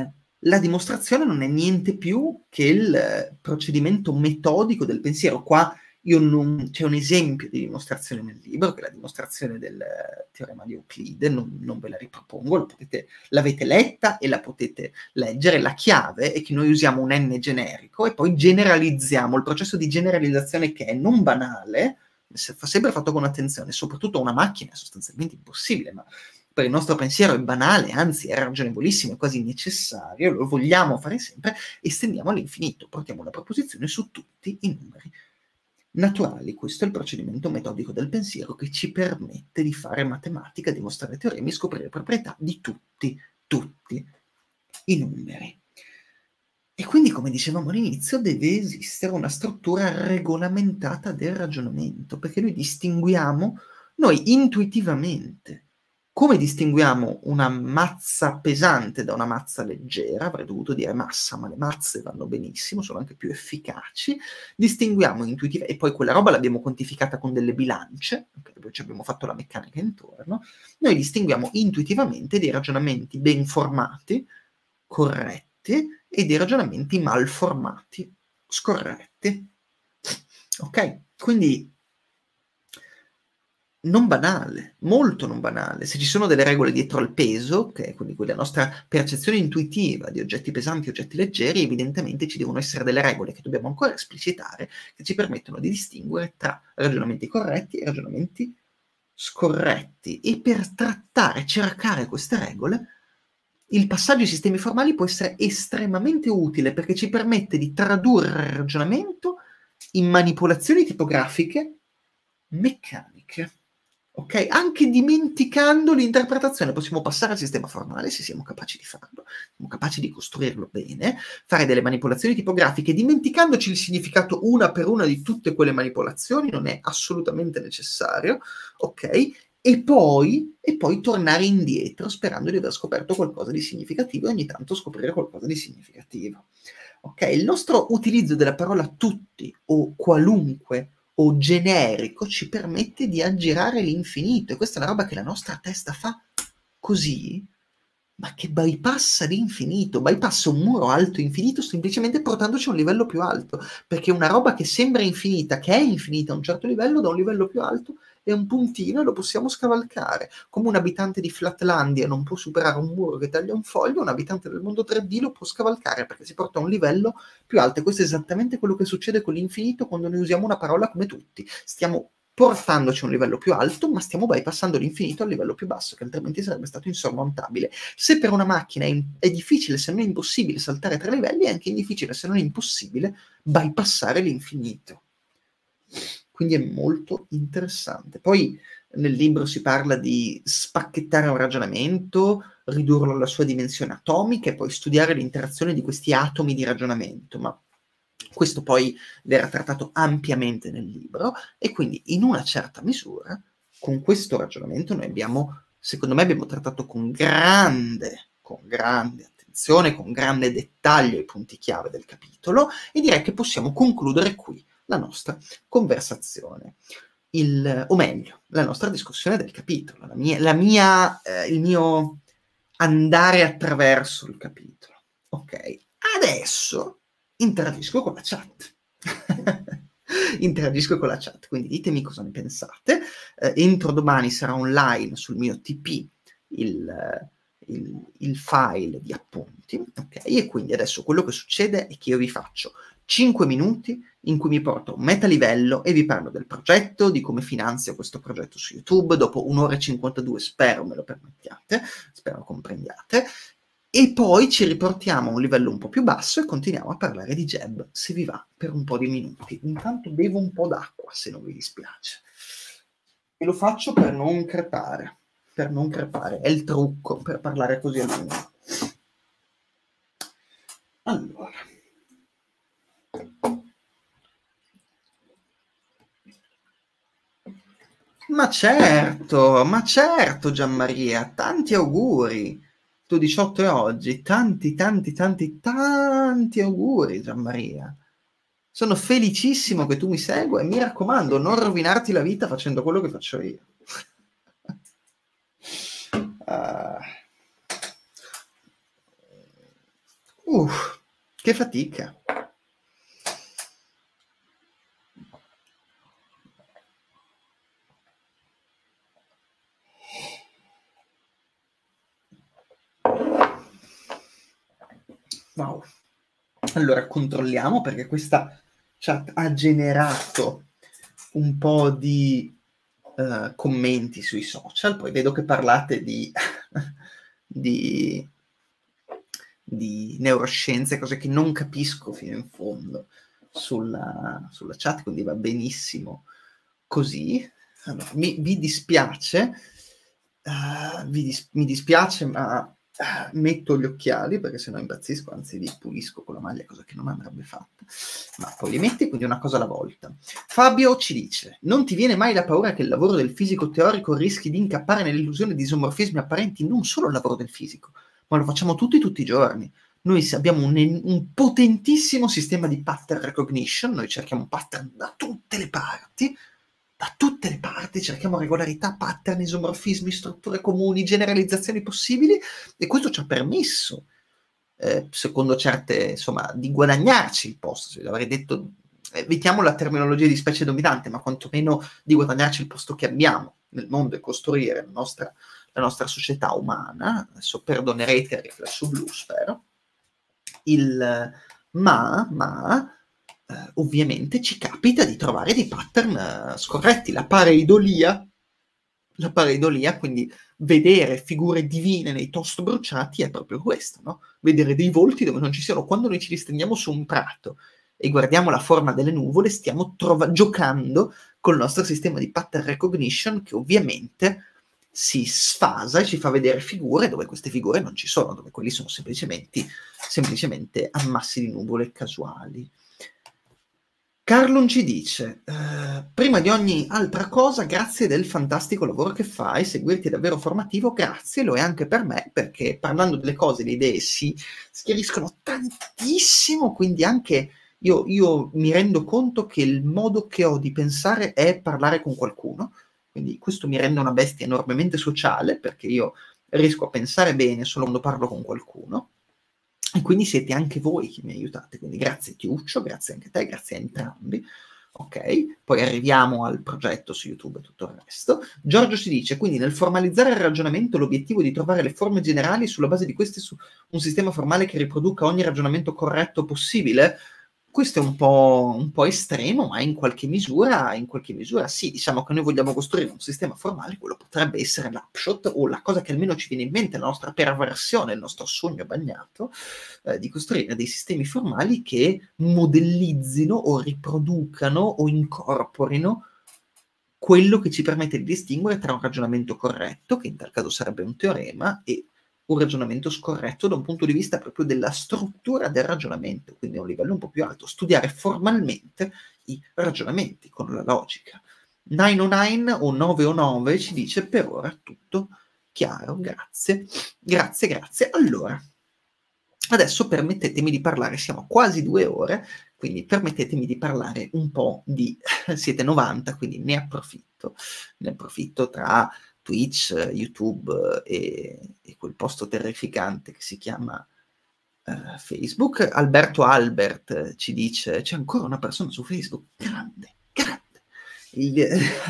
la dimostrazione non è niente più che il procedimento metodico del pensiero. Qua io non, c'è un esempio di dimostrazione nel libro, che è la dimostrazione del teorema di Euclide, non, non ve la ripropongo, la potete, l'avete letta e la potete leggere. La chiave è che noi usiamo un n generico e poi generalizziamo. Il processo di generalizzazione, che è non banale, fa sempre fatto con attenzione, soprattutto una macchina è sostanzialmente impossibile, ma per il nostro pensiero è banale, anzi è ragionevolissimo, è quasi necessario, lo vogliamo fare sempre, estendiamo all'infinito, portiamo la proposizione su tutti i numeri naturali. Questo è il procedimento metodico del pensiero che ci permette di fare matematica, dimostrare teoremi, scoprire proprietà di tutti, tutti i numeri. E quindi, come dicevamo all'inizio, deve esistere una struttura regolamentata del ragionamento, perché noi distinguiamo, noi intuitivamente, come distinguiamo una mazza pesante da una mazza leggera, avrei dovuto dire massa, ma le mazze vanno benissimo, sono anche più efficaci, distinguiamo intuitivamente, e poi quella roba l'abbiamo quantificata con delle bilance, perché poi ci abbiamo fatto la meccanica intorno, noi distinguiamo intuitivamente dei ragionamenti ben formati, corretti, e dei ragionamenti mal formati, scorretti. Ok? Quindi non banale, molto non banale. Se ci sono delle regole dietro al peso, che è quindi quella nostra percezione intuitiva di oggetti pesanti e oggetti leggeri, evidentemente ci devono essere delle regole che dobbiamo ancora esplicitare, che ci permettono di distinguere tra ragionamenti corretti e ragionamenti scorretti. E per trattare, cercare queste regole, il passaggio ai sistemi formali può essere estremamente utile, perché ci permette di tradurre il ragionamento in manipolazioni tipografiche meccaniche. Ok? Anche dimenticando l'interpretazione, possiamo passare al sistema formale se siamo capaci di farlo, siamo capaci di costruirlo bene, fare delle manipolazioni tipografiche, dimenticandoci il significato una per una di tutte quelle manipolazioni, non è assolutamente necessario, ok? E poi, e poi tornare indietro sperando di aver scoperto qualcosa di significativo e ogni tanto scoprire qualcosa di significativo. Ok? Il nostro utilizzo della parola tutti o qualunque o generico ci permette di aggirare l'infinito, e questa è una roba che la nostra testa fa così, ma che bypassa l'infinito, bypassa un muro alto infinito semplicemente portandoci a un livello più alto, perché una roba che sembra infinita, che è infinita a un certo livello, da un livello più alto è un puntino e lo possiamo scavalcare. Come un abitante di Flatlandia non può superare un muro che taglia un foglio, un abitante del mondo tre D lo può scavalcare perché si porta a un livello più alto, e questo è esattamente quello che succede con l'infinito quando noi usiamo una parola come tutti. Stiamo portandoci a un livello più alto, ma stiamo bypassando l'infinito al livello più basso, che altrimenti sarebbe stato insormontabile. Se per una macchina è, in- è difficile, se non è impossibile, saltare tre livelli, è anche difficile, se non è impossibile, bypassare l'infinito. Quindi è molto interessante. Poi nel libro si parla di spacchettare un ragionamento, ridurlo alla sua dimensione atomica e poi studiare l'interazione di questi atomi di ragionamento, ma questo poi verrà trattato ampiamente nel libro, e quindi in una certa misura con questo ragionamento noi abbiamo, secondo me, abbiamo trattato con grande, con grande attenzione, con grande dettaglio i punti chiave del capitolo, e direi che possiamo concludere qui la nostra conversazione, il, o meglio, la nostra discussione del capitolo, la mia, la mia, eh, il mio andare attraverso il capitolo. Ok, adesso interagisco con la chat. Interagisco con la chat, quindi ditemi cosa ne pensate. Eh, entro domani sarà online sul mio T P il, il, il file di appunti, ok? E quindi adesso quello che succede è che io vi faccio cinque minuti in cui mi porto un metalivello e vi parlo del progetto, di come finanzio questo progetto su YouTube. Dopo un'ora e cinquantadue, spero me lo permettiate, spero comprendiate, e poi ci riportiamo a un livello un po' più basso e continuiamo a parlare di Jeb, se vi va, per un po' di minuti. Intanto bevo un po' d'acqua, se non vi dispiace. E lo faccio per non crepare, per non crepare, è il trucco per parlare così a lungo. Allora. Ma certo, ma certo Gianmaria, tanti auguri. Tu diciotto è oggi, tanti, tanti, tanti, tanti auguri Gianmaria. Sono felicissimo che tu mi segua e mi raccomando, non rovinarti la vita facendo quello che faccio io. uh, Uff, che fatica. Wow. Allora, controlliamo, perché questa chat ha generato un po' di uh, commenti sui social. Poi vedo che parlate di, di, di neuroscienze, cose che non capisco fino in fondo sulla, sulla chat, quindi va benissimo così. Allora, mi, vi dispiace, uh, vi dis- mi dispiace, ma uh, metto gli occhiali perché sennò impazzisco, anzi vi pulisco con la maglia, cosa che non andrebbe fatta, ma poi li metti, quindi una cosa alla volta. Fabio ci dice: non ti viene mai la paura che il lavoro del fisico teorico rischi di incappare nell'illusione di isomorfismi apparenti? Non solo il lavoro del fisico, ma lo facciamo tutti tutti i giorni. Noi abbiamo un, un potentissimo sistema di pattern recognition, noi cerchiamo pattern da tutte le parti, da tutte le parti, cerchiamo regolarità, pattern, isomorfismi, strutture comuni, generalizzazioni possibili, e questo ci ha permesso, eh, secondo certe, insomma, di guadagnarci il posto. Se avrei detto, evitiamo la terminologia di specie dominante, ma quantomeno di guadagnarci il posto che abbiamo nel mondo e costruire la nostra, la nostra società umana. Adesso perdonerete il riflesso blu, spero. Il ma, ma eh, ovviamente ci capita di trovare dei pattern eh, scorretti. La pareidolia, la pareidolia, quindi vedere figure divine nei toast bruciati, è proprio questo, no? Vedere dei volti dove non ci siano. Quando noi ci ristringiamo su un prato e guardiamo la forma delle nuvole, stiamo trova- giocando col nostro sistema di pattern recognition, che ovviamente si sfasa e ci fa vedere figure dove queste figure non ci sono, dove quelli sono semplicemente, semplicemente ammassi di nuvole casuali. Carlon ci dice: eh, prima di ogni altra cosa, grazie del fantastico lavoro che fai, seguirti è davvero formativo, grazie, lo è anche per me, perché parlando delle cose, le idee si, si chiariscono tantissimo, quindi anche io, io mi rendo conto che il modo che ho di pensare è parlare con qualcuno, quindi questo mi rende una bestia enormemente sociale, perché io riesco a pensare bene solo quando parlo con qualcuno, e quindi siete anche voi che mi aiutate, quindi grazie Tiuccio, grazie anche a te, grazie a entrambi. Ok, poi arriviamo al progetto su YouTube e tutto il resto. Giorgio ci dice: quindi nel formalizzare il ragionamento l'obiettivo è di trovare le forme generali, sulla base di queste su un sistema formale che riproduca ogni ragionamento corretto possibile. Questo è un po', un po' estremo, ma in qualche misura, in qualche misura sì. Diciamo che noi vogliamo costruire un sistema formale, quello potrebbe essere l'upshot, o la cosa che almeno ci viene in mente, la nostra perversione, il nostro sogno bagnato, eh, di costruire dei sistemi formali che modellizzino o riproducano o incorporino quello che ci permette di distinguere tra un ragionamento corretto, che in tal caso sarebbe un teorema, e un ragionamento scorretto da un punto di vista proprio della struttura del ragionamento, quindi a un livello un po' più alto, studiare formalmente i ragionamenti con la logica. nove o nove o nove o nove ci dice: per ora tutto chiaro, grazie, grazie, grazie. Allora, adesso permettetemi di parlare, siamo a quasi due ore, quindi permettetemi di parlare un po' di, siete novanta, quindi ne approfitto, ne approfitto tra Twitch, YouTube e, e quel posto terrificante che si chiama uh, Facebook. Alberto Albert ci dice: c'è ancora una persona su Facebook, grande, grande. Il...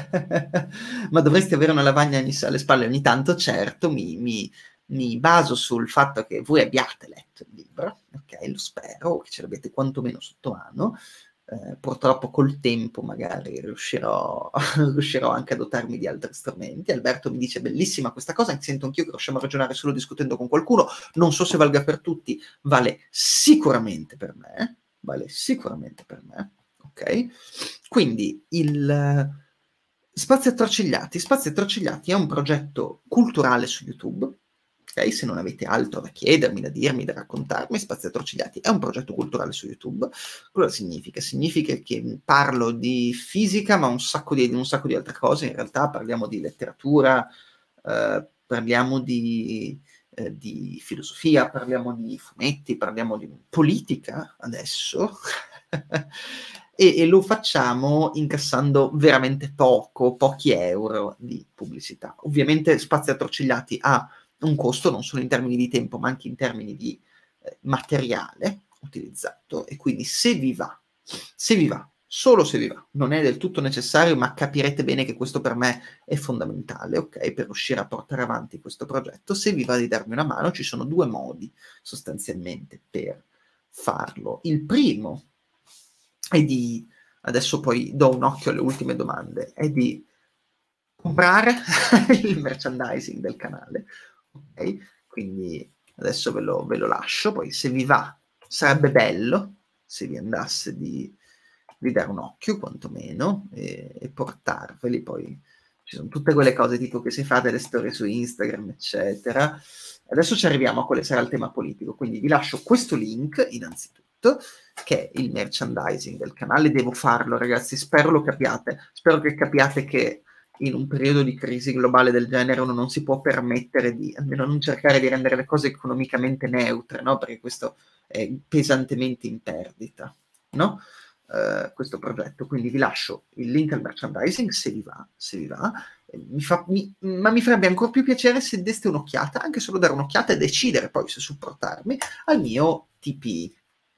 ma dovresti avere una lavagna alle spalle ogni tanto. Certo, mi, mi, mi baso sul fatto che voi abbiate letto il libro, ok, lo spero, che ce l'abbiate quantomeno sotto mano. Eh, purtroppo col tempo magari riuscirò, riuscirò anche a dotarmi di altri strumenti. Alberto mi dice: bellissima questa cosa, sento anch'io che riusciamo a ragionare solo discutendo con qualcuno. Non so se valga per tutti, vale sicuramente per me, vale sicuramente per me, ok? Quindi il Spazi Attorcigliati. Spazi Attorcigliati è un progetto culturale su YouTube. Okay, se non avete altro da chiedermi, da dirmi, da raccontarmi, Spazi Attorcigliati è un progetto culturale su YouTube. Cosa significa? Significa che parlo di fisica, ma un sacco di, un sacco di altre cose. In realtà parliamo di letteratura, eh, parliamo di, eh, di filosofia, parliamo di fumetti, parliamo di politica adesso. E, e lo facciamo incassando veramente poco, pochi euro di pubblicità. Ovviamente Spazi Attorcigliati ha un costo non solo in termini di tempo, ma anche in termini di eh, materiale utilizzato, e quindi se vi va, se vi va, solo se vi va, non è del tutto necessario, ma capirete bene che questo per me è fondamentale, ok, per riuscire a portare avanti questo progetto. Se vi va di darmi una mano, ci sono due modi sostanzialmente per farlo. Il primo è di, adesso poi do un occhio alle ultime domande, è di comprare il merchandising del canale, ok? Quindi adesso ve lo, ve lo lascio, poi se vi va sarebbe bello se vi andasse di, di dare un occhio quantomeno e, e portarveli. Poi ci sono tutte quelle cose tipo che si fa delle storie su Instagram, eccetera. Adesso ci arriviamo a quale sarà il tema politico, quindi vi lascio questo link innanzitutto, che è il merchandising del canale. Devo farlo, ragazzi, spero lo capiate, spero che capiate che in un periodo di crisi globale del genere uno non si può permettere di, almeno non cercare di rendere le cose economicamente neutre, no? Perché questo è pesantemente in perdita, no? Uh, questo progetto, quindi vi lascio il link al merchandising se vi va, se vi va. Mi fa, mi, ma mi farebbe ancora più piacere se deste un'occhiata, anche solo dare un'occhiata e decidere poi se supportarmi, al mio T P I.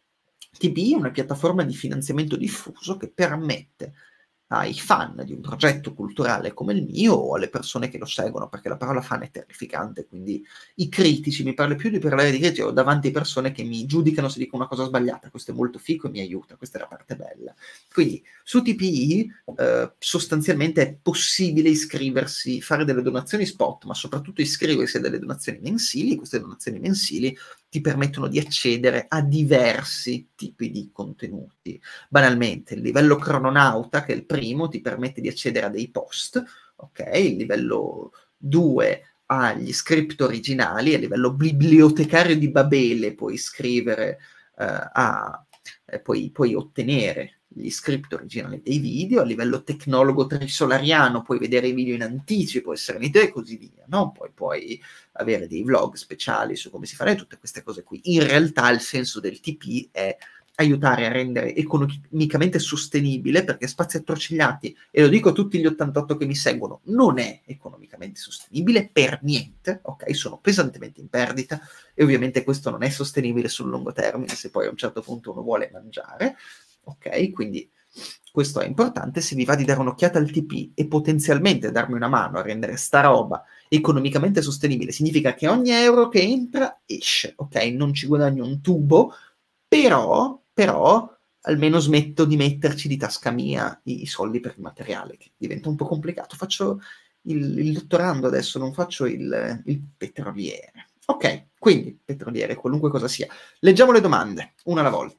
T P I è una piattaforma di finanziamento diffuso che permette ai fan di un progetto culturale come il mio, o alle persone che lo seguono, perché la parola fan è terrificante, quindi i critici, mi parla più di parlare di critici, ho davanti persone che mi giudicano se dico una cosa sbagliata, questo è molto figo e mi aiuta, questa è la parte bella. Quindi su T P I eh, sostanzialmente è possibile iscriversi, fare delle donazioni spot, ma soprattutto iscriversi a delle donazioni mensili. Queste donazioni mensili ti permettono di accedere a diversi tipi di contenuti. Banalmente, il livello crononauta, che è il primo, ti permette di accedere a dei post, ok? Il livello due agli script originali, a livello bibliotecario di Babele puoi scrivere eh, a... Eh, puoi, puoi ottenere gli script originali dei video. A livello tecnologo trisolariano puoi vedere i video in anticipo, essere in idea e così via, no? Poi puoi avere dei vlog speciali su come si fa tutte queste cose qui. In realtà il senso del T P è aiutare a rendere economicamente sostenibile, perché Spazi Attorcigliati, e lo dico a tutti gli ottantotto che mi seguono, non è economicamente sostenibile per niente, ok? Sono pesantemente in perdita e ovviamente questo non è sostenibile sul lungo termine se poi a un certo punto uno vuole mangiare, ok? Quindi questo è importante. Se vi va di dare un'occhiata al T P e potenzialmente darmi una mano a rendere sta roba economicamente sostenibile, significa che ogni euro che entra esce, ok? Non ci guadagno un tubo, però, però almeno smetto di metterci di tasca mia i, i soldi per il materiale, che diventa un po' complicato. Faccio il, il dottorando adesso, non faccio il, il petroliere. Ok, quindi petroliere, qualunque cosa sia. Leggiamo le domande, una alla volta.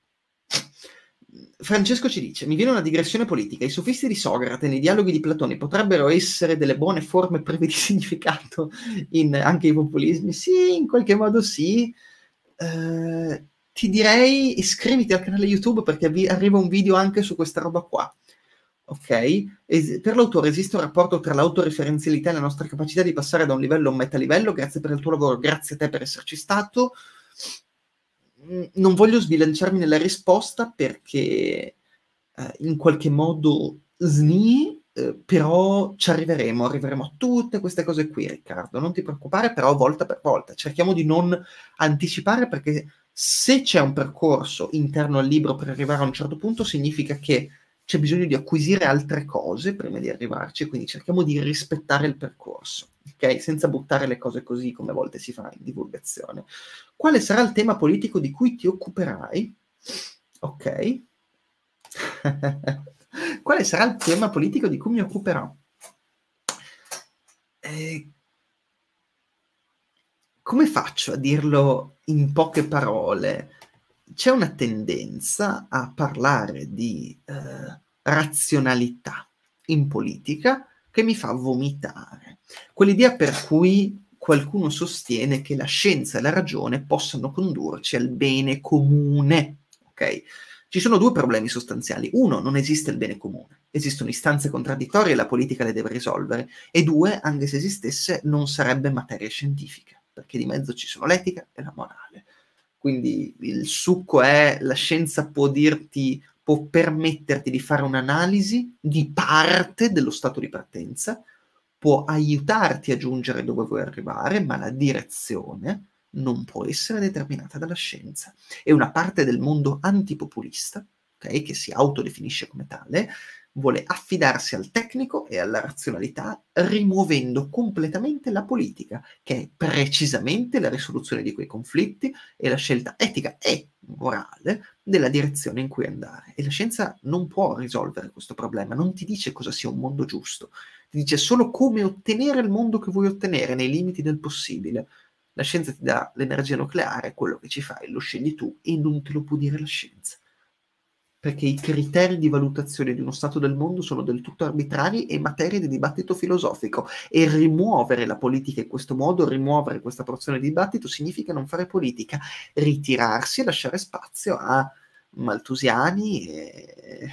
Francesco ci dice: mi viene una digressione politica. I sofisti di Socrate nei dialoghi di Platone potrebbero essere delle buone forme prive di significato in anche i populismi? Sì, in qualche modo sì. Eh, ti direi iscriviti al canale YouTube, perché vi arriva un video anche su questa roba qua. Ok? Es- per l'autore esiste un rapporto tra l'autoreferenzialità e la nostra capacità di passare da un livello a un metalivello. Grazie per il tuo lavoro, grazie a te per esserci stato. Non voglio sbilanciarmi nella risposta perché eh, in qualche modo sni, eh, però ci arriveremo, arriveremo a tutte queste cose qui, Riccardo, non ti preoccupare, però volta per volta. Cerchiamo di non anticipare, perché se c'è un percorso interno al libro per arrivare a un certo punto, significa che c'è bisogno di acquisire altre cose prima di arrivarci, quindi cerchiamo di rispettare il percorso, ok? Senza buttare le cose così come a volte si fa in divulgazione. Quale sarà il tema politico di cui ti occuperai? Ok. Quale sarà il tema politico di cui mi occuperò? Eh, come faccio a dirlo in poche parole? C'è una tendenza a parlare di eh, razionalità in politica che mi fa vomitare. Quell'idea per cui qualcuno sostiene che la scienza e la ragione possano condurci al bene comune, ok? Ci sono due problemi sostanziali. Uno, non esiste il bene comune. Esistono istanze contraddittorie e la politica le deve risolvere. E due, anche se esistesse, non sarebbe materia scientifica, perché di mezzo ci sono l'etica e la morale. Quindi il succo è: la scienza può dirti, può permetterti di fare un'analisi di parte dello stato di partenza, può aiutarti a giungere dove vuoi arrivare, ma la direzione non può essere determinata dalla scienza. E una parte del mondo antipopulista, okay, che si autodefinisce come tale, vuole affidarsi al tecnico e alla razionalità, rimuovendo completamente la politica, che è precisamente la risoluzione di quei conflitti e la scelta etica e morale della direzione in cui andare. E la scienza non può risolvere questo problema, non ti dice cosa sia un mondo giusto, ti dice solo come ottenere il mondo che vuoi ottenere nei limiti del possibile. La scienza ti dà l'energia nucleare, quello che ci fai lo scegli tu e non te lo può dire la scienza. Perché i criteri di valutazione di uno stato del mondo sono del tutto arbitrari e materia di dibattito filosofico, e rimuovere la politica in questo modo, rimuovere questa porzione di dibattito, significa non fare politica, ritirarsi e lasciare spazio a maltusiani e,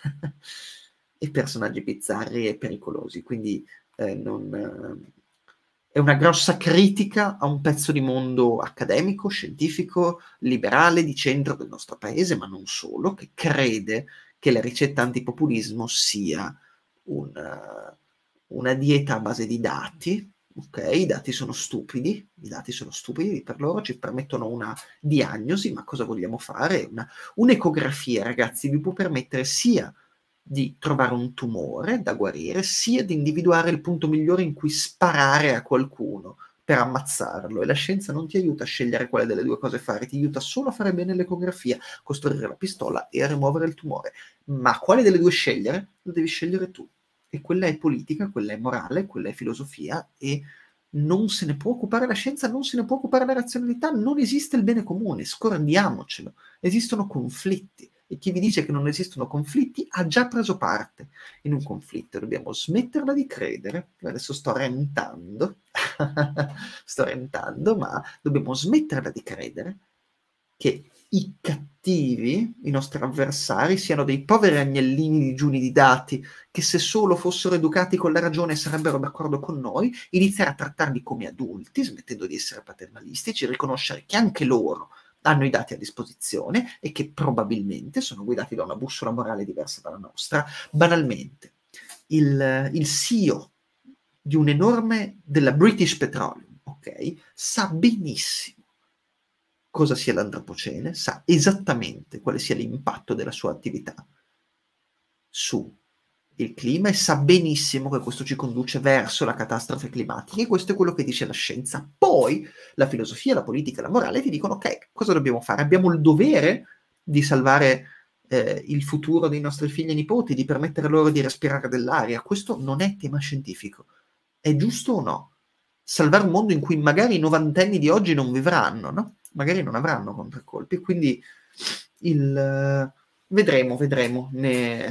e personaggi bizzarri e pericolosi. Quindi eh, non... è una grossa critica a un pezzo di mondo accademico, scientifico, liberale, di centro del nostro paese, ma non solo, che crede che la ricetta antipopulismo sia una, una dieta a base di dati. Ok, i dati sono stupidi, i dati sono stupidi per loro, ci permettono una diagnosi, ma cosa vogliamo fare? Una, un'ecografia, ragazzi, vi può permettere sia di trovare un tumore da guarire, sia di individuare il punto migliore in cui sparare a qualcuno per ammazzarlo. E la scienza non ti aiuta a scegliere quale delle due cose fare, ti aiuta solo a fare bene l'ecografia, costruire la pistola e a rimuovere il tumore. Ma quale delle due scegliere? Lo devi scegliere tu. E quella è politica, quella è morale, quella è filosofia, e non se ne può occupare la scienza, non se ne può occupare la razionalità, non esiste il bene comune, scordiamocelo. Esistono conflitti. E chi vi dice che non esistono conflitti ha già preso parte in un conflitto. Dobbiamo smetterla di credere. Adesso sto rentando, sto rentando, ma dobbiamo smetterla di credere che i cattivi, i nostri avversari, siano dei poveri agnellini digiuni di dati che, se solo fossero educati con la ragione, sarebbero d'accordo con noi. Iniziare a trattarli come adulti, smettendo di essere paternalistici, riconoscere che anche loro hanno i dati a disposizione e che probabilmente sono guidati da una bussola morale diversa dalla nostra. Banalmente, il, il C E O di un enorme, della British Petroleum, ok, sa benissimo cosa sia l'antropocene, sa esattamente quale sia l'impatto della sua attività su il clima, e sa benissimo che questo ci conduce verso la catastrofe climatica, e questo è quello che dice la scienza. Poi la filosofia, la politica e la morale ti dicono: ok, cosa dobbiamo fare? Abbiamo il dovere di salvare eh, il futuro dei nostri figli e nipoti, di permettere loro di respirare dell'aria. Questo non è tema scientifico. È giusto o no? Salvare un mondo in cui magari i novantenni di oggi non vivranno, no? Magari non avranno contraccolpi, quindi il... vedremo, vedremo. Ne...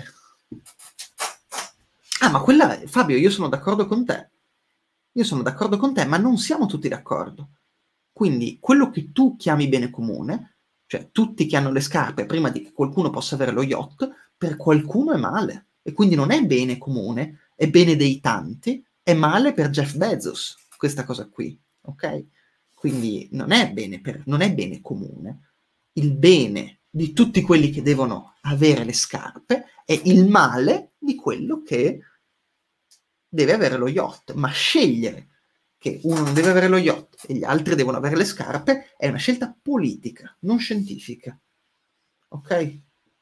Ah, ma quella, Fabio, io sono d'accordo con te. Io sono d'accordo con te, ma non siamo tutti d'accordo. Quindi quello che tu chiami bene comune, cioè tutti che hanno le scarpe prima di che qualcuno possa avere lo yacht, per qualcuno è male. E quindi non è bene comune, è bene dei tanti, è male per Jeff Bezos, questa cosa qui, ok? Quindi non è bene, per, non è bene comune. Il bene di tutti quelli che devono avere le scarpe è il male di quello che deve avere lo yacht. Ma scegliere che uno non deve avere lo yacht e gli altri devono avere le scarpe è una scelta politica, non scientifica. Ok?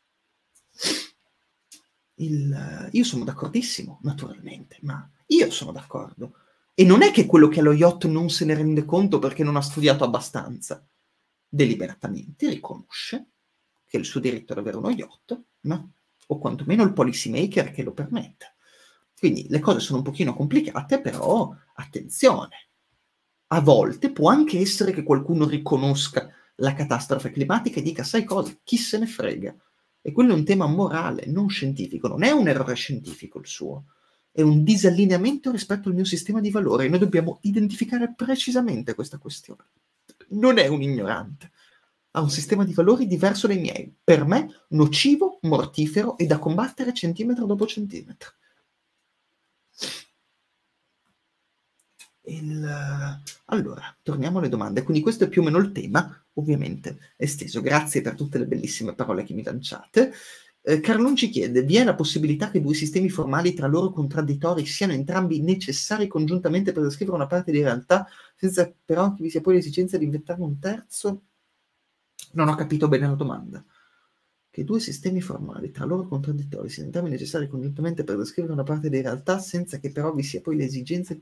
Il, io sono d'accordissimo, naturalmente, ma io sono d'accordo. E non è che quello che ha lo yacht non se ne rende conto perché non ha studiato abbastanza. Deliberatamente riconosce che il suo diritto ad avere uno yacht, no? O quantomeno il policy maker che lo permette. Quindi le cose sono un pochino complicate, però attenzione. A volte può anche essere che qualcuno riconosca la catastrofe climatica e dica: sai cosa? Chi se ne frega? E quello è un tema morale, non scientifico. Non è un errore scientifico il suo. È un disallineamento rispetto al mio sistema di valori, e noi dobbiamo identificare precisamente questa questione. Non è un ignorante. Ha un sistema di valori diverso dai miei. Per me, nocivo, mortifero e da combattere centimetro dopo centimetro. Il... Allora, torniamo alle domande. Quindi questo è più o meno il tema, ovviamente esteso. Grazie per tutte le bellissime parole che mi lanciate. Eh, Carlon ci chiede, vi è la possibilità che due sistemi formali tra loro contraddittori siano entrambi necessari congiuntamente per descrivere una parte di realtà, senza però che vi sia poi l'esigenza di inventarne un terzo? Non ho capito bene la domanda. Che due sistemi formali tra loro contraddittori siano entrambi necessari congiuntamente per descrivere una parte di realtà, senza che però vi sia poi l'esigenza...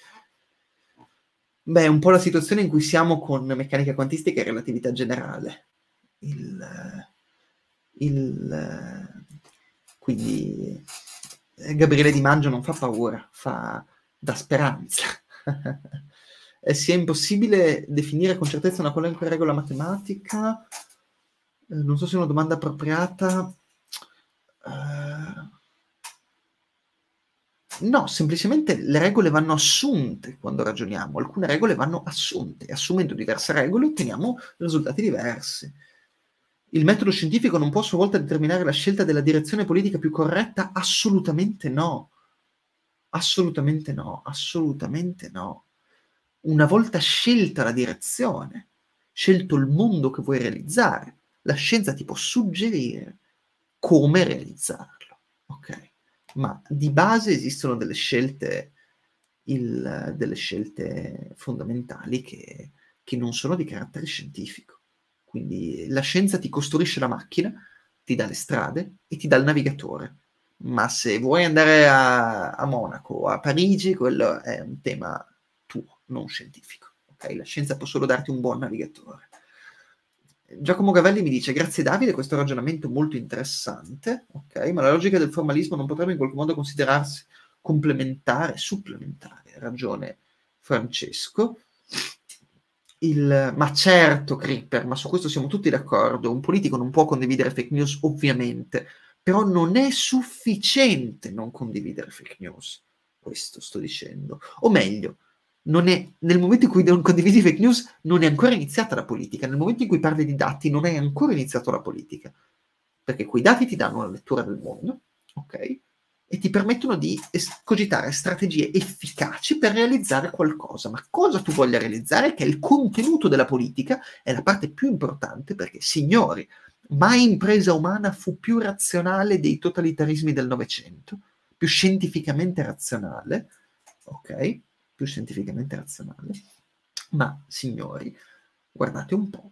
Beh, è un po' la situazione in cui siamo con meccanica quantistica e relatività generale. Il... il quindi eh, Gabriele Di Maggio non fa paura, fa da speranza. eh, sia impossibile definire con certezza una qualunque regola matematica, eh, non so se è una domanda appropriata. Uh, no, semplicemente le regole vanno assunte quando ragioniamo, alcune regole vanno assunte, assumendo diverse regole otteniamo risultati diversi. Il metodo scientifico non può a sua volta determinare la scelta della direzione politica più corretta? Assolutamente no. Assolutamente no, assolutamente no. Una volta scelta la direzione, scelto il mondo che vuoi realizzare, la scienza ti può suggerire come realizzarlo, ok? Ma di base esistono delle scelte, il, delle scelte fondamentali che, che non sono di carattere scientifico. Quindi la scienza ti costruisce la macchina, ti dà le strade e ti dà il navigatore. Ma se vuoi andare a, a Monaco o a Parigi, quello è un tema tuo, non scientifico. Okay? La scienza può solo darti un buon navigatore. Giacomo Gavelli mi dice, grazie Davide, questo ragionamento molto interessante, ok? Ma la logica del formalismo non potrebbe in qualche modo considerarsi complementare, supplementare, ragione Francesco. Il, ma certo, Creeper, ma su questo siamo tutti d'accordo, un politico non può condividere fake news, ovviamente, però non è sufficiente non condividere fake news, questo sto dicendo. O meglio, non è, nel momento in cui non condividi fake news non è ancora iniziata la politica, nel momento in cui parli di dati non è ancora iniziata la politica, perché quei dati ti danno una lettura del mondo, ok? E ti permettono di es- cogitare strategie efficaci per realizzare qualcosa. Ma cosa tu voglia realizzare, che è il contenuto della politica, è la parte più importante, perché, signori, mai impresa umana fu più razionale dei totalitarismi del Novecento, più scientificamente razionale, ok? Più scientificamente razionale. Ma, signori, guardate un po',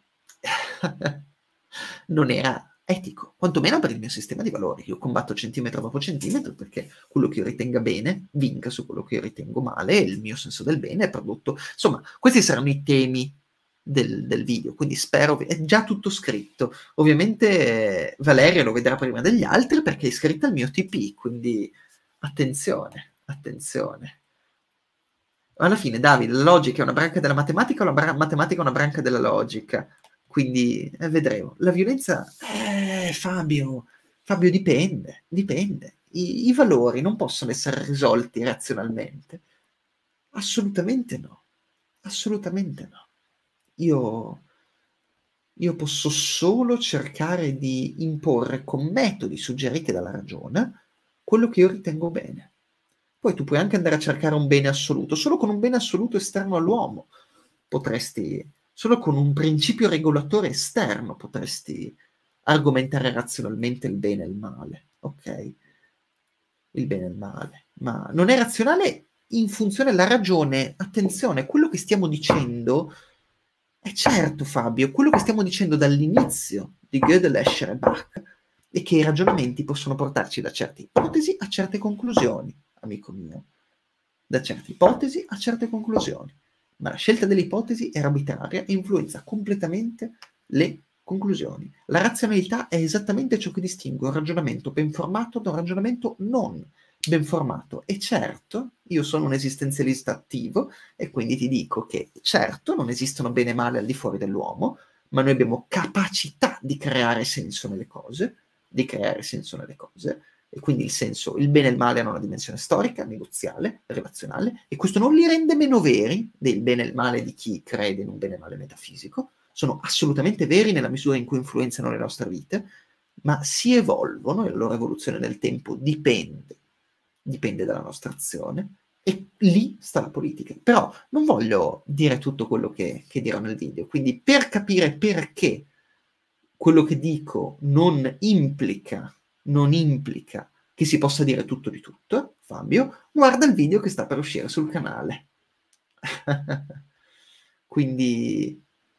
non era etico, quantomeno per il mio sistema di valori. Io combatto centimetro dopo centimetro perché quello che io ritenga bene vinca su quello che io ritengo male e il mio senso del bene è prodotto. Insomma, questi saranno i temi del, del video, quindi spero, è già tutto scritto. Ovviamente eh, Valeria lo vedrà prima degli altri perché è iscritta al mio T P, quindi attenzione, attenzione. Alla fine, Davide, la logica è una branca della matematica o la bra- matematica è una branca della logica? Quindi eh, vedremo. La violenza, eh, Fabio, Fabio dipende, dipende. I, I valori non possono essere risolti razionalmente. Assolutamente no, assolutamente no. Io, io posso solo cercare di imporre con metodi suggeriti dalla ragione quello che io ritengo bene. Poi tu puoi anche andare a cercare un bene assoluto, solo con un bene assoluto esterno all'uomo potresti, solo con un principio regolatore esterno potresti argomentare razionalmente il bene e il male, ok? Il bene e il male, ma non è razionale in funzione della ragione. Attenzione, quello che stiamo dicendo è certo, Fabio, quello che stiamo dicendo dall'inizio di Gödel, Escher e Bach è che i ragionamenti possono portarci da certe ipotesi a certe conclusioni, amico mio, da certe ipotesi a certe conclusioni, ma la scelta delle ipotesi è arbitraria e influenza completamente le conclusioni. La razionalità è esattamente ciò che distingue un ragionamento ben formato da un ragionamento non ben formato. E certo, io sono un esistenzialista attivo e quindi ti dico che certo non esistono bene e male al di fuori dell'uomo, ma noi abbiamo capacità di creare senso nelle cose, di creare senso nelle cose, e quindi il senso, il bene e il male hanno una dimensione storica, negoziale, relazionale, e questo non li rende meno veri del bene e il male di chi crede in un bene e male metafisico, sono assolutamente veri nella misura in cui influenzano le nostre vite, ma si evolvono e la loro evoluzione nel tempo dipende, dipende dalla nostra azione, e lì sta la politica. Però non voglio dire tutto quello che, che dirò nel video, quindi per capire perché quello che dico non implica non implica che si possa dire tutto di tutto, Fabio, guarda il video che sta per uscire sul canale. Quindi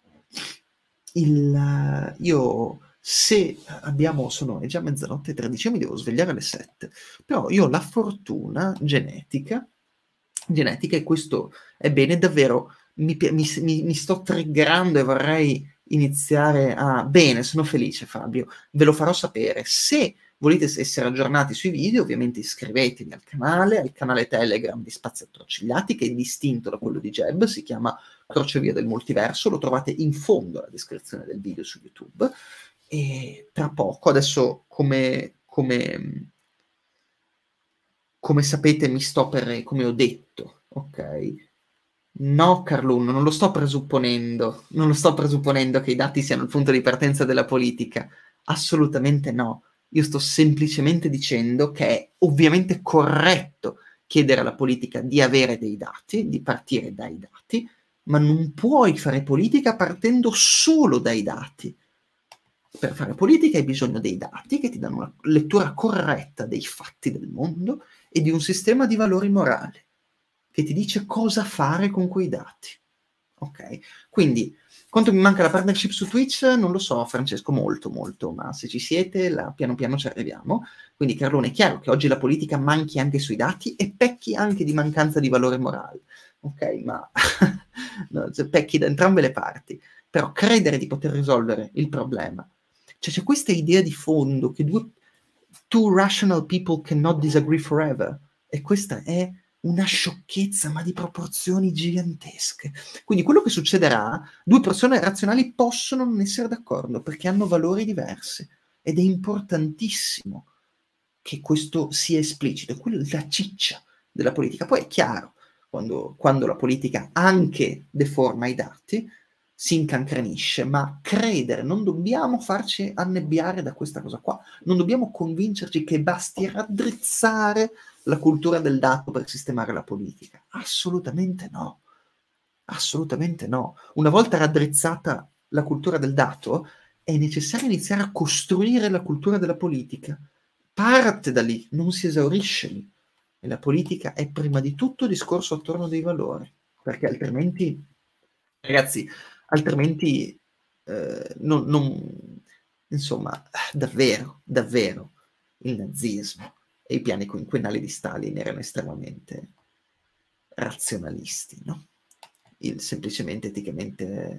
il, io se abbiamo, sono, è già mezzanotte e tredici, io mi devo svegliare alle sette, però io ho la fortuna genetica, genetica e questo è bene, davvero mi, mi, mi, mi sto triggerando e vorrei iniziare a... Bene, sono felice Fabio, ve lo farò sapere. Se volete essere aggiornati sui video, ovviamente iscrivetevi al canale, al canale Telegram di Spazi Attorcigliati, che è distinto da quello di Jeb, si chiama Crocevia del Multiverso, lo trovate in fondo alla descrizione del video su YouTube. E tra poco, adesso come, come, come sapete mi sto per, come ho detto, ok? No, Carlun, non lo sto presupponendo, non lo sto presupponendo che i dati siano il punto di partenza della politica, assolutamente no. Io sto semplicemente dicendo che è ovviamente corretto chiedere alla politica di avere dei dati, di partire dai dati, ma non puoi fare politica partendo solo dai dati. Per fare politica hai bisogno dei dati che ti danno una lettura corretta dei fatti del mondo e di un sistema di valori morali che ti dice cosa fare con quei dati. Ok? Quindi, quanto mi manca la partnership su Twitch? Non lo so, Francesco, molto, molto, ma se ci siete, la, piano piano ci arriviamo. Quindi, Carlone, è chiaro che oggi la politica manchi anche sui dati e pecchi anche di mancanza di valore morale. Ok? Ma no, cioè, pecchi da entrambe le parti. Però credere di poter risolvere il problema. Cioè, c'è questa idea di fondo che due two rational people cannot disagree forever. E questa è una sciocchezza, ma di proporzioni gigantesche. Quindi quello che succederà, due persone razionali possono non essere d'accordo perché hanno valori diversi ed è importantissimo che questo sia esplicito. Quella è la ciccia della politica. Poi è chiaro, quando, quando la politica anche deforma i dati, si incancrenisce, ma credere, non dobbiamo farci annebbiare da questa cosa qua, non dobbiamo convincerci che basti raddrizzare la cultura del dato per sistemare la politica. Assolutamente no. Assolutamente no. Una volta raddrizzata la cultura del dato, è necessario iniziare a costruire la cultura della politica. Parte da lì, non si esaurisce lì. E la politica è prima di tutto discorso attorno dei valori, perché altrimenti, ragazzi, altrimenti eh, non, non, insomma, davvero, davvero, il nazismo e i piani quinquennali di Stalin erano estremamente razionalisti, no? Il, semplicemente eticamente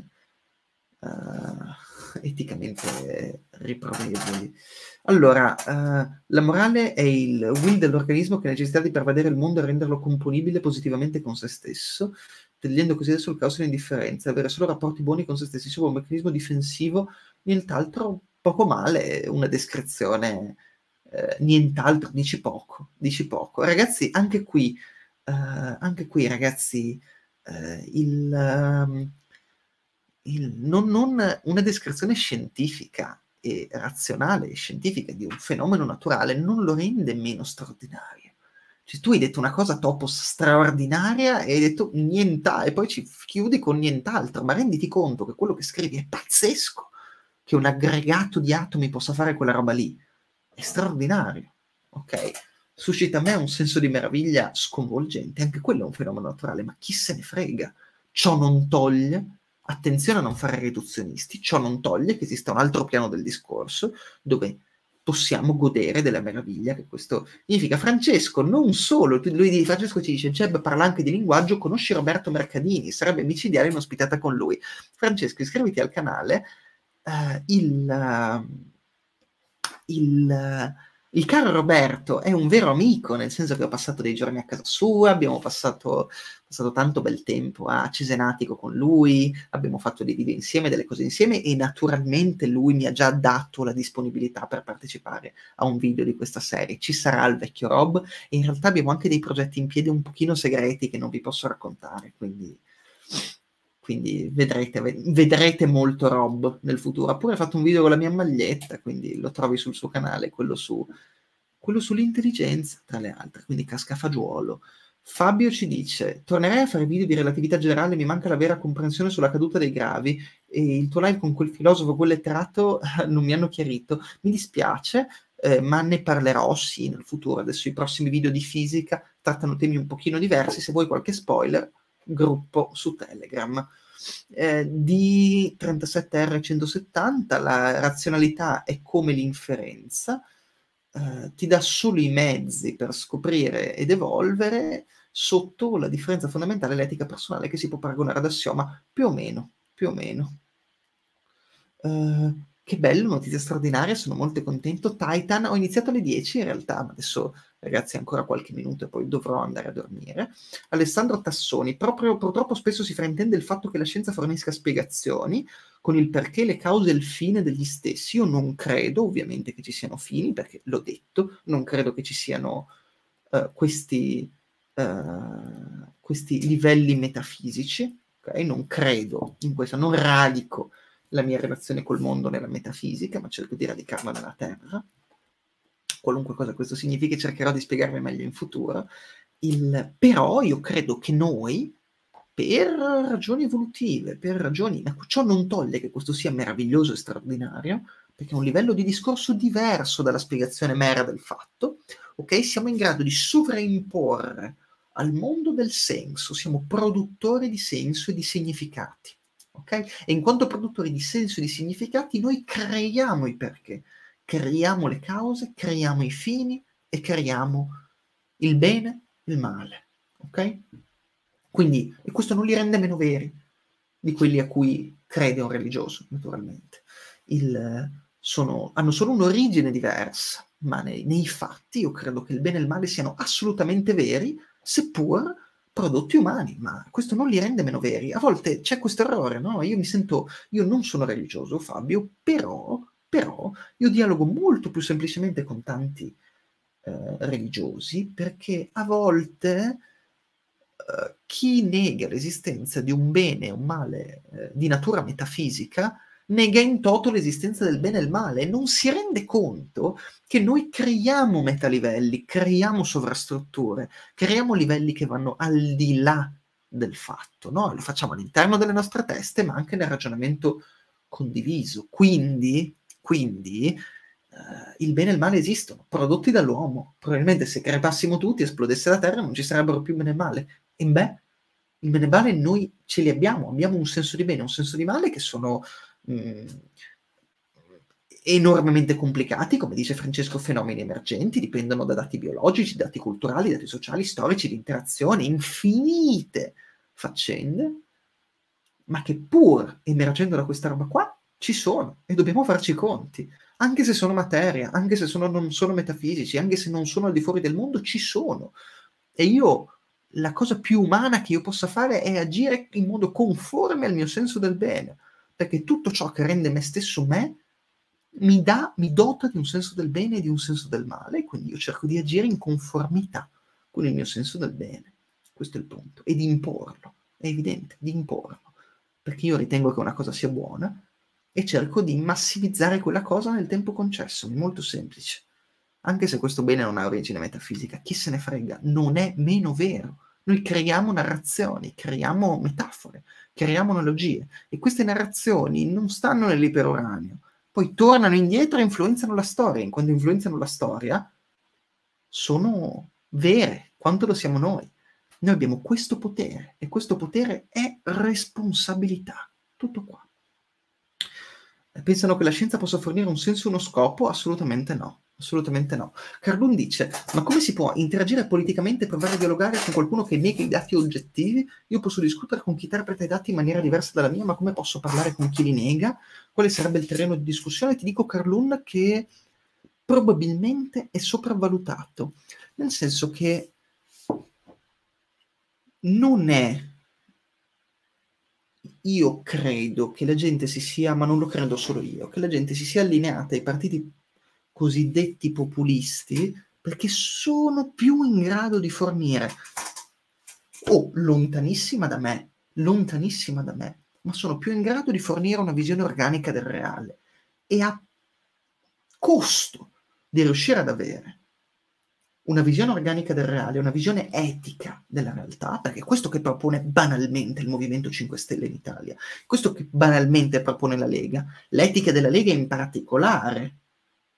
uh, eticamente riprovevoli. Allora, uh, la morale è il will dell'organismo che ha necessità di pervadere il mondo e renderlo componibile positivamente con se stesso, togliendo così sul caos e l'indifferenza, avere solo rapporti buoni con se stessi, solo un meccanismo difensivo, nient'altro, poco male, una descrizione, eh, nient'altro, dici poco, dici poco. Ragazzi, anche qui, uh, anche qui, ragazzi, uh, il... Um, il, non, non una descrizione scientifica e razionale e scientifica di un fenomeno naturale non lo rende meno straordinario. Cioè, tu hai detto una cosa topos straordinaria e hai detto nient'altro, e poi ci chiudi con nient'altro, ma renditi conto che quello che scrivi è pazzesco, che un aggregato di atomi possa fare quella roba lì. È straordinario, ok? Suscita a me un senso di meraviglia sconvolgente, anche quello è un fenomeno naturale, ma chi se ne frega? Ciò non toglie, attenzione a non fare riduzionisti, ciò non toglie che esista un altro piano del discorso dove possiamo godere della meraviglia che questo significa. Francesco, non solo, lui, Francesco ci dice, Jeb parla anche di linguaggio, conosci Roberto Mercadini, sarebbe micidiale un'ospitata con lui. Francesco, iscriviti al canale, uh, il... Uh, il uh, il caro Roberto è un vero amico, nel senso che ho passato dei giorni a casa sua, abbiamo passato, passato tanto bel tempo a Cesenatico con lui, abbiamo fatto dei video insieme, delle cose insieme e naturalmente lui mi ha già dato la disponibilità per partecipare a un video di questa serie. Ci sarà il vecchio Rob e in realtà abbiamo anche dei progetti in piedi un pochino segreti che non vi posso raccontare, quindi... quindi vedrete, vedrete molto Rob nel futuro. Ha pure fatto un video con la mia maglietta, quindi lo trovi sul suo canale, quello, su, quello sull'intelligenza, tra le altre, quindi cascafagiolo. Fabio ci dice, tornerei a fare video di relatività generale, mi manca la vera comprensione sulla caduta dei gravi, e il tuo live con quel filosofo, quel letterato, non mi hanno chiarito. Mi dispiace, eh, ma ne parlerò sì nel futuro. Adesso i prossimi video di fisica trattano temi un pochino diversi. Se vuoi qualche spoiler, gruppo su Telegram. Eh, di trentasette R centosettanta la razionalità è come l'inferenza, eh, ti dà solo i mezzi per scoprire ed evolvere sotto la differenza fondamentale l'etica personale, che si può paragonare ad assioma, più o meno, più o meno. Uh, che bello, notizia straordinaria, sono molto contento. Titan, ho iniziato alle dieci in realtà, ma adesso ragazzi ancora qualche minuto e poi dovrò andare a dormire. Alessandro Tassoni, proprio purtroppo spesso si fraintende il fatto che la scienza fornisca spiegazioni con il perché, le cause e il fine degli stessi. Io non credo ovviamente che ci siano fini, perché l'ho detto, non credo che ci siano uh, questi, uh, questi livelli metafisici, ok? Non credo in questo, non radico la mia relazione col mondo nella metafisica, ma cerco di radicarla nella terra. Qualunque cosa questo significhi, cercherò di spiegarvi meglio in futuro. Il, però io credo che noi, per ragioni evolutive, per ragioni... Ciò non toglie che questo sia meraviglioso e straordinario, perché è un livello di discorso diverso dalla spiegazione mera del fatto, ok? Siamo in grado di sovraimporre al mondo del senso, siamo produttori di senso e di significati. Okay? E in quanto produttori di senso e di significati, noi creiamo i perché, creiamo le cause, creiamo i fini e creiamo il bene e il male. Ok? Quindi, e questo non li rende meno veri di quelli a cui crede un religioso, naturalmente. Il, sono, hanno solo un'origine diversa, ma nei, nei fatti io credo che il bene e il male siano assolutamente veri, seppur prodotti umani, ma questo non li rende meno veri. A volte c'è questo errore, no? Io mi sento, io non sono religioso, Fabio, però, però io dialogo molto più semplicemente con tanti eh, religiosi, perché a volte eh, chi nega l'esistenza di un bene e un male eh, di natura metafisica nega in toto l'esistenza del bene e il male e non si rende conto che noi creiamo metalivelli, creiamo sovrastrutture, creiamo livelli che vanno al di là del fatto, no? Lo facciamo all'interno delle nostre teste, ma anche nel ragionamento condiviso. Quindi, quindi eh, il bene e il male esistono, prodotti dall'uomo. Probabilmente se crepassimo tutti, esplodesse la Terra, non ci sarebbero più bene e male. E beh, il bene e male noi ce li abbiamo, abbiamo un senso di bene e un senso di male che sono mh, enormemente complicati, come dice Francesco, fenomeni emergenti, dipendono da dati biologici, dati culturali, dati sociali, storici, di interazione, infinite faccende, ma che pur emergendo da questa roba qua ci sono e dobbiamo farci i conti, anche se sono materia, anche se sono, non sono metafisici, anche se non sono al di fuori del mondo, ci sono. E io, la cosa più umana che io possa fare è agire in modo conforme al mio senso del bene, perché tutto ciò che rende me stesso me mi dà, mi dota di un senso del bene e di un senso del male, quindi io cerco di agire in conformità con il mio senso del bene. Questo è il punto. E di imporlo, è evidente, di imporlo, perché io ritengo che una cosa sia buona e cerco di massimizzare quella cosa nel tempo concesso, è molto semplice. Anche se questo bene non ha origine metafisica, chi se ne frega, non è meno vero. Noi creiamo narrazioni, creiamo metafore, creiamo analogie, e queste narrazioni non stanno nell'iperuranio, poi tornano indietro e influenzano la storia. In quanto influenzano la storia, sono vere, quanto lo siamo noi. Noi abbiamo questo potere, e questo potere è responsabilità. Tutto qua. Pensano che la scienza possa fornire un senso e uno scopo? Assolutamente no. Assolutamente no. Carlun dice, ma come si può interagire politicamente e provare a dialogare con qualcuno che nega i dati oggettivi? Io posso discutere con chi interpreta i dati in maniera diversa dalla mia, ma come posso parlare con chi li nega? Quale sarebbe il terreno di discussione? Ti dico, Carlun, che probabilmente è sopravvalutato, nel senso che non è... Io credo che la gente si sia, ma non lo credo solo io, che la gente si sia allineata ai partiti cosiddetti populisti perché sono più in grado di fornire, o lontanissima da me, lontanissima da me, ma sono più in grado di fornire una visione organica del reale, e a costo di riuscire ad avere una visione organica del reale, una visione etica della realtà, perché è questo che propone banalmente il Movimento cinque Stelle in Italia, questo che banalmente propone la Lega, l'etica della Lega in particolare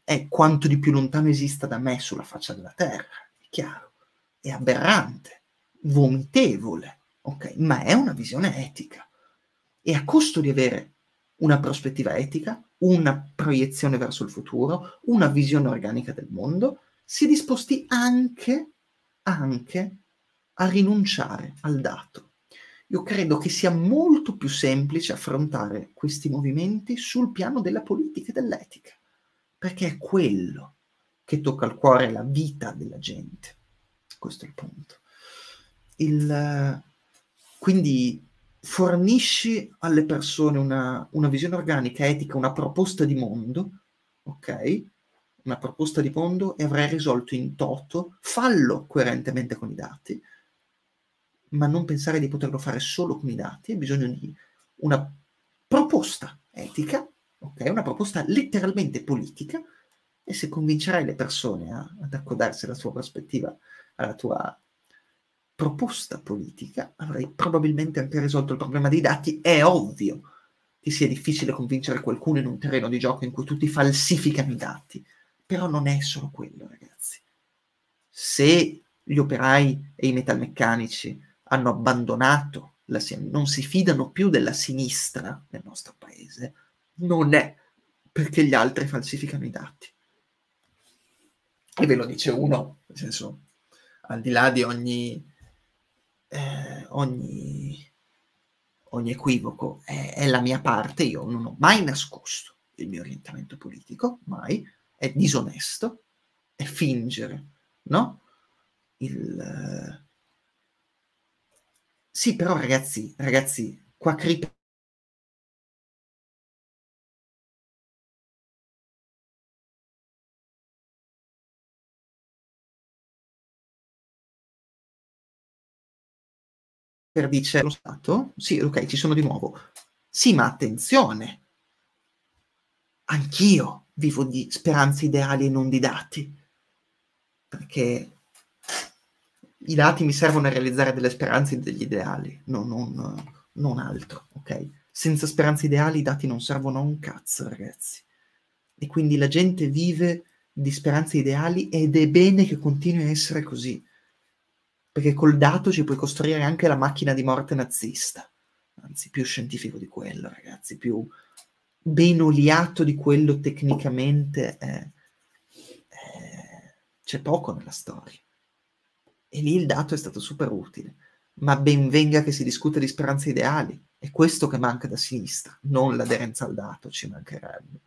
è quanto di più lontano esista da me sulla faccia della terra, è chiaro, è aberrante, vomitevole, ok? Ma è una visione etica. E a costo di avere una prospettiva etica, una proiezione verso il futuro, una visione organica del mondo, si è disposti anche, anche a rinunciare al dato. Io credo che sia molto più semplice affrontare questi movimenti sul piano della politica e dell'etica, perché è quello che tocca al cuore la vita della gente. Questo è il punto. Il, quindi fornisci alle persone una, una visione organica, etica, una proposta di mondo, ok? Una proposta di mondo e avrai risolto in toto, fallo coerentemente con i dati, ma non pensare di poterlo fare solo con i dati, hai bisogno di una proposta etica, ok? Una proposta letteralmente politica, e se convincerai le persone a, ad accodarsi alla tua prospettiva, alla tua proposta politica, avrai probabilmente anche risolto il problema dei dati. È ovvio che sia difficile convincere qualcuno in un terreno di gioco in cui tutti falsificano i dati, però non è solo quello, ragazzi. Se gli operai e i metalmeccanici hanno abbandonato, la, non si fidano più della sinistra nel nostro paese, non è perché gli altri falsificano i dati. E ve lo dice uno, nel senso, al di là di ogni, eh, ogni, ogni equivoco, è, è la mia parte, io non ho mai nascosto il mio orientamento politico, mai, è disonesto, è fingere, no? Il... Sì, però ragazzi, ragazzi, qua creep dice lo Stato, sì, ok, ci sono di nuovo. Sì, ma attenzione, anch'io vivo di speranze ideali e non di dati, perché i dati mi servono a realizzare delle speranze e degli ideali, no, non, non altro, ok? Senza speranze ideali i dati non servono a un cazzo, ragazzi. E quindi la gente vive di speranze ideali ed è bene che continui a essere così, perché col dato ci puoi costruire anche la macchina di morte nazista, anzi più scientifico di quello, ragazzi, più ben oliato di quello tecnicamente è, è... c'è poco nella storia. E lì il dato è stato super utile, ma ben venga che si discute di speranze ideali, è questo che manca da sinistra, non l'aderenza al dato, ci mancherebbe.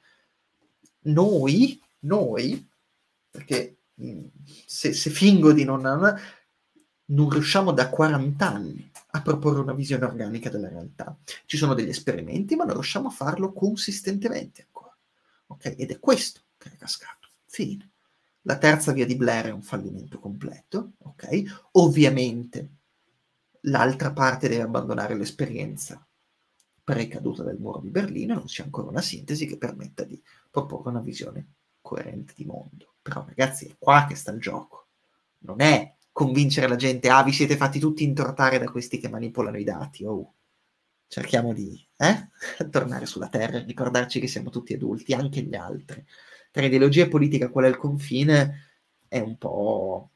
Noi, noi, perché mh, se, se fingo di non... non riusciamo da quaranta anni a proporre una visione organica della realtà. Ci sono degli esperimenti, ma non riusciamo a farlo consistentemente ancora. Ok? Ed è questo che è cascato. Fine. La terza via di Blair è un fallimento completo, ok? Ovviamente l'altra parte deve abbandonare l'esperienza precaduta del muro di Berlino, non c'è ancora una sintesi che permetta di proporre una visione coerente di mondo. Però ragazzi, è qua che sta il gioco. Non è convincere la gente, ah, vi siete fatti tutti intortare da questi che manipolano i dati, oh. Cerchiamo di eh? tornare sulla terra e ricordarci che siamo tutti adulti, anche gli altri. Tra ideologia e politica qual è il confine? È un po'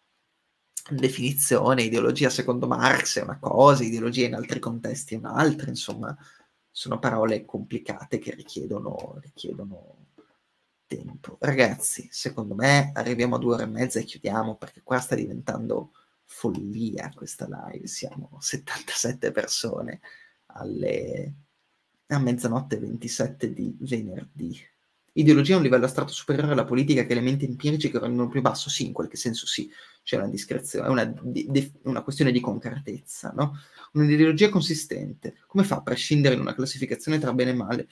definizione, ideologia secondo Marx è una cosa, ideologia in altri contesti è un'altra, insomma, sono parole complicate che richiedono, richiedono tempo. Ragazzi, secondo me arriviamo a due ore e mezza e chiudiamo, perché qua sta diventando follia questa live, siamo settantasette persone alle... a mezzanotte ventisette di venerdì. Ideologia a un livello astratto superiore alla politica che elementi empirici che rendono più basso? Sì, in qualche senso sì, c'è una discrezione, è una, di, di, una questione di concretezza, no? Un'ideologia consistente, come fa a prescindere in una classificazione tra bene e male?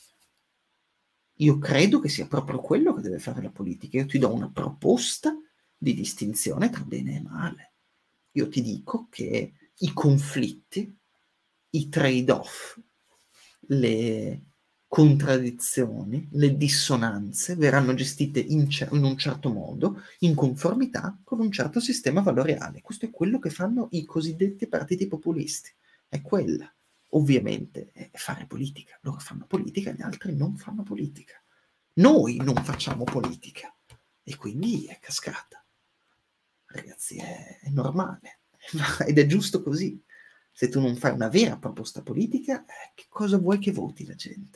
Io credo che sia proprio quello che deve fare la politica. Io ti do una proposta di distinzione tra bene e male. Io ti dico che i conflitti, i trade-off, le contraddizioni, le dissonanze verranno gestite in, in un certo modo, in conformità con un certo sistema valoriale. Questo è quello che fanno i cosiddetti partiti populisti. È quella, ovviamente, è fare politica. Loro fanno politica, gli altri non fanno politica. Noi non facciamo politica e quindi è cascata. Ragazzi, è, è normale ed è giusto così. Se tu non fai una vera proposta politica, eh, che cosa vuoi che voti la gente?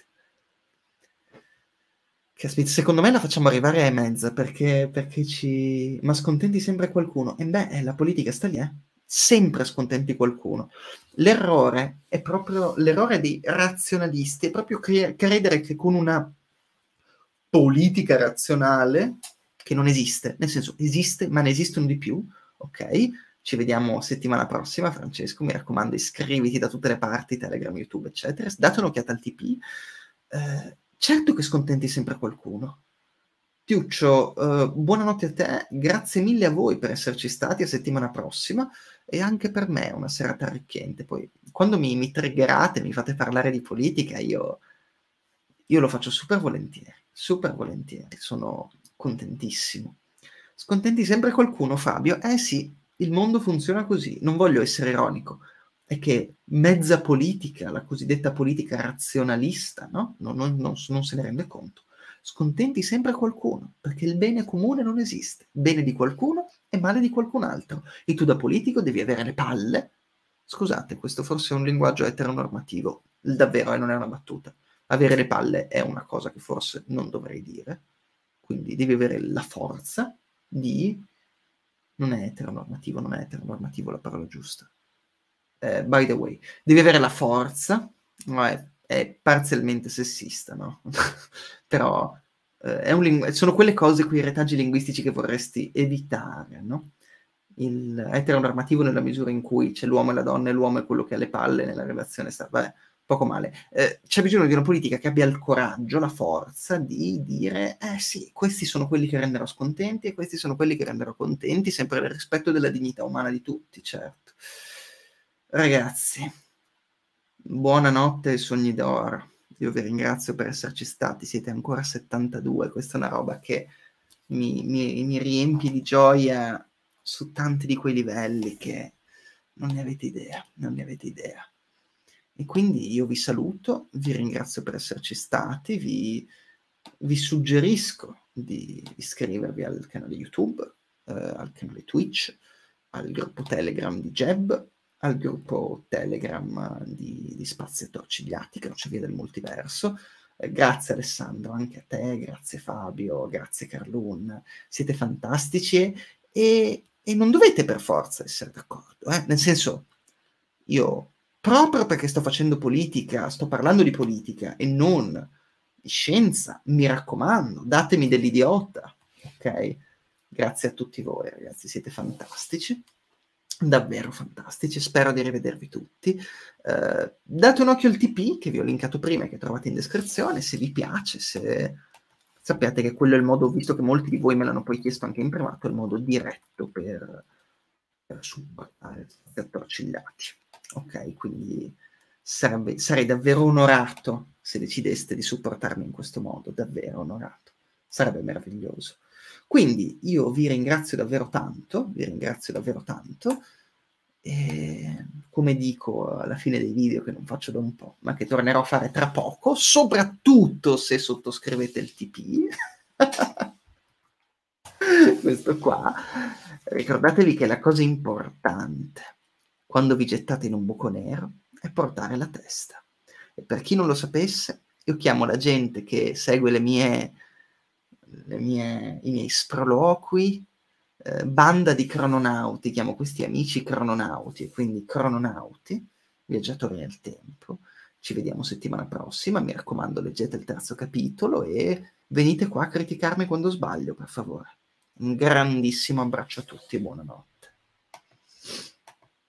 Caspita, secondo me la facciamo arrivare a mezza perché, perché ci... Ma scontenti sempre qualcuno. E beh, la politica sta lì, eh? Sempre scontenti qualcuno. L'errore è proprio l'errore dei razionalisti, è proprio cre- credere che con una politica razionale, che non esiste, nel senso esiste, ma ne esistono di più, ok? Ci vediamo settimana prossima, Francesco, mi raccomando, iscriviti da tutte le parti, Telegram, YouTube, eccetera, date un'occhiata al T P. Eh, certo che scontenti sempre qualcuno. Tiuccio, eh, buonanotte a te, grazie mille a voi per esserci stati, a settimana prossima, e anche per me è una serata arricchente. Poi, quando mi, mi triggerate, mi fate parlare di politica, io, io lo faccio super volentieri, super volentieri, sono contentissimo. Scontenti sempre qualcuno, Fabio? Eh sì, il mondo funziona così, non voglio essere ironico, è che mezza politica, la cosiddetta politica razionalista, no? Non, non, non, non se ne rende conto. Scontenti sempre qualcuno, perché il bene comune non esiste. Bene di qualcuno e male di qualcun altro. E tu da politico devi avere le palle. Scusate, questo forse è un linguaggio eteronormativo, davvero, eh, non è una battuta. Avere le palle è una cosa che forse non dovrei dire, quindi devi avere la forza di... Non è eteronormativo, non è eteronormativo la parola giusta. Eh, by the way, devi avere la forza, no, è, è parzialmente sessista, no? Però eh, è un lingu- sono quelle cose, quei retaggi linguistici che vorresti evitare, no? Il eteronormativo nella misura in cui c'è l'uomo e la donna e l'uomo è quello che ha le palle nella relazione, sta, vabbè, poco male. Eh, c'è bisogno di una politica che abbia il coraggio, la forza di dire, eh sì, questi sono quelli che renderò scontenti e questi sono quelli che renderò contenti, sempre nel rispetto della dignità umana di tutti, certo. Ragazzi, buonanotte e sogni d'oro. Io vi ringrazio per esserci stati, siete ancora settantadue, questa è una roba che mi, mi, mi riempie di gioia su tanti di quei livelli che non ne avete idea, non ne avete idea. E quindi io vi saluto, vi ringrazio per esserci stati, vi, vi suggerisco di iscrivervi al canale YouTube, eh, al canale Twitch, al gruppo Telegram di Jeb, al gruppo Telegram di, di Spazi Attorcigliati, Crocevia del Multiverso. Eh, grazie Alessandro, anche a te, grazie Fabio, grazie Carlun, siete fantastici e, e non dovete per forza essere d'accordo, eh? Nel senso, io proprio perché sto facendo politica, sto parlando di politica e non di scienza, mi raccomando, datemi dell'idiota, ok? Grazie a tutti voi, ragazzi, siete fantastici, davvero fantastici, spero di rivedervi tutti. Uh, date un occhio al T P che vi ho linkato prima e che trovate in descrizione, se vi piace, se sappiate che quello è il modo, visto che molti di voi me l'hanno poi chiesto anche in privato, è il modo diretto per, per supportare gli attorcigliati. Ok, quindi sarebbe, sarei davvero onorato se decideste di supportarmi in questo modo, davvero onorato, sarebbe meraviglioso. Quindi io vi ringrazio davvero tanto, vi ringrazio davvero tanto, e come dico alla fine dei video che non faccio da un po', ma che tornerò a fare tra poco, soprattutto se sottoscrivete il T P, questo qua, ricordatevi che la cosa importante quando vi gettate in un buco nero è portare la testa. E per chi non lo sapesse, io chiamo la gente che segue le mie, le mie, i miei sproloqui, eh, banda di crononauti, chiamo questi amici crononauti, e quindi crononauti, viaggiatori nel tempo. Ci vediamo settimana prossima, mi raccomando, leggete il terzo capitolo e venite qua a criticarmi quando sbaglio, per favore. Un grandissimo abbraccio a tutti e buonanotte.